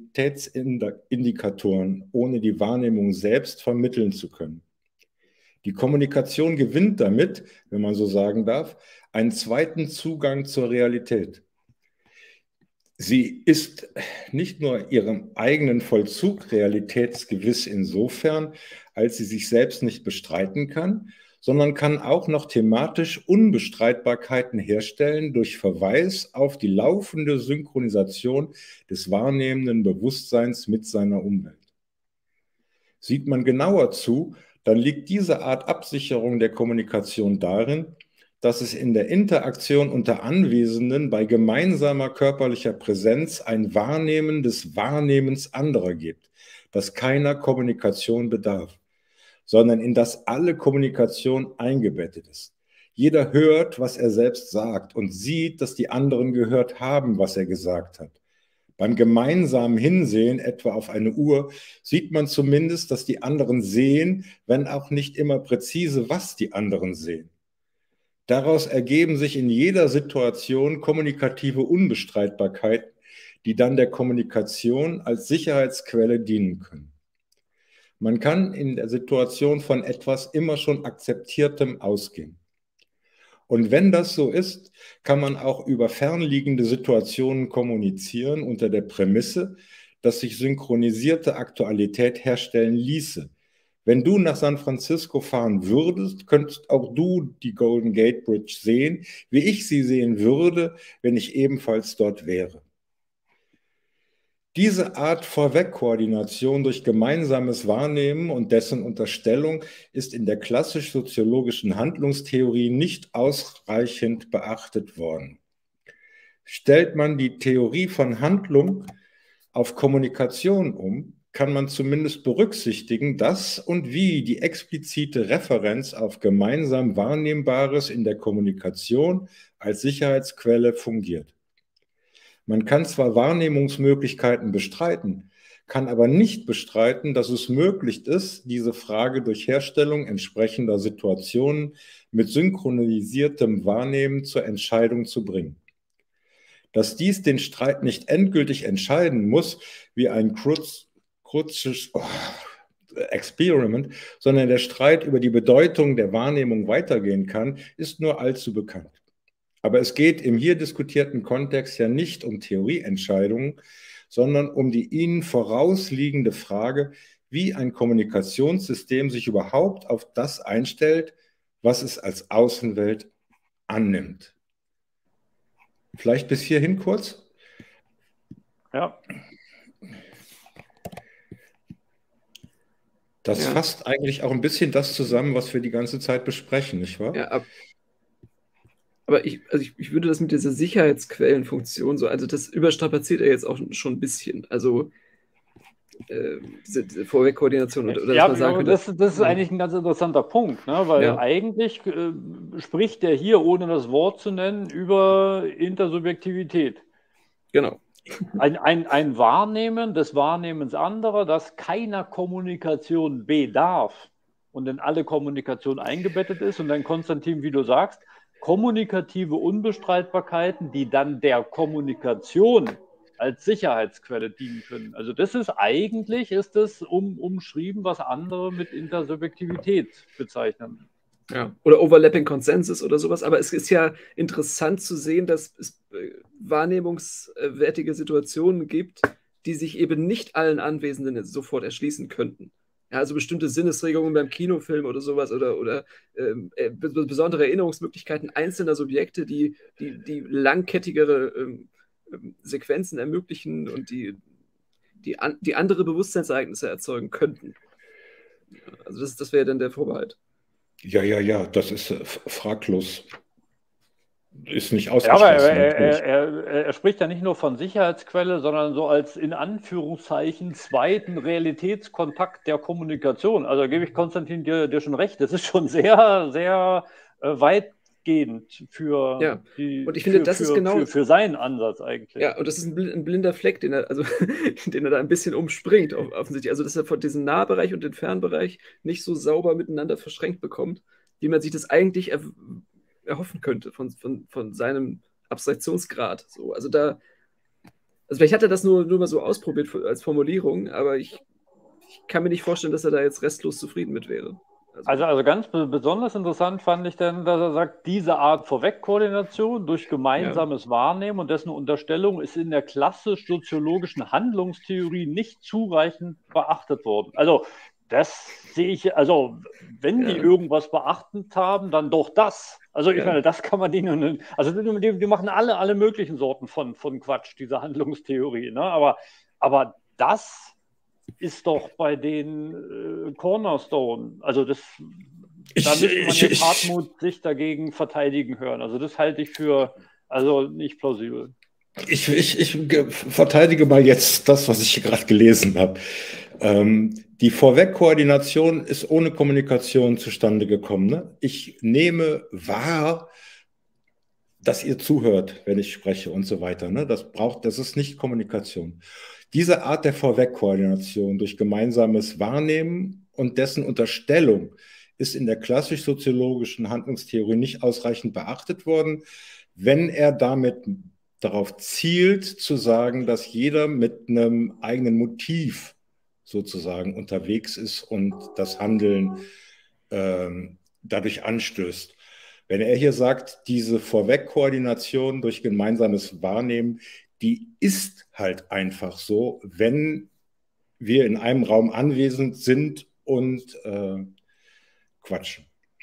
Realitätsindikatoren, ohne die Wahrnehmung selbst vermitteln zu können. Die Kommunikation gewinnt damit, wenn man so sagen darf, einen zweiten Zugang zur Realität. Sie ist nicht nur ihrem eigenen Vollzug realitätsgewiss insofern, als sie sich selbst nicht bestreiten kann, sondern kann auch noch thematisch Unbestreitbarkeiten herstellen durch Verweis auf die laufende Synchronisation des wahrnehmenden Bewusstseins mit seiner Umwelt. Sieht man genauer zu, dann liegt diese Art Absicherung der Kommunikation darin, dass es in der Interaktion unter Anwesenden bei gemeinsamer körperlicher Präsenz ein Wahrnehmen des Wahrnehmens anderer gibt, das keiner Kommunikation bedarf, sondern in das alle Kommunikation eingebettet ist. Jeder hört, was er selbst sagt und sieht, dass die anderen gehört haben, was er gesagt hat. Beim gemeinsamen Hinsehen, etwa auf eine Uhr, sieht man zumindest, dass die anderen sehen, wenn auch nicht immer präzise, was die anderen sehen. Daraus ergeben sich in jeder Situation kommunikative Unbestreitbarkeiten, die dann der Kommunikation als Sicherheitsquelle dienen können. Man kann in der Situation von etwas immer schon Akzeptiertem ausgehen. Und wenn das so ist, kann man auch über fernliegende Situationen kommunizieren unter der Prämisse, dass sich synchronisierte Aktualität herstellen ließe. Wenn du nach San Francisco fahren würdest, könntest auch du die Golden Gate Bridge sehen, wie ich sie sehen würde, wenn ich ebenfalls dort wäre. Diese Art Vorwegkoordination durch gemeinsames Wahrnehmen und dessen Unterstellung ist in der klassisch-soziologischen Handlungstheorie nicht ausreichend beachtet worden. Stellt man die Theorie von Handlung auf Kommunikation um, kann man zumindest berücksichtigen, dass und wie die explizite Referenz auf gemeinsam Wahrnehmbares in der Kommunikation als Sicherheitsquelle fungiert. Man kann zwar Wahrnehmungsmöglichkeiten bestreiten, kann aber nicht bestreiten, dass es möglich ist, diese Frage durch Herstellung entsprechender Situationen mit synchronisiertem Wahrnehmen zur Entscheidung zu bringen. Dass dies den Streit nicht endgültig entscheiden muss, wie ein kurzes Experiment, sondern der Streit über die Bedeutung der Wahrnehmung weitergehen kann, ist nur allzu bekannt. Aber es geht im hier diskutierten Kontext ja nicht um Theorieentscheidungen, sondern um die ihnen vorausliegende Frage, wie ein Kommunikationssystem sich überhaupt auf das einstellt, was es als Außenwelt annimmt. Vielleicht bis hierhin kurz? Ja. Das fasst eigentlich auch ein bisschen das zusammen, was wir die ganze Zeit besprechen, nicht wahr? Ja, aber ich würde das mit dieser Sicherheitsquellenfunktion so, also das überstrapaziert er jetzt auch schon ein bisschen. Also diese Vorwegkoordination oder ja, dass man sagen das ist eigentlich ein ganz interessanter Punkt, ne? Weil eigentlich spricht er hier, ohne das Wort zu nennen, über Intersubjektivität. Genau. Ein Wahrnehmen des Wahrnehmens anderer, das keiner Kommunikation bedarf und in alle Kommunikation eingebettet ist. Und dann, Konstantin, wie du sagst, kommunikative Unbestreitbarkeiten, die dann der Kommunikation als Sicherheitsquelle dienen können. Also das ist eigentlich, umschrieben, was andere mit Intersubjektivität bezeichnen. Ja. Oder Overlapping Consensus oder sowas. Aber es ist ja interessant zu sehen, dass es wahrnehmungswertige Situationen gibt, die sich eben nicht allen Anwesenden sofort erschließen könnten. Ja, also bestimmte Sinnesregungen beim Kinofilm oder sowas oder besondere Erinnerungsmöglichkeiten einzelner Subjekte, die langkettigere Sequenzen ermöglichen und die andere Bewusstseinsereignisse erzeugen könnten. Also das wäre dann der Vorbehalt. Ja, das ist fraglos. Ist nicht Ja, ausgeschlossen. aber natürlich. er spricht ja nicht nur von Sicherheitsquelle, sondern so als in Anführungszeichen zweiten Realitätskontakt der Kommunikation. Also gebe ich Konstantin dir schon recht. Das ist schon sehr, sehr weitgehend für, und ich finde, das ist genau für seinen Ansatz eigentlich. Ja, und das ist ein blinder Fleck, den er da ein bisschen umspringt, offensichtlich. Also, dass er von diesem Nahbereich und den Fernbereich nicht so sauber miteinander verschränkt bekommt, wie man sich das eigentlich erhoffen könnte von seinem Abstraktionsgrad. So, also vielleicht hat er das nur mal so ausprobiert als Formulierung, aber ich kann mir nicht vorstellen, dass er da jetzt restlos zufrieden mit wäre. Also ganz besonders interessant fand ich dann, dass er sagt, diese Art Vorwegkoordination durch gemeinsames Wahrnehmen und dessen Unterstellung ist in der klassisch-soziologischen Handlungstheorie nicht zureichend beachtet worden. Also das sehe ich, also wenn die irgendwas beachtend haben, dann doch das. Also ich meine, das kann man denen, also die machen alle möglichen Sorten von Quatsch, diese Handlungstheorie, ne? Aber das ist doch bei den Cornerstone. Also da müsste man jetzt Hartmut sich dagegen verteidigen hören. Also das halte ich für nicht plausibel. Ich verteidige mal jetzt das, was ich hier gerade gelesen habe. Die Vorwegkoordination ist ohne Kommunikation zustande gekommen. Ne? Ich nehme wahr, dass ihr zuhört, wenn ich spreche und so weiter. Ne? Das ist nicht Kommunikation. Diese Art der Vorwegkoordination durch gemeinsames Wahrnehmen und dessen Unterstellung ist in der klassisch-soziologischen Handlungstheorie nicht ausreichend beachtet worden, wenn er damit darauf zielt, zu sagen, dass jeder mit einem eigenen Motiv sozusagen unterwegs ist und das Handeln dadurch anstößt. Wenn er hier sagt, diese Vorwegkoordination durch gemeinsames Wahrnehmen, die ist halt einfach so, wenn wir in einem Raum anwesend sind und quatschen.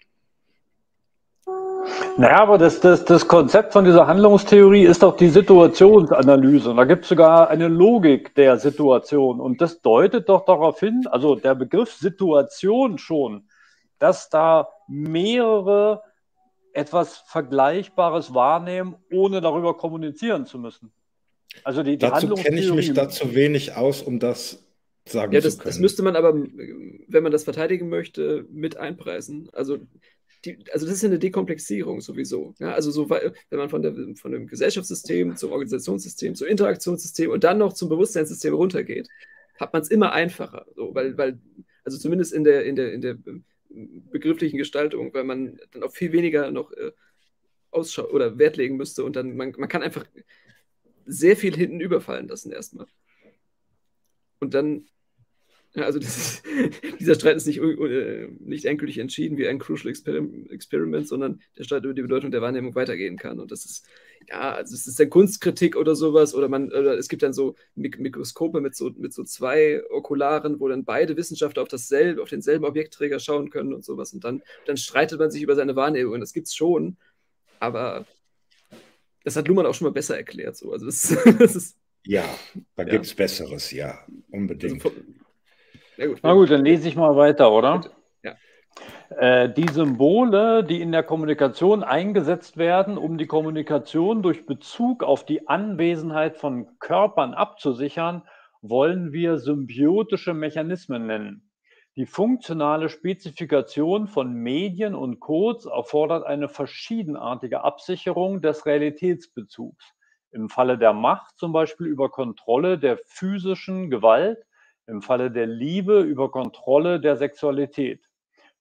Naja, aber das Konzept von dieser Handlungstheorie ist doch die Situationsanalyse. Und da gibt es sogar eine Logik der Situation. Und das deutet doch darauf hin, also der Begriff Situation schon, dass da mehrere etwas Vergleichbares wahrnehmen, ohne darüber kommunizieren zu müssen. Also die dazu kenne ich mich dazu wenig aus, um das sagen zu können. Das müsste man aber, wenn man das verteidigen möchte, mit einpreisen. Also das ist ja eine Dekomplexierung sowieso. Ja? Also wenn man von dem Gesellschaftssystem zum Organisationssystem, zum Interaktionssystem und dann noch zum Bewusstseinssystem runtergeht, hat man es immer einfacher. So, weil also zumindest in der begrifflichen Gestaltung, weil man dann auf viel weniger noch Ausschau oder Wert legen müsste und dann man kann einfach sehr viel hinten überfallen lassen erstmal. Und dann, also dieser Streit ist nicht endgültig entschieden wie ein Crucial Experiment, sondern der Streit über die Bedeutung der Wahrnehmung weitergehen kann. Und das ist, also es ist eine Kunstkritik oder sowas, oder es gibt dann so Mikroskope mit so zwei Okularen, wo dann beide Wissenschaftler auf denselben Objektträger schauen können und sowas. Und dann streitet man sich über seine Wahrnehmung. Und das gibt's schon, aber das hat Luhmann auch schon mal besser erklärt. So. Also das ist ja, da gibt es Besseres, ja, unbedingt. Also, na gut, dann lese ich mal weiter, oder? Bitte. Ja. Die Symbole, die in der Kommunikation eingesetzt werden, um die Kommunikation durch Bezug auf die Anwesenheit von Körpern abzusichern, wollen wir symbiotische Mechanismen nennen. Die funktionale Spezifikation von Medien und Codes erfordert eine verschiedenartige Absicherung des Realitätsbezugs. Im Falle der Macht zum Beispiel über Kontrolle der physischen Gewalt, im Falle der Liebe über Kontrolle der Sexualität.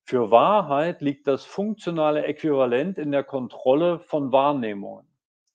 Für Wahrheit liegt das funktionale Äquivalent in der Kontrolle von Wahrnehmungen.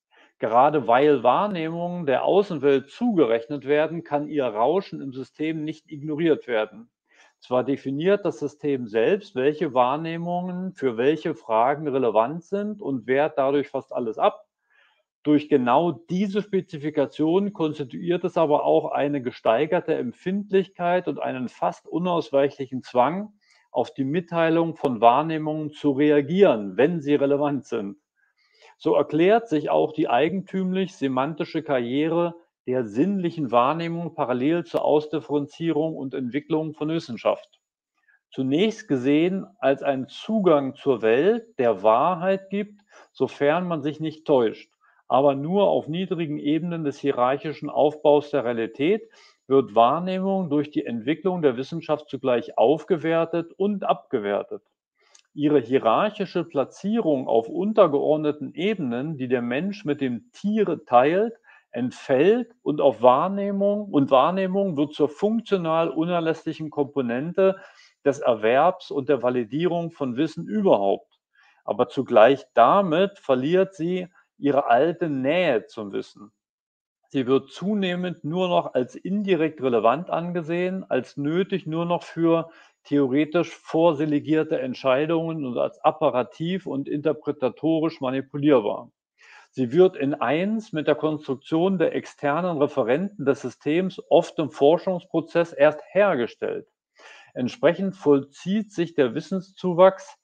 Gerade weil Wahrnehmungen der Außenwelt zugerechnet werden, kann ihr Rauschen im System nicht ignoriert werden. Zwar definiert das System selbst, welche Wahrnehmungen für welche Fragen relevant sind und wehrt dadurch fast alles ab. Durch genau diese Spezifikation konstituiert es aber auch eine gesteigerte Empfindlichkeit und einen fast unausweichlichen Zwang, auf die Mitteilung von Wahrnehmungen zu reagieren, wenn sie relevant sind. So erklärt sich auch die eigentümlich-semantische Karriere der sinnlichen Wahrnehmung parallel zur Ausdifferenzierung und Entwicklung von Wissenschaft. Zunächst gesehen als ein Zugang zur Welt, der Wahrheit gibt, sofern man sich nicht täuscht, aber nur auf niedrigen Ebenen des hierarchischen Aufbaus der Realität wird Wahrnehmung durch die Entwicklung der Wissenschaft zugleich aufgewertet und abgewertet. Ihre hierarchische Platzierung auf untergeordneten Ebenen, die der Mensch mit dem Tiere teilt, entfällt und Wahrnehmung wird zur funktional unerlässlichen Komponente des Erwerbs und der Validierung von Wissen überhaupt. Aber zugleich damit verliert sie ihre alte Nähe zum Wissen. Sie wird zunehmend nur noch als indirekt relevant angesehen, als nötig nur noch für theoretisch vorselegierte Entscheidungen und als apparativ und interpretatorisch manipulierbar. Sie wird in eins mit der Konstruktion der externen Referenten des Systems oft im Forschungsprozess erst hergestellt. Entsprechend vollzieht sich der Wissenszuwachs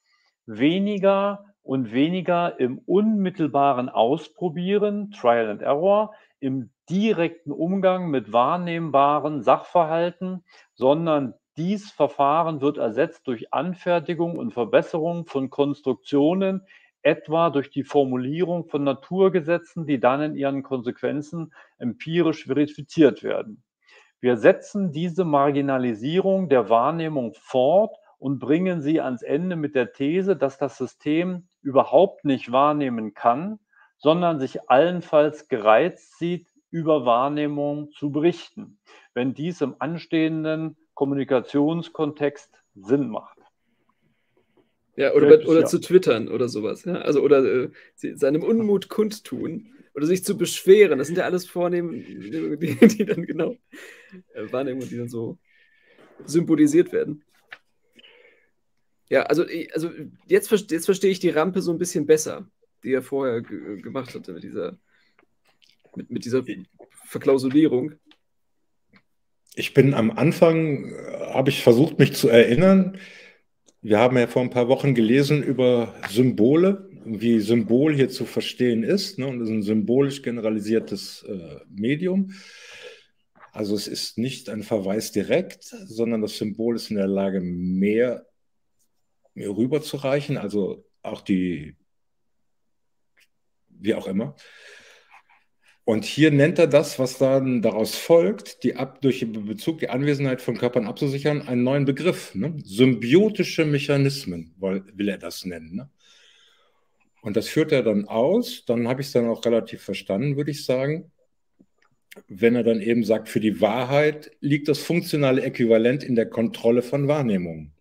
weniger und weniger im unmittelbaren Ausprobieren, Trial and Error, im direkten Umgang mit wahrnehmbaren Sachverhalten, sondern dies Verfahren wird ersetzt durch Anfertigung und Verbesserung von Konstruktionen, etwa durch die Formulierung von Naturgesetzen, die dann in ihren Konsequenzen empirisch verifiziert werden. Wir setzen diese Marginalisierung der Wahrnehmung fort und bringen sie ans Ende mit der These, dass das System überhaupt nicht wahrnehmen kann, sondern sich allenfalls gereizt sieht, über Wahrnehmung zu berichten, wenn dies im anstehenden Kommunikationskontext Sinn macht. Ja, oder zu twittern oder sowas. Ja? Also, oder seinem Unmut kundtun oder sich zu beschweren. Das sind ja alles Vornehmen, die dann genau Wahrnehmungen, die dann so symbolisiert werden. Ja, also jetzt verstehe ich die Rampe so ein bisschen besser, die er vorher gemacht hatte mit dieser Verklausulierung. Ich bin am Anfang, habe ich versucht, mich zu erinnern. Wir haben ja vor ein paar Wochen gelesen über Symbole, wie Symbol hier zu verstehen ist. Ne? Und das ist ein symbolisch generalisiertes Medium. Also es ist nicht ein Verweis direkt, sondern das Symbol ist in der Lage, mehr rüberzureichen, also auch wie auch immer. Und hier nennt er das, was dann daraus folgt, durch den Bezug, die Anwesenheit von Körpern abzusichern, einen neuen Begriff. Ne? Symbiotische Mechanismen will er das nennen. Ne? Und das führt er dann aus, dann habe ich es dann auch relativ verstanden, würde ich sagen, wenn er dann eben sagt, für die Wahrheit liegt das funktionale Äquivalent in der Kontrolle von Wahrnehmungen.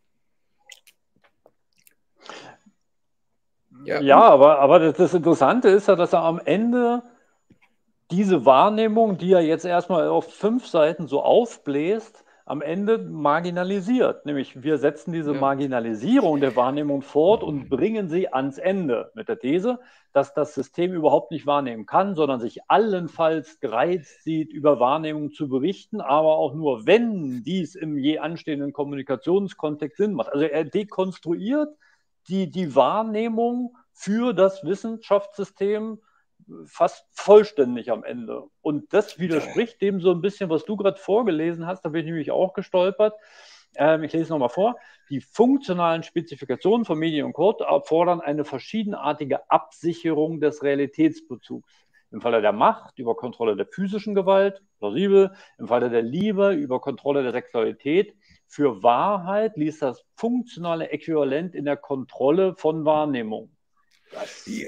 Ja, aber das Interessante ist ja, dass er am Ende diese Wahrnehmung, die er jetzt erstmal auf 5 Seiten so aufbläst, am Ende marginalisiert. Nämlich wir setzen diese Marginalisierung der Wahrnehmung fort und bringen sie ans Ende mit der These, dass das System überhaupt nicht wahrnehmen kann, sondern sich allenfalls gereizt sieht, über Wahrnehmung zu berichten, aber auch nur, wenn dies im je anstehenden Kommunikationskontext Sinn macht. Also er dekonstruiert die Wahrnehmung für das Wissenschaftssystem fast vollständig am Ende. Und das widerspricht dem so ein bisschen, was du gerade vorgelesen hast. Da bin ich nämlich auch gestolpert. Ich lese nochmal vor. Die funktionalen Spezifikationen von Medien und Code erfordern eine verschiedenartige Absicherung des Realitätsbezugs. Im Falle der Macht über Kontrolle der physischen Gewalt, plausibel. Im Falle der Liebe über Kontrolle der Sexualität. Für Wahrheit liegt das funktionale Äquivalent in der Kontrolle von Wahrnehmung. Ich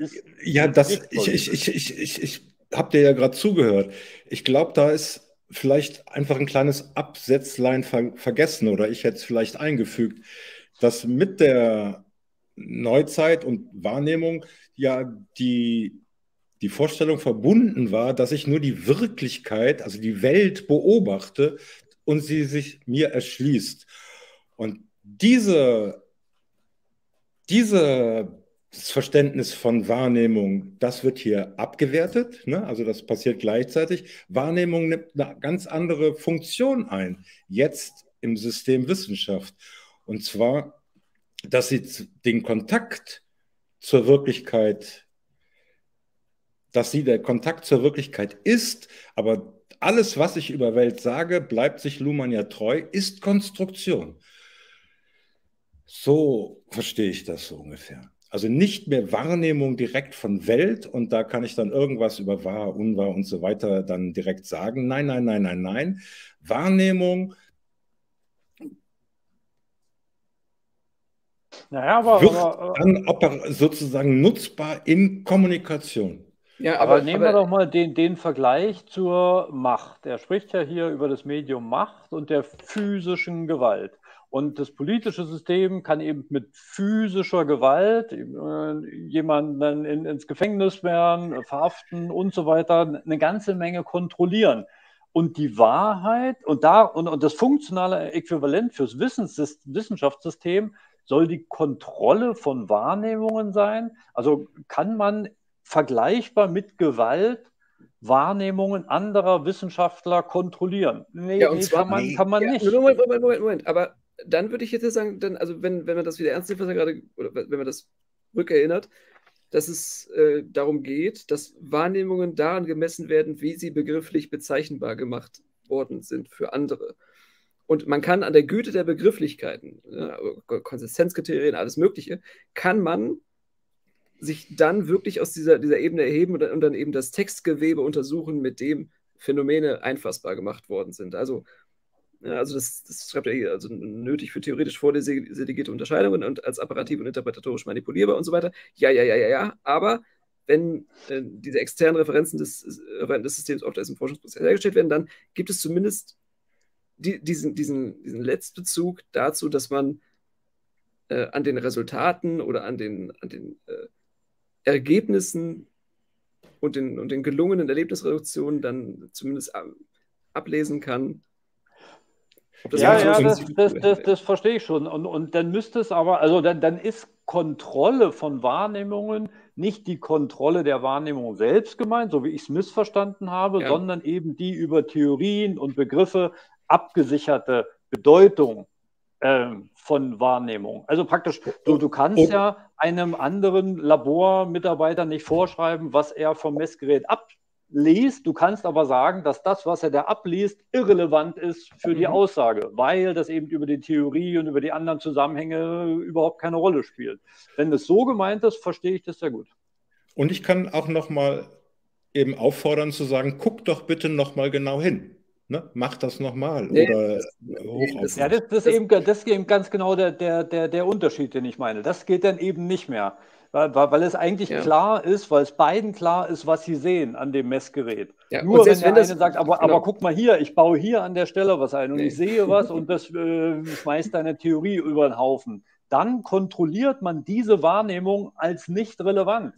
habe dir ja gerade zugehört. Ich glaube, da ist vielleicht einfach ein kleines Absätzlein vergessen oder ich hätte es vielleicht eingefügt. dass mit der Neuzeit und Wahrnehmung ja die Vorstellung verbunden war, dass ich nur die Wirklichkeit, also die Welt beobachte und sie sich mir erschließt. Und dieses Verständnis von Wahrnehmung, das wird hier abgewertet, ne? Also das passiert gleichzeitig. Wahrnehmung nimmt eine ganz andere Funktion ein, jetzt im System Wissenschaft. Und zwar, dass sie den Kontakt zur Wirklichkeit, dass sie der Kontakt zur Wirklichkeit ist, aber alles, was ich über Welt sage, bleibt sich Luhmann ja treu, ist Konstruktion. So verstehe ich das so ungefähr. Also nicht mehr Wahrnehmung direkt von Welt und da kann ich dann irgendwas über wahr, unwahr und so weiter dann direkt sagen. Nein, nein, nein, nein, nein. Wahrnehmung wird dann sozusagen nutzbar in Kommunikation. Ja, aber nehmen wir doch mal den Vergleich zur Macht. Er spricht ja hier über das Medium Macht und der physischen Gewalt. Und das politische System kann eben mit physischer Gewalt jemanden ins Gefängnis werden, verhaften und so weiter, eine ganze Menge kontrollieren. Und die Wahrheit und das funktionale Äquivalent fürs Wissenschaftssystem soll die Kontrolle von Wahrnehmungen sein. Also kann man vergleichbar mit Gewalt Wahrnehmungen anderer Wissenschaftler kontrollieren? Nee, ja, und zwar kann man nicht. Moment. Aber dann würde ich jetzt sagen, also wenn man das wieder ernst nimmt, was er gerade, oder wenn man das rückerinnert, dass es darum geht, dass Wahrnehmungen daran gemessen werden, wie sie begrifflich bezeichnbar gemacht worden sind für andere. Und man kann an der Güte der Begrifflichkeiten, Konsistenzkriterien, alles Mögliche, kann man sich dann wirklich aus dieser Ebene erheben und dann eben das Textgewebe untersuchen, mit dem Phänomene einfassbar gemacht worden sind. Also das schreibt er hier, also nötig für theoretisch vordelegierte Unterscheidungen und als apparativ und interpretatorisch manipulierbar und so weiter. Ja. Aber wenn diese externen Referenzen des Systems auf diesem Forschungsprozess hergestellt werden, dann gibt es zumindest diesen Letztbezug dazu, dass man an den Resultaten oder an den Ergebnissen und den gelungenen Erlebnisreduktionen dann zumindest ablesen kann. Das verstehe ich schon. Und dann müsste es aber, also dann ist Kontrolle von Wahrnehmungen nicht die Kontrolle der Wahrnehmung selbst gemeint, so wie ich es missverstanden habe, sondern eben die über Theorien und Begriffe abgesicherte Bedeutung von Wahrnehmung. Also praktisch, du kannst ja einem anderen Labormitarbeiter nicht vorschreiben, was er vom Messgerät abliest. Du kannst aber sagen, dass das, was er da abliest, irrelevant ist für die Aussage, weil das eben über die Theorie und über die anderen Zusammenhänge überhaupt keine Rolle spielt. Wenn das so gemeint ist, verstehe ich das sehr gut. Und ich kann auch nochmal eben auffordern zu sagen, guck doch bitte nochmal genau hin. Ne? Mach das nochmal. Das ist eben ganz genau der Unterschied, den ich meine. Das geht dann eben nicht mehr, weil es eigentlich klar ist, weil es beiden klar ist, was sie sehen an dem Messgerät. Ja, nur wenn der eine sagt, aber guck mal hier, ich baue hier an der Stelle was ein und ich sehe was und das schmeißt deine Theorie über den Haufen. Dann kontrolliert man diese Wahrnehmung als nicht relevant.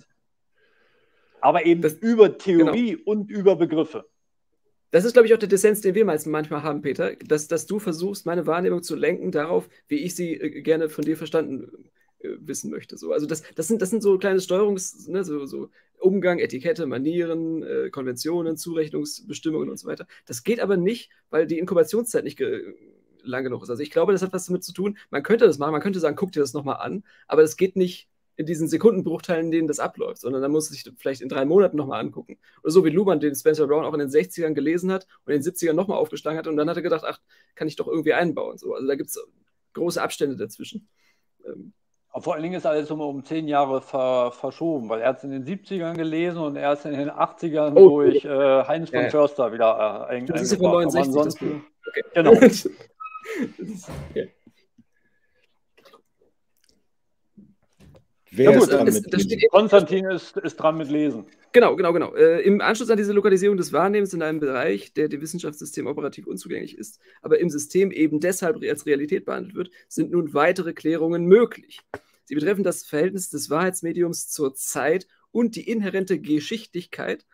Aber eben über Theorie und über Begriffe. Das ist, glaube ich, auch der Dissens, den wir manchmal haben, Peter, dass du versuchst, meine Wahrnehmung zu lenken darauf, wie ich sie gerne von dir verstanden wissen möchte. So. Also das sind so kleine Steuerungs-, ne, so Umgang, Etikette, Manieren, Konventionen, Zurechnungsbestimmungen und so weiter. Das geht aber nicht, weil die Inkubationszeit nicht lang genug ist. Also ich glaube, das hat was damit zu tun. Man könnte das machen, man könnte sagen, guck dir das nochmal an, aber das geht nicht in diesen Sekundenbruchteilen, in denen das abläuft, sondern dann muss es sich vielleicht in 3 Monaten nochmal angucken. Oder so wie Luhmann, den Spencer Brown auch in den 60ern gelesen hat und in den 70ern nochmal aufgeschlagen hat und dann hat er gedacht, ach, kann ich doch irgendwie einbauen. So. Also da gibt es große Abstände dazwischen. Vor allen Dingen ist alles um 10 Jahre verschoben, weil er hat es in den 70ern gelesen und erst in den 80ern durch Heinz von Förster wieder eingebracht. Das ist ja von 69. Ansonsten, okay. Genau. Wer ja gut, Konstantin ist dran mit Lesen. Genau. Im Anschluss an diese Lokalisierung des Wahrnehmens in einem Bereich, der dem Wissenschaftssystem operativ unzugänglich ist, aber im System eben deshalb als Realität behandelt wird, sind nun weitere Klärungen möglich. Sie betreffen das Verhältnis des Wahrheitsmediums zur Zeit und die inhärente Geschichtlichkeit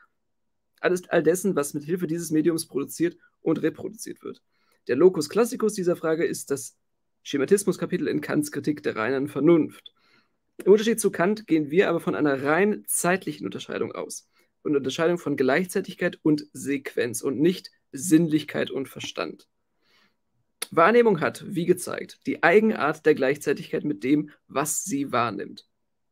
all dessen, was mit Hilfe dieses Mediums produziert und reproduziert wird. Der Locus classicus dieser Frage ist das Schematismuskapitel in Kants Kritik der reinen Vernunft. Im Unterschied zu Kant gehen wir aber von einer rein zeitlichen Unterscheidung aus. Von der Unterscheidung von Gleichzeitigkeit und Sequenz und nicht Sinnlichkeit und Verstand. Wahrnehmung hat, wie gezeigt, die Eigenart der Gleichzeitigkeit mit dem, was sie wahrnimmt.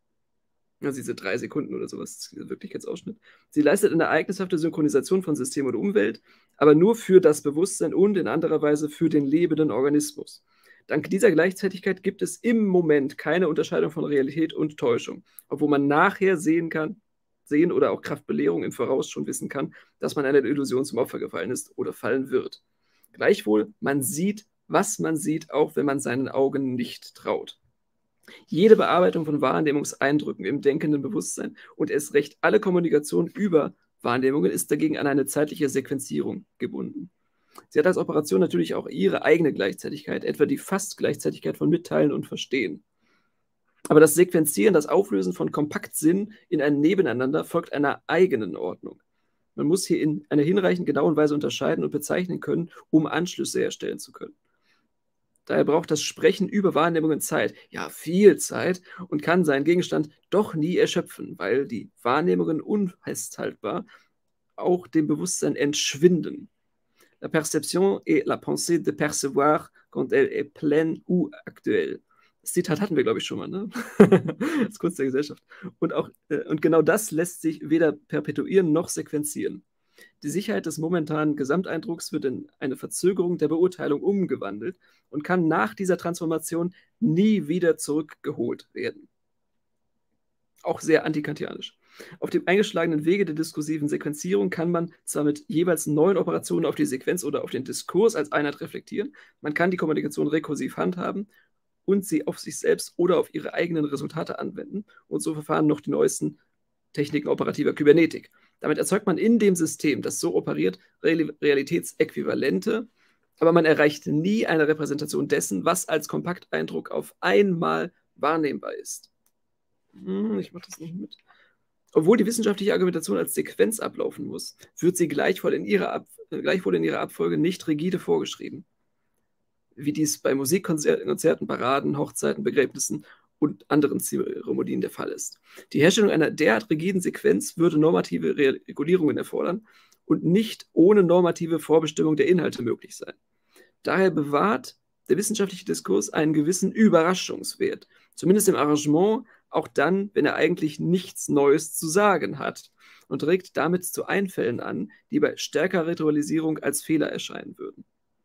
Also diese 3 Sekunden oder sowas, dieser Wirklichkeitsausschnitt. Sie leistet eine ereignishafte Synchronisation von System und Umwelt, aber nur für das Bewusstsein und in anderer Weise für den lebenden Organismus. Dank dieser Gleichzeitigkeit gibt es im Moment keine Unterscheidung von Realität und Täuschung, obwohl man nachher sehen oder auch Kraftbelehrung im Voraus schon wissen kann, dass man einer Illusion zum Opfer gefallen ist oder fallen wird. Gleichwohl, man sieht, was man sieht, auch wenn man seinen Augen nicht traut. Jede Bearbeitung von Wahrnehmungseindrücken im denkenden Bewusstsein und erst recht alle Kommunikation über Wahrnehmungen ist dagegen an eine zeitliche Sequenzierung gebunden. Sie hat als Operation natürlich auch ihre eigene Gleichzeitigkeit, etwa die Fast-Gleichzeitigkeit von Mitteilen und Verstehen. Aber das Sequenzieren, das Auflösen von Kompaktsinn in ein Nebeneinander folgt einer eigenen Ordnung. Man muss hier in einer hinreichend genauen Weise unterscheiden und bezeichnen können, um Anschlüsse herstellen zu können. Daher braucht das Sprechen über Wahrnehmungen Zeit, ja viel Zeit, und kann seinen Gegenstand doch nie erschöpfen, weil die Wahrnehmungen unfesthaltbar auch dem Bewusstsein entschwinden. La perception est la pensée de percevoir quand elle est pleine ou actuelle. Das Zitat hatten wir, glaube ich, schon mal, ne? Das Kunst der Gesellschaft. Und genau das lässt sich weder perpetuieren noch sequenzieren. Die Sicherheit des momentanen Gesamteindrucks wird in eine Verzögerung der Beurteilung umgewandelt und kann nach dieser Transformation nie wieder zurückgeholt werden. Auch sehr antikantianisch. Auf dem eingeschlagenen Wege der diskursiven Sequenzierung kann man zwar mit jeweils neuen Operationen auf die Sequenz oder auf den Diskurs als Einheit reflektieren, man kann die Kommunikation rekursiv handhaben und sie auf sich selbst oder auf ihre eigenen Resultate anwenden und so verfahren noch die neuesten Techniken operativer Kybernetik. Damit erzeugt man in dem System, das so operiert, Realitätsäquivalente, aber man erreicht nie eine Repräsentation dessen, was als Kompakteindruck auf einmal wahrnehmbar ist. Ich mache das nicht mit. Obwohl die wissenschaftliche Argumentation als Sequenz ablaufen muss, wird sie gleichwohl in ihrer Abfolge nicht rigide vorgeschrieben. Wie dies bei Musikkonzerten, Paraden, Hochzeiten, Begräbnissen und anderen Zeremonien der Fall ist. Die Herstellung einer derart rigiden Sequenz würde normative Regulierungen erfordern und nicht ohne normative Vorbestimmung der Inhalte möglich sein. Daher bewahrt der wissenschaftliche Diskurs einen gewissen Überraschungswert, zumindest im Arrangement, auch dann, wenn er eigentlich nichts Neues zu sagen hat und regt damit zu Einfällen an, die bei stärkerer Ritualisierung als Fehler erscheinen würden.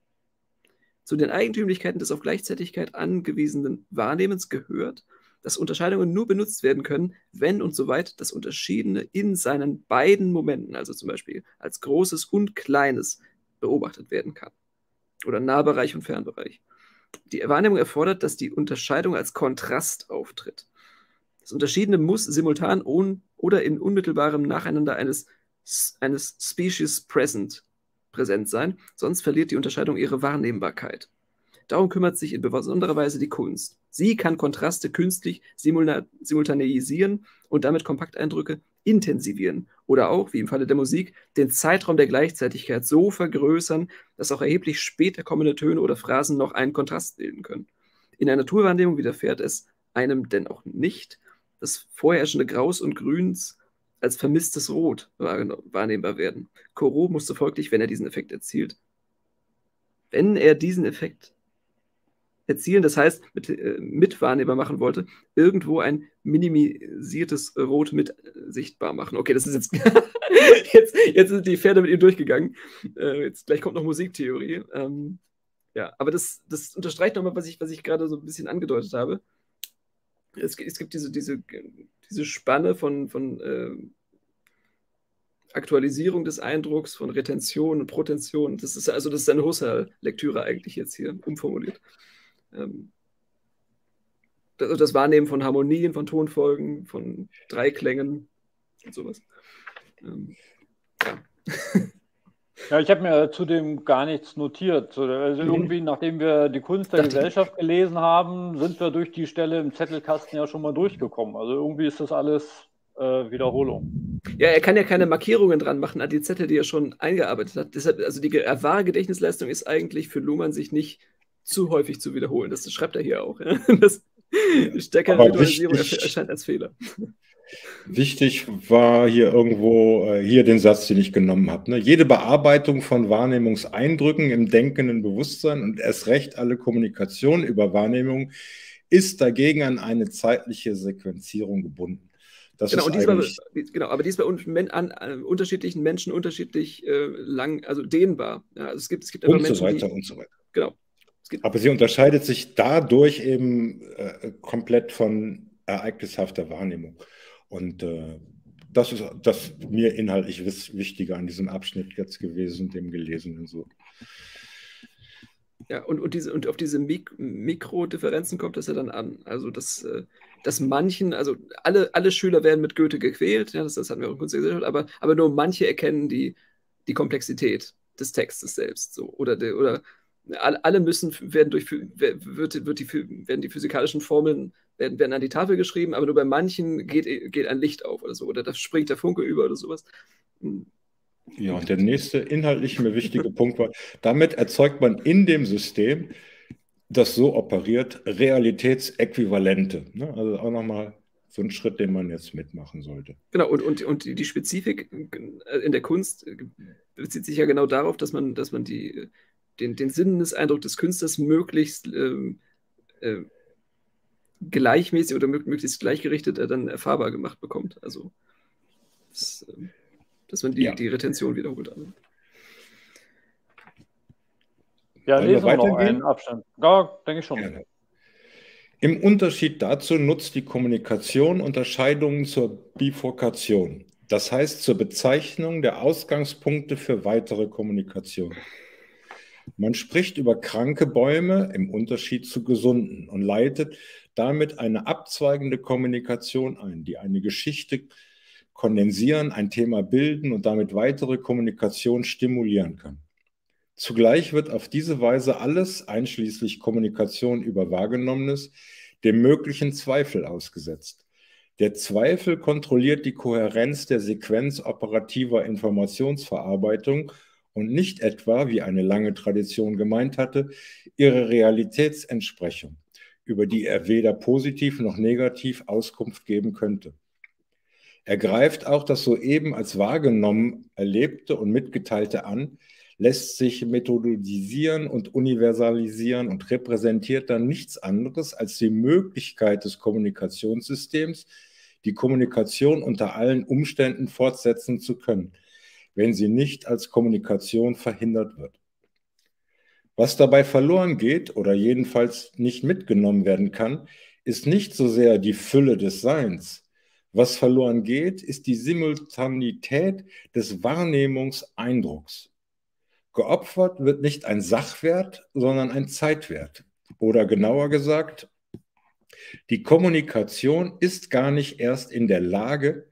Zu den Eigentümlichkeiten des auf Gleichzeitigkeit angewiesenen Wahrnehmens gehört, dass Unterscheidungen nur benutzt werden können, wenn und soweit das Unterschiedene in seinen beiden Momenten, also zum Beispiel als Großes und Kleines, beobachtet werden kann. Oder Nahbereich und Fernbereich. Die Wahrnehmung erfordert, dass die Unterscheidung als Kontrast auftritt. Das Unterschiedene muss simultan oder in unmittelbarem Nacheinander eines Species präsent sein, sonst verliert die Unterscheidung ihre Wahrnehmbarkeit. Darum kümmert sich in besonderer Weise die Kunst. Sie kann Kontraste künstlich simultaneisieren und damit Kompakteindrücke intensivieren oder auch, wie im Falle der Musik, den Zeitraum der Gleichzeitigkeit so vergrößern, dass auch erheblich später kommende Töne oder Phrasen noch einen Kontrast bilden können. In der Naturwahrnehmung widerfährt es einem denn auch nicht, das vorherrschende Graus und Grüns als vermisstes Rot wahrnehmbar werden. Corot musste folglich, wenn er diesen Effekt erzielen, das heißt, mit wahrnehmbar machen wollte, irgendwo ein minimisiertes Rot mit sichtbar machen. Okay, das ist jetzt sind die Pferde mit ihm durchgegangen. Gleich kommt noch Musiktheorie. Ja, aber das unterstreicht nochmal, was ich gerade so ein bisschen angedeutet habe. Es gibt diese Spanne von Aktualisierung des Eindrucks, von Retention und Protention. Das ist eine Husserl-Lektüre eigentlich jetzt hier umformuliert. Das Wahrnehmen von Harmonien, von Tonfolgen, von Dreiklängen, und sowas. Ja, ich habe mir zudem gar nichts notiert. Also irgendwie, nachdem wir die Kunst der Gesellschaft gelesen haben, sind wir durch die Stelle im Zettelkasten ja schon mal durchgekommen. Also irgendwie ist das alles Wiederholung. Ja, er kann ja keine Markierungen dran machen an die Zettel, die er schon eingearbeitet hat. Deshalb, also die wahre Gedächtnisleistung ist eigentlich für Luhmann, sich nicht zu häufig zu wiederholen. Das schreibt er hier auch. Ja? Das stärkere Ritualisierung erscheint als Fehler. Wichtig war hier irgendwo, hier den Satz, den ich genommen habe. Ne? Jede Bearbeitung von Wahrnehmungseindrücken im denkenden Bewusstsein und erst recht alle Kommunikation über Wahrnehmung ist dagegen an eine zeitliche Sequenzierung gebunden. Das genau, ist aber dies bei unterschiedlichen Menschen unterschiedlich lang, also dehnbar. Ja, also es gibt und Menschen, so weiter und so weiter. Genau. Aber sie unterscheidet sich dadurch eben komplett von ereignishafter Wahrnehmung. Und das ist das mir inhaltlich Wichtige an diesem Abschnitt jetzt gewesen, dem Gelesenen so. Ja, und auf diese Mikrodifferenzen kommt das ja dann an. Also, dass manchen, also alle Schüler werden mit Goethe gequält, ja, das hatten wir auch in Kunst der Gesellschaft, aber nur manche erkennen die Komplexität des Textes selbst. So. Oder alle werden die physikalischen Formeln werden an die Tafel geschrieben, aber nur bei manchen geht ein Licht auf oder so, oder da springt der Funke über oder sowas. Ja, und der nächste inhaltlich mir wichtige Punkt war, damit erzeugt man in dem System, das so operiert, Realitätsäquivalente. Ne? Also auch nochmal so ein Schritt, den man jetzt mitmachen sollte. Genau, und die Spezifik in der Kunst bezieht sich ja genau darauf, dass man den Sinneseindruck des Künstlers möglichst gleichmäßig oder möglichst gleichgerichtet dann erfahrbar gemacht bekommt. Also, dass man die Retention wiederholt. Ja, lesen wir noch einen Abstand. Ja, denke ich schon. Ja. Im Unterschied dazu nutzt die Kommunikation Unterscheidungen zur Bifurkation. Das heißt zur Bezeichnung der Ausgangspunkte für weitere Kommunikation. Man spricht über kranke Bäume im Unterschied zu gesunden und leitet damit eine abzweigende Kommunikation ein, die eine Geschichte kondensieren, ein Thema bilden und damit weitere Kommunikation stimulieren kann. Zugleich wird auf diese Weise alles, einschließlich Kommunikation über Wahrgenommenes, dem möglichen Zweifel ausgesetzt. Der Zweifel kontrolliert die Kohärenz der Sequenz operativer Informationsverarbeitung und nicht etwa, wie eine lange Tradition gemeint hatte, ihre Realitätsentsprechung, über die er weder positiv noch negativ Auskunft geben könnte. Er greift auch das soeben als wahrgenommen Erlebte und Mitgeteilte an, lässt sich methodisieren und universalisieren und repräsentiert dann nichts anderes als die Möglichkeit des Kommunikationssystems, die Kommunikation unter allen Umständen fortsetzen zu können, wenn sie nicht als Kommunikation verhindert wird. Was dabei verloren geht oder jedenfalls nicht mitgenommen werden kann, ist nicht so sehr die Fülle des Seins. Was verloren geht, ist die Simultanität des Wahrnehmungseindrucks. Geopfert wird nicht ein Sachwert, sondern ein Zeitwert. Oder genauer gesagt, die Kommunikation ist gar nicht erst in der Lage,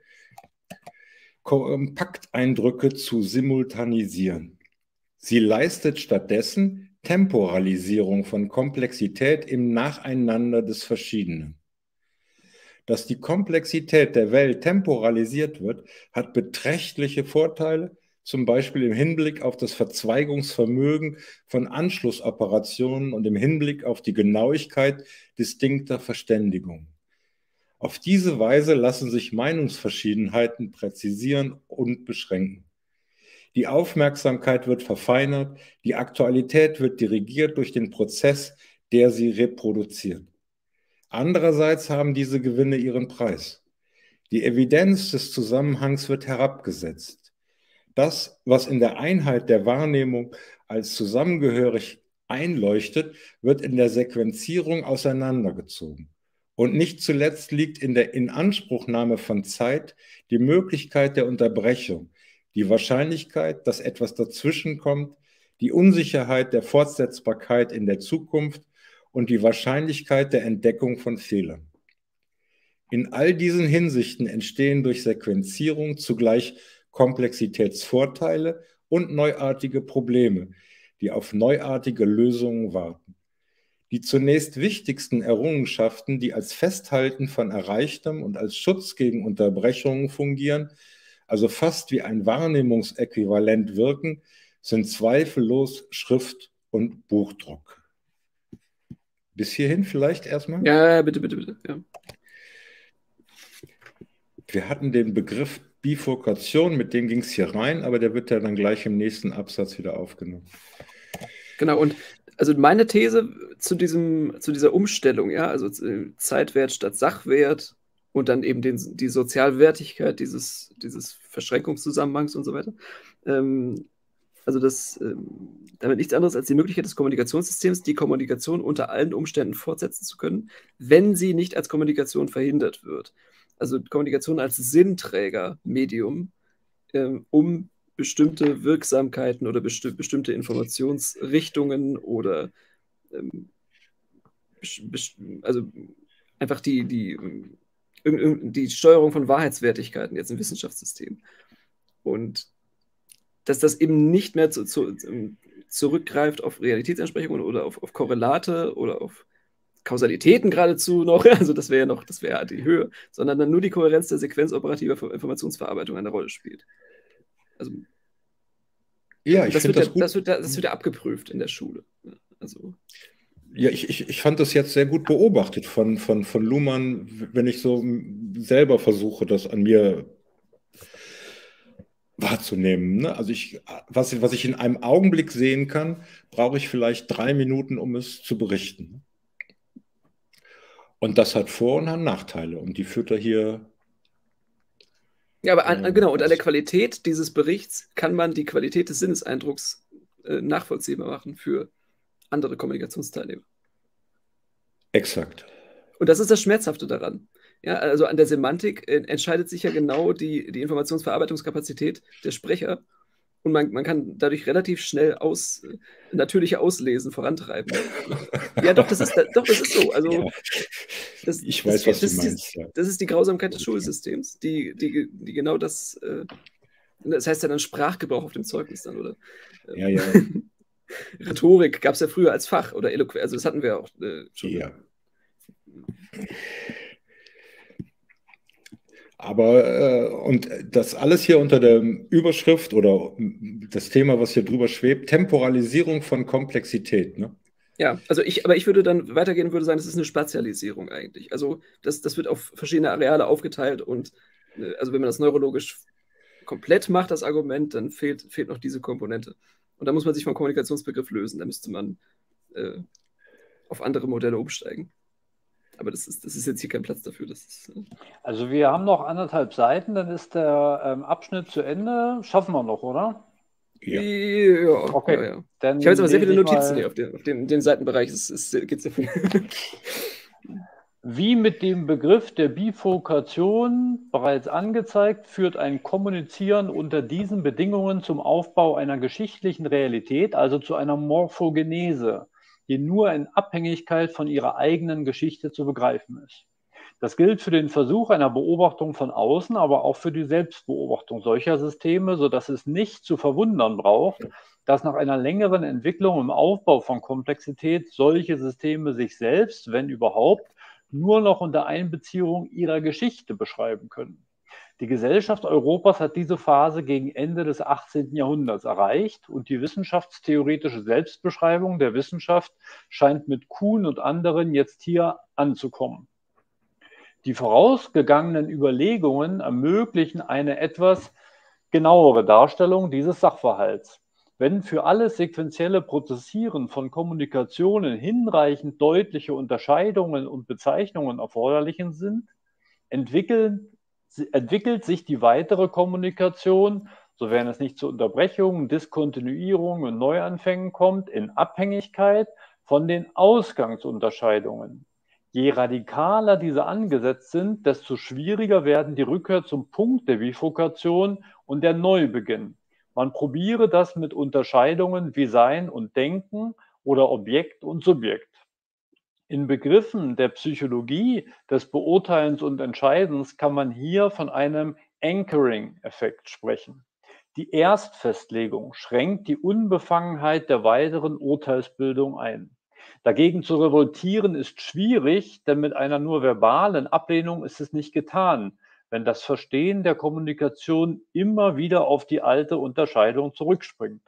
Kompakteindrücke zu simultanisieren. Sie leistet stattdessen Temporalisierung von Komplexität im Nacheinander des Verschiedenen. Dass die Komplexität der Welt temporalisiert wird, hat beträchtliche Vorteile, zum Beispiel im Hinblick auf das Verzweigungsvermögen von Anschlussoperationen und im Hinblick auf die Genauigkeit distinkter Verständigung. Auf diese Weise lassen sich Meinungsverschiedenheiten präzisieren und beschränken. Die Aufmerksamkeit wird verfeinert, die Aktualität wird dirigiert durch den Prozess, der sie reproduziert. Andererseits haben diese Gewinne ihren Preis. Die Evidenz des Zusammenhangs wird herabgesetzt. Das, was in der Einheit der Wahrnehmung als zusammengehörig einleuchtet, wird in der Sequenzierung auseinandergezogen. Und nicht zuletzt liegt in der Inanspruchnahme von Zeit die Möglichkeit der Unterbrechung, die Wahrscheinlichkeit, dass etwas dazwischenkommt, die Unsicherheit der Fortsetzbarkeit in der Zukunft und die Wahrscheinlichkeit der Entdeckung von Fehlern. In all diesen Hinsichten entstehen durch Sequenzierung zugleich Komplexitätsvorteile und neuartige Probleme, die auf neuartige Lösungen warten. Die zunächst wichtigsten Errungenschaften, die als Festhalten von Erreichtem und als Schutz gegen Unterbrechungen fungieren, also fast wie ein Wahrnehmungsäquivalent wirken, sind zweifellos Schrift und Buchdruck. Bis hierhin vielleicht erstmal? Ja, bitte, bitte, bitte. Ja. Wir hatten den Begriff Bifurkation, mit dem ging es hier rein, aber der wird ja dann gleich im nächsten Absatz wieder aufgenommen. Genau, und also meine These zu dieser Umstellung, ja, also Zeitwert statt Sachwert und dann eben die Sozialwertigkeit dieses Verschränkungszusammenhangs und so weiter. Also damit nichts anderes als die Möglichkeit des Kommunikationssystems, die Kommunikation unter allen Umständen fortsetzen zu können, wenn sie nicht als Kommunikation verhindert wird. Also Kommunikation als Sinnträgermedium, um bestimmte Wirksamkeiten oder bestimmte Informationsrichtungen oder also einfach die Steuerung von Wahrheitswertigkeiten jetzt im Wissenschaftssystem. Und dass das eben nicht mehr zurückgreift auf Realitätsentsprechungen oder auf Korrelate oder auf Kausalitäten geradezu noch, also das wäre ja die Höhe, sondern dann nur die Kohärenz der Sequenz operativer Informationsverarbeitung eine Rolle spielt. Also, ja, ich finde das gut. Das wird ja abgeprüft in der Schule. Also, ja, ich fand das jetzt sehr gut beobachtet von Luhmann, wenn ich so selber versuche, das an mir wahrzunehmen. Ne? Also was ich in einem Augenblick sehen kann, brauche ich vielleicht 3 Minuten, um es zu berichten. Und das hat Vor- und hat Nachteile. Und die führt er hier. Ja, aber genau, und an der Qualität dieses Berichts kann man die Qualität des Sinneseindrucks nachvollziehbar machen für andere Kommunikationsteilnehmer. Exakt. Und das ist das Schmerzhafte daran. Ja, also an der Semantik entscheidet sich ja genau die Informationsverarbeitungskapazität der Sprecher. Und man kann dadurch relativ schnell natürliche Auslesen vorantreiben. Ja, doch, das ist so. Also, ja. Ich weiß, was du meinst. Das ist die Grausamkeit des Schulsystems, die genau das heißt ja dann Sprachgebrauch auf dem Zeugnis dann, oder? Ja, ja. Rhetorik gab es ja früher als Fach oder Eloquenz, also das hatten wir auch schon. Ja. Aber und das alles hier unter der Überschrift oder das Thema, was hier drüber schwebt, Temporalisierung von Komplexität, ne? Ja, also ich würde dann weitergehen und würde sagen, das ist eine Spatialisierung eigentlich. Also das wird auf verschiedene Areale aufgeteilt und also wenn man das neurologisch komplett macht, das Argument, dann fehlt noch diese Komponente. Und da muss man sich vom Kommunikationsbegriff lösen. Da müsste man auf andere Modelle umsteigen. Aber das ist jetzt hier kein Platz dafür. Also wir haben noch 1,5 Seiten, dann ist der Abschnitt zu Ende. Schaffen wir noch, oder? Ja. Okay. Ja. Ich habe jetzt aber sehr viele Notizen hier auf dem Seitenbereich. Es geht sehr viel. Wie mit dem Begriff der Bifurkation bereits angezeigt, führt ein Kommunizieren unter diesen Bedingungen zum Aufbau einer geschichtlichen Realität, also zu einer Morphogenese, die nur in Abhängigkeit von ihrer eigenen Geschichte zu begreifen ist. Das gilt für den Versuch einer Beobachtung von außen, aber auch für die Selbstbeobachtung solcher Systeme, sodass es nicht zu verwundern braucht, dass nach einer längeren Entwicklung im Aufbau von Komplexität solche Systeme sich selbst, wenn überhaupt, nur noch unter Einbeziehung ihrer Geschichte beschreiben können. Die Gesellschaft Europas hat diese Phase gegen Ende des 18. Jahrhunderts erreicht und die wissenschaftstheoretische Selbstbeschreibung der Wissenschaft scheint mit Kuhn und anderen jetzt hier anzukommen. Die vorausgegangenen Überlegungen ermöglichen eine etwas genauere Darstellung dieses Sachverhalts. Wenn für alles sequentielle Prozessieren von Kommunikationen hinreichend deutliche Unterscheidungen und Bezeichnungen erforderlich sind, entwickelt sich die weitere Kommunikation, sofern es nicht zu Unterbrechungen, Diskontinuierungen und Neuanfängen kommt, in Abhängigkeit von den Ausgangsunterscheidungen. Je radikaler diese angesetzt sind, desto schwieriger werden die Rückkehr zum Punkt der Bifurkation und der Neubeginn. Man probiere das mit Unterscheidungen wie Sein und Denken oder Objekt und Subjekt. In Begriffen der Psychologie des Beurteilens und Entscheidens kann man hier von einem Anchoring-Effekt sprechen. Die Erstfestlegung schränkt die Unbefangenheit der weiteren Urteilsbildung ein. Dagegen zu revoltieren ist schwierig, denn mit einer nur verbalen Ablehnung ist es nicht getan, wenn das Verstehen der Kommunikation immer wieder auf die alte Unterscheidung zurückspringt.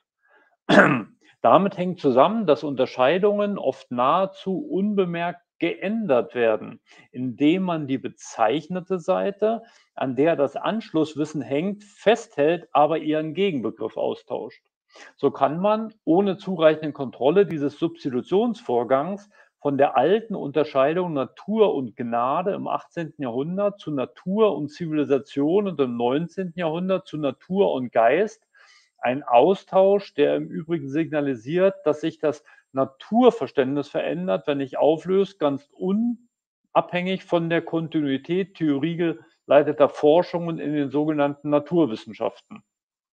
Damit hängt zusammen, dass Unterscheidungen oft nahezu unbemerkt geändert werden, indem man die bezeichnete Seite, an der das Anschlusswissen hängt, festhält, aber ihren Gegenbegriff austauscht. So kann man ohne zureichende Kontrolle dieses Substitutionsvorgangs von der alten Unterscheidung Natur und Gnade im 18. Jahrhundert zu Natur und Zivilisation und im 19. Jahrhundert zu Natur und Geist, ein Austausch, der im Übrigen signalisiert, dass sich das Naturverständnis verändert, wenn nicht auflöst, ganz unabhängig von der Kontinuität theoriegeleiteter Forschungen in den sogenannten Naturwissenschaften.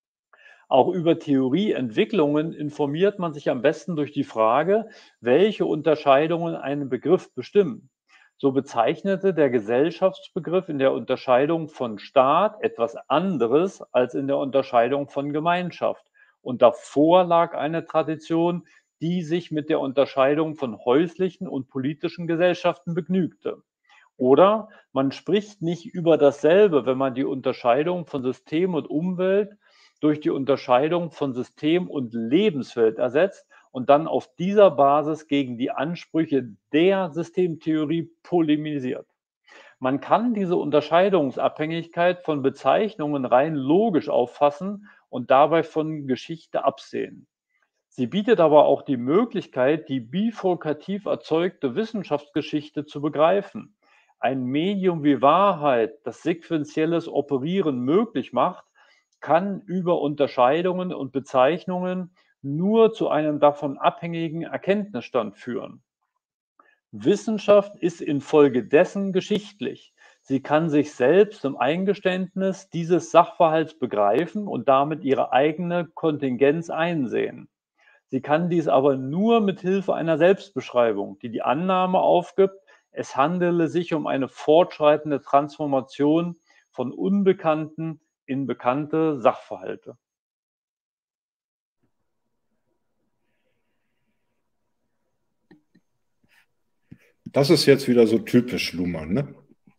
Auch über Theorieentwicklungen informiert man sich am besten durch die Frage, welche Unterscheidungen einen Begriff bestimmen. So bezeichnete der Gesellschaftsbegriff in der Unterscheidung von Staat etwas anderes als in der Unterscheidung von Gemeinschaft. Und davor lag eine Tradition, die sich mit der Unterscheidung von häuslichen und politischen Gesellschaften begnügte. Oder man spricht nicht über dasselbe, wenn man die Unterscheidung von System und Umwelt durch die Unterscheidung von System und Lebenswelt ersetzt und dann auf dieser Basis gegen die Ansprüche der Systemtheorie polemisiert. Man kann diese Unterscheidungsabhängigkeit von Bezeichnungen rein logisch auffassen und dabei von Geschichte absehen. Sie bietet aber auch die Möglichkeit, die bifurkativ erzeugte Wissenschaftsgeschichte zu begreifen. Ein Medium wie Wahrheit, das sequentielles Operieren möglich macht, kann über Unterscheidungen und Bezeichnungen nur zu einem davon abhängigen Erkenntnisstand führen. Wissenschaft ist infolgedessen geschichtlich. Sie kann sich selbst im Eingeständnis dieses Sachverhalts begreifen und damit ihre eigene Kontingenz einsehen. Sie kann dies aber nur mit Hilfe einer Selbstbeschreibung, die die Annahme aufgibt, es handele sich um eine fortschreitende Transformation von unbekannten in bekannte Sachverhalte. Das ist jetzt wieder so typisch Luhmann, ne?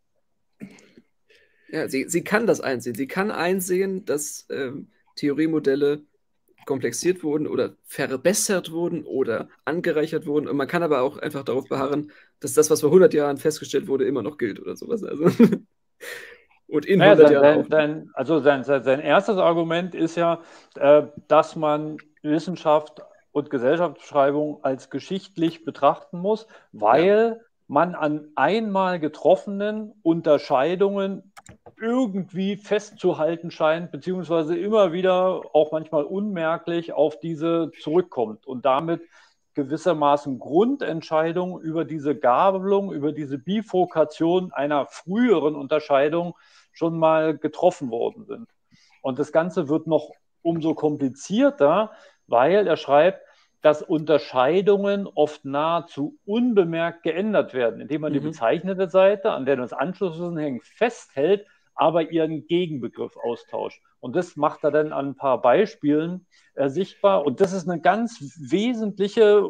Ja, sie kann das einsehen. Sie kann einsehen, dass Theoriemodelle komplexiert wurden oder verbessert wurden oder angereichert wurden. Und man kann aber auch einfach darauf beharren, dass das, was vor 100 Jahren festgestellt wurde, immer noch gilt oder sowas. Also und in 100 Jahren auch. Sein erstes Argument ist ja, dass man Wissenschaft und Gesellschaftsbeschreibung als geschichtlich betrachten muss, weil man an einmal getroffenen Unterscheidungen irgendwie festzuhalten scheint, beziehungsweise immer wieder auch manchmal unmerklich auf diese zurückkommt und damit gewissermaßen Grundentscheidungen über diese Gabelung, über diese Bifurkation einer früheren Unterscheidung schon mal getroffen worden sind. Und das Ganze wird noch umso komplizierter, weil er schreibt, dass Unterscheidungen oft nahezu unbemerkt geändert werden, indem man die bezeichnete Seite, an der das Anschlusswissen hängt, festhält, aber ihren Gegenbegriff austauscht. Und das macht er dann an ein paar Beispielen sichtbar. Und das ist eine ganz wesentliche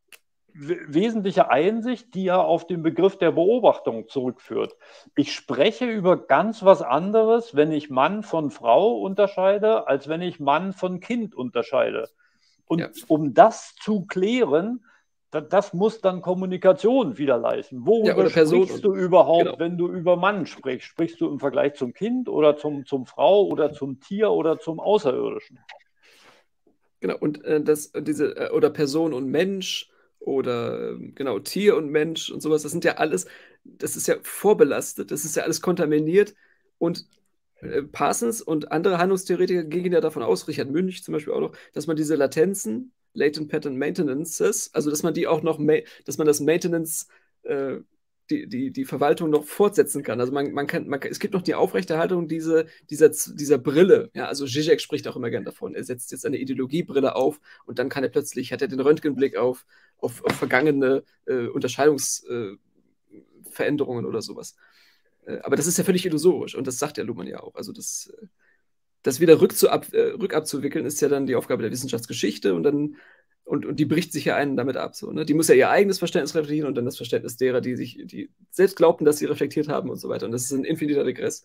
Einsicht, die er auf den Begriff der Beobachtung zurückführt. Ich spreche über ganz was anderes, wenn ich Mann von Frau unterscheide, als wenn ich Mann von Kind unterscheide. Und um das zu klären, das muss dann Kommunikation wieder leisten. Worüber sprichst du überhaupt, wenn du über Mann sprichst? Sprichst du im Vergleich zum Kind oder zum Frau oder zum Tier oder zum Außerirdischen? Genau, und oder Person und Mensch oder Tier und Mensch und sowas, das sind ja alles, das ist ja vorbelastet, das ist ja alles kontaminiert und Parsons und andere Handlungstheoretiker gehen ja davon aus, Richard Münch zum Beispiel auch noch, dass man diese Latent Pattern Maintenances, also dass man die auch noch, dass man das Maintenance, die Verwaltung noch fortsetzen kann. Also es gibt noch die Aufrechterhaltung dieser Brille. Ja, also Zizek spricht auch immer gern davon. Er setzt jetzt eine Ideologiebrille auf und dann kann er plötzlich, hat er den Röntgenblick auf vergangene Unterscheidungsveränderungen oder sowas. Aber das ist ja völlig illusorisch und das sagt ja Luhmann ja auch. Also das wieder rückabzuwickeln ist ja dann die Aufgabe der Wissenschaftsgeschichte und die bricht sich ja einen damit ab. So, ne? Die muss ja ihr eigenes Verständnis reflektieren und dann das Verständnis derer, die selbst glaubten, dass sie reflektiert haben und so weiter. Und das ist ein infiniter Regress.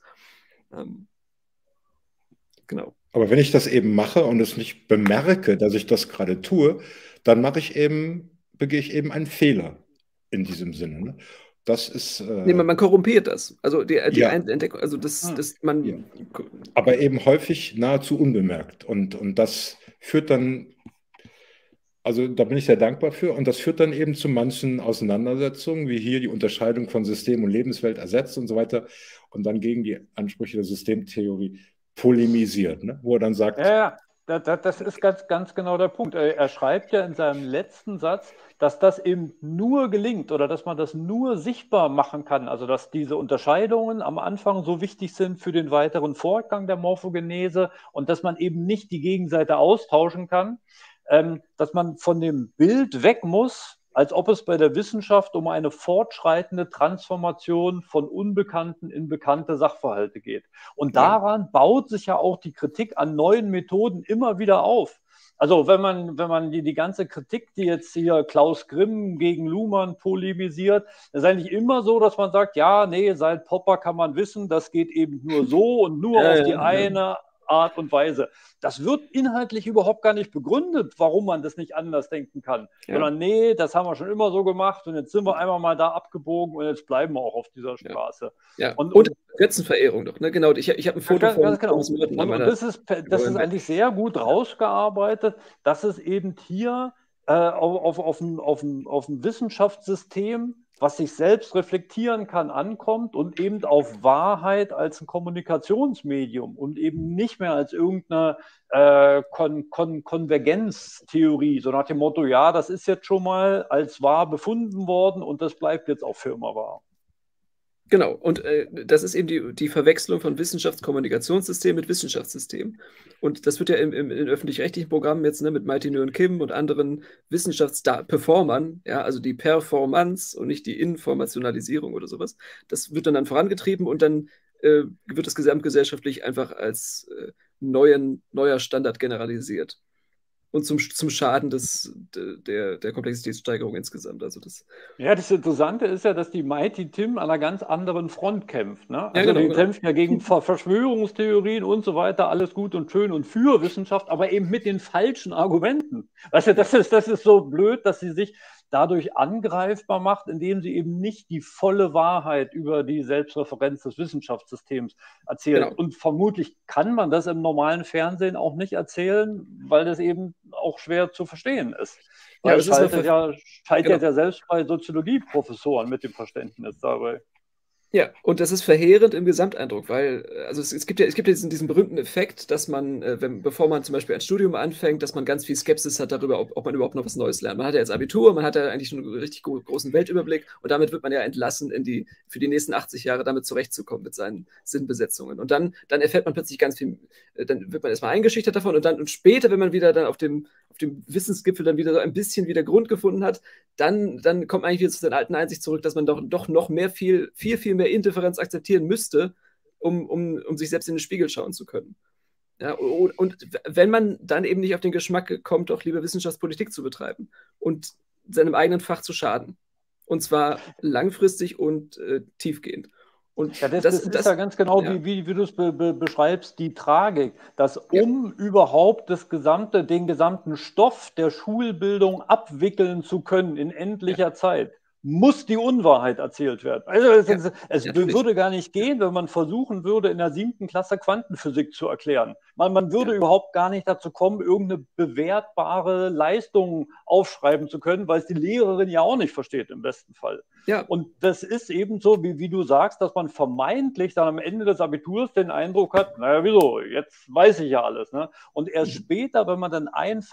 Genau. Aber wenn ich das eben mache und es nicht bemerke, dass ich das gerade tue, dann begehe ich eben einen Fehler in diesem Sinne. Ne? Das ist. Nee, man korrumpiert das. Also die Ja. Entdeckung, also man. Ja. Aber eben häufig nahezu unbemerkt. Und das führt dann, also da bin ich sehr dankbar für, und das führt dann eben zu manchen Auseinandersetzungen, wie hier die Unterscheidung von System und Lebenswelt ersetzt und so weiter, und dann gegen die Ansprüche der Systemtheorie polemisiert, ne? Wo er dann sagt. Ja, das ist ganz genau der Punkt. Er schreibt ja in seinem letzten Satz, dass das eben nur gelingt oder dass man das nur sichtbar machen kann, also dass diese Unterscheidungen am Anfang so wichtig sind für den weiteren Fortgang der Morphogenese und dass man eben nicht die Gegenseite austauschen kann, dass man von dem Bild weg muss, als ob es bei der Wissenschaft um eine fortschreitende Transformation von unbekannten in bekannte Sachverhalte geht. Und daran baut sich ja auch die Kritik an neuen Methoden immer wieder auf. Also wenn man die ganze Kritik, die jetzt hier Klaus Grimm gegen Luhmann polemisiert, das ist eigentlich immer so, dass man sagt, ja, nee, seit Popper kann man wissen, das geht eben nur so und nur auf die eine Art und Weise. Das wird inhaltlich überhaupt gar nicht begründet, warum man das nicht anders denken kann. Sondern nee, das haben wir schon immer so gemacht und jetzt sind wir einmal mal da abgebogen und jetzt bleiben wir auch auf dieser Straße. Ja. Und Götzenverehrung doch, ne? Genau, ich habe ein Foto von Thomas Merton an meiner... Das ist eigentlich sehr gut rausgearbeitet, dass es eben hier auf ein Wissenschaftssystem, was sich selbst reflektieren kann, ankommt und eben auf Wahrheit als ein Kommunikationsmedium und eben nicht mehr als irgendeine Konvergenztheorie, so nach dem Motto, ja, das ist jetzt schon mal als wahr befunden worden und das bleibt jetzt auch für immer wahr. Genau, und das ist eben die Verwechslung von Wissenschaftskommunikationssystem mit Wissenschaftssystem. Und das wird ja in öffentlich-rechtlichen Programmen jetzt, ne, mit Mighty Nguyen Kim und anderen Wissenschaftsperformern, ja, also die Performance und nicht die Informationalisierung oder sowas, das wird dann vorangetrieben und dann wird das gesamtgesellschaftlich einfach als neuer Standard generalisiert. Und zum Schaden der Komplexitätssteigerung insgesamt. Also das Interessante ist ja, dass die Mighty Tim an einer ganz anderen Front kämpft. Ne? Also genau, die kämpfen ja gegen Verschwörungstheorien und so weiter, alles gut und schön und für Wissenschaft, aber eben mit den falschen Argumenten. Weißt du, das ist so blöd, dass sie sich dadurch angreifbar macht, indem sie eben nicht die volle Wahrheit über die Selbstreferenz des Wissenschaftssystems erzählt. Genau. Und vermutlich kann man das im normalen Fernsehen auch nicht erzählen, weil das eben auch schwer zu verstehen ist. Weil es scheitert ja selbst bei Soziologieprofessoren mit dem Verständnis dabei. Ja, und das ist verheerend im Gesamteindruck, weil also es gibt ja diesen berühmten Effekt, dass man, bevor man zum Beispiel ein Studium anfängt, dass man ganz viel Skepsis hat darüber, ob man überhaupt noch was Neues lernt. Man hat ja jetzt Abitur, man hat ja eigentlich schon einen richtig großen Weltüberblick und damit wird man ja entlassen, für die nächsten 80 Jahre damit zurechtzukommen mit seinen Sinnbesetzungen. Und dann erfährt man plötzlich ganz viel, dann wird man erstmal eingeschüchtert davon und später, wenn man wieder dann auf dem Wissensgipfel dann wieder so ein bisschen wieder Grund gefunden hat, dann kommt man eigentlich wieder zu der alten Einsicht zurück, dass man doch noch viel mehr Indifferenz akzeptieren müsste, um sich selbst in den Spiegel schauen zu können. Ja, und wenn man dann eben nicht auf den Geschmack kommt, doch lieber Wissenschaftspolitik zu betreiben und seinem eigenen Fach zu schaden. Und zwar langfristig und tiefgehend. Und das ist ja ganz genau, wie du es beschreibst, die Tragik, dass überhaupt den gesamten Stoff der Schulbildung abwickeln zu können in endlicher Zeit, muss die Unwahrheit erzählt werden. Also es würde gar nicht gehen, wenn man versuchen würde, in der 7. Klasse Quantenphysik zu erklären. Man würde überhaupt gar nicht dazu kommen, irgendeine bewertbare Leistung aufschreiben zu können, weil es die Lehrerin ja auch nicht versteht im besten Fall. Ja. Und das ist eben so, wie du sagst, dass man vermeintlich dann am Ende des Abiturs den Eindruck hat, naja, wieso, jetzt weiß ich ja alles. Ne? Und erst später, wenn man dann einfach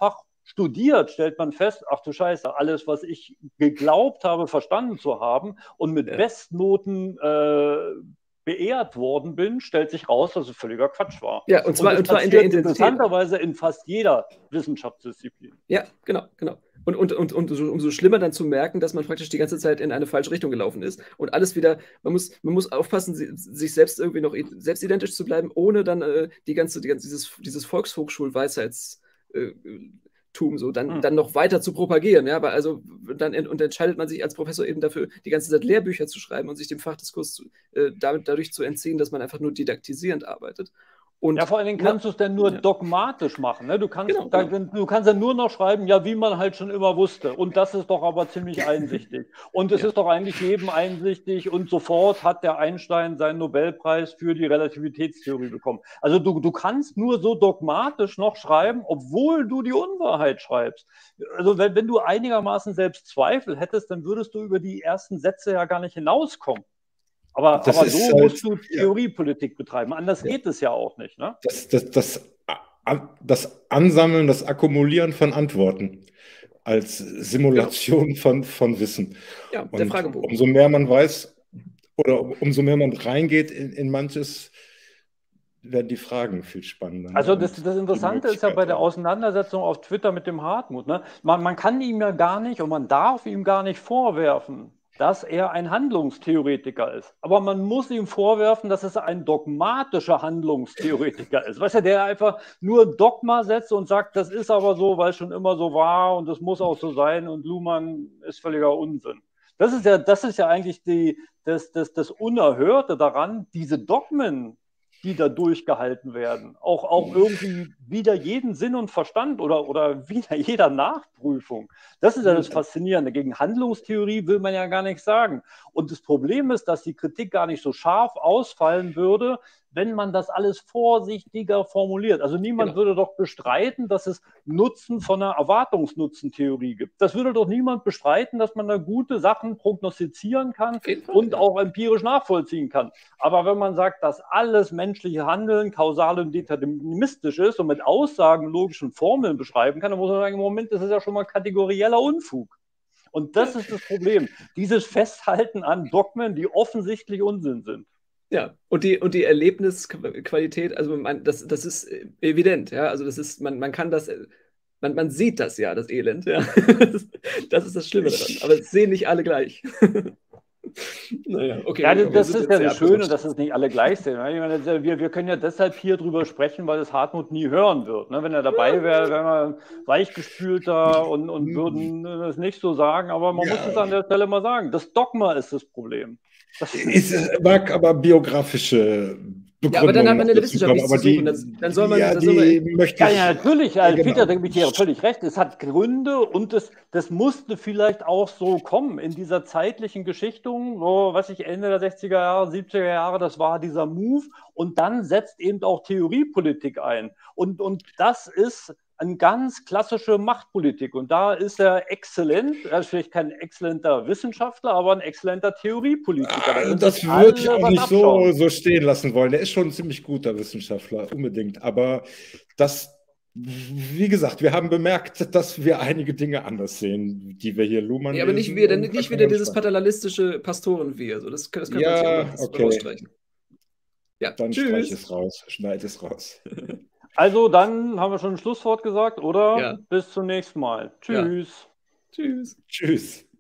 studiert, stellt man fest, ach du Scheiße, alles, was ich geglaubt habe, verstanden zu haben und mit Bestnoten beehrt worden bin, stellt sich raus, dass es völliger Quatsch war. Ja, und zwar in der Intensität. Interessanterweise in fast jeder Wissenschaftsdisziplin. Ja, genau. Und umso schlimmer dann zu merken, dass man praktisch die ganze Zeit in eine falsche Richtung gelaufen ist und alles wieder, man muss aufpassen, sich selbst irgendwie noch selbstidentisch zu bleiben, ohne dann dieses Volkshochschul-Weisheitstum so dann noch weiter zu propagieren, ja, weil dann entscheidet man sich als Professor eben dafür, die ganze Zeit Lehrbücher zu schreiben und sich dem Fachdiskurs dadurch zu entziehen, dass man einfach nur didaktisierend arbeitet. Und, ja, vor allen Dingen kannst du es dann nur dogmatisch machen. Ne? Du kannst dann nur noch schreiben, ja, wie man halt schon immer wusste. Und das ist doch aber ziemlich einsichtig. Und es ist doch eigentlich jedem einsichtig. Und sofort hat der Einstein seinen Nobelpreis für die Relativitätstheorie bekommen. Also du kannst nur so dogmatisch noch schreiben, obwohl du die Unwahrheit schreibst. Also wenn du einigermaßen selbst Zweifel hättest, dann würdest du über die ersten Sätze ja gar nicht hinauskommen. Aber so musst du Theoriepolitik betreiben. Anders geht es ja auch nicht. Ne? Das Ansammeln, das Akkumulieren von Antworten als Simulation von Wissen. Ja, der Fragebogen. Umso mehr man weiß oder umso mehr man reingeht in manches, werden die Fragen viel spannender. Also das Interessante ist ja bei der Auseinandersetzung auf Twitter mit dem Hartmut, ne? Man kann ihm ja gar nicht und man darf ihm gar nicht vorwerfen, dass er ein Handlungstheoretiker ist. Aber man muss ihm vorwerfen, dass es ein dogmatischer Handlungstheoretiker ist. Weißt du, der einfach nur Dogma setzt und sagt, das ist aber so, weil es schon immer so war und das muss auch so sein und Luhmann ist völliger Unsinn. Das ist ja eigentlich das Unerhörte daran, diese Dogmen, die da durchgehalten werden, auch irgendwie wieder jeden Sinn und Verstand oder wieder jeder Nachprüfung. Das ist ja das Faszinierende. Gegen Handlungstheorie will man ja gar nichts sagen. Und das Problem ist, dass die Kritik gar nicht so scharf ausfallen würde, wenn man das alles vorsichtiger formuliert. Also niemand würde doch bestreiten, dass es Nutzen von einer Erwartungsnutzentheorie gibt. Das würde doch niemand bestreiten, dass man da gute Sachen prognostizieren kann und auch empirisch nachvollziehen kann. Aber wenn man sagt, dass alles menschliche Handeln kausal und deterministisch ist und mit Aussagen, logischen Formeln beschreiben kann, dann muss man sagen, im Moment ist es ja schon mal kategorieller Unfug. Und das ist das Problem. Dieses Festhalten an Dogmen, die offensichtlich Unsinn sind. Ja, und die Erlebnisqualität, also das ist evident, ja, also das ist, man kann das, man sieht das ja, das Elend, ja, das ist das Schlimme daran, aber es sehen nicht alle gleich. Naja, okay. Ja, das ist ja das Schöne, dass es nicht alle gleich sehen. Wir können ja deshalb hier drüber sprechen, weil es Hartmut nie hören wird. Wenn er dabei wäre, wären wir weichgespülter und würden es nicht so sagen, aber man muss es an der Stelle mal sagen. Das Dogma ist das Problem. Es mag aber biografische Begründungen. Ja, aber dann hat man eine Wissenschaft nichts zu suchen. Dann soll man. Ja, natürlich. Peter, da gebe ich dir völlig recht. Es hat Gründe und das musste vielleicht auch so kommen in dieser zeitlichen Geschichtung, Ende der 60er Jahre, 70er Jahre, das war dieser Move. Und dann setzt eben auch Theoriepolitik ein. Und das ist eine ganz klassische Machtpolitik. Und da ist er exzellent. Er ist vielleicht kein exzellenter Wissenschaftler, aber ein exzellenter Theoriepolitiker. Das würde ich auch nicht so stehen lassen wollen. Er ist schon ein ziemlich guter Wissenschaftler, unbedingt. Aber wie gesagt, wir haben bemerkt, dass wir einige Dinge anders sehen, die wir hier Luhmann. Ja, aber nicht wieder dieses paternalistische Pastorenweh. Also das können wir uns rausstreichen. Ja, dann schneid es raus. Also, dann haben wir schon ein Schlusswort gesagt, oder? Ja. Bis zum nächsten Mal. Tschüss. Ja. Tschüss. Tschüss.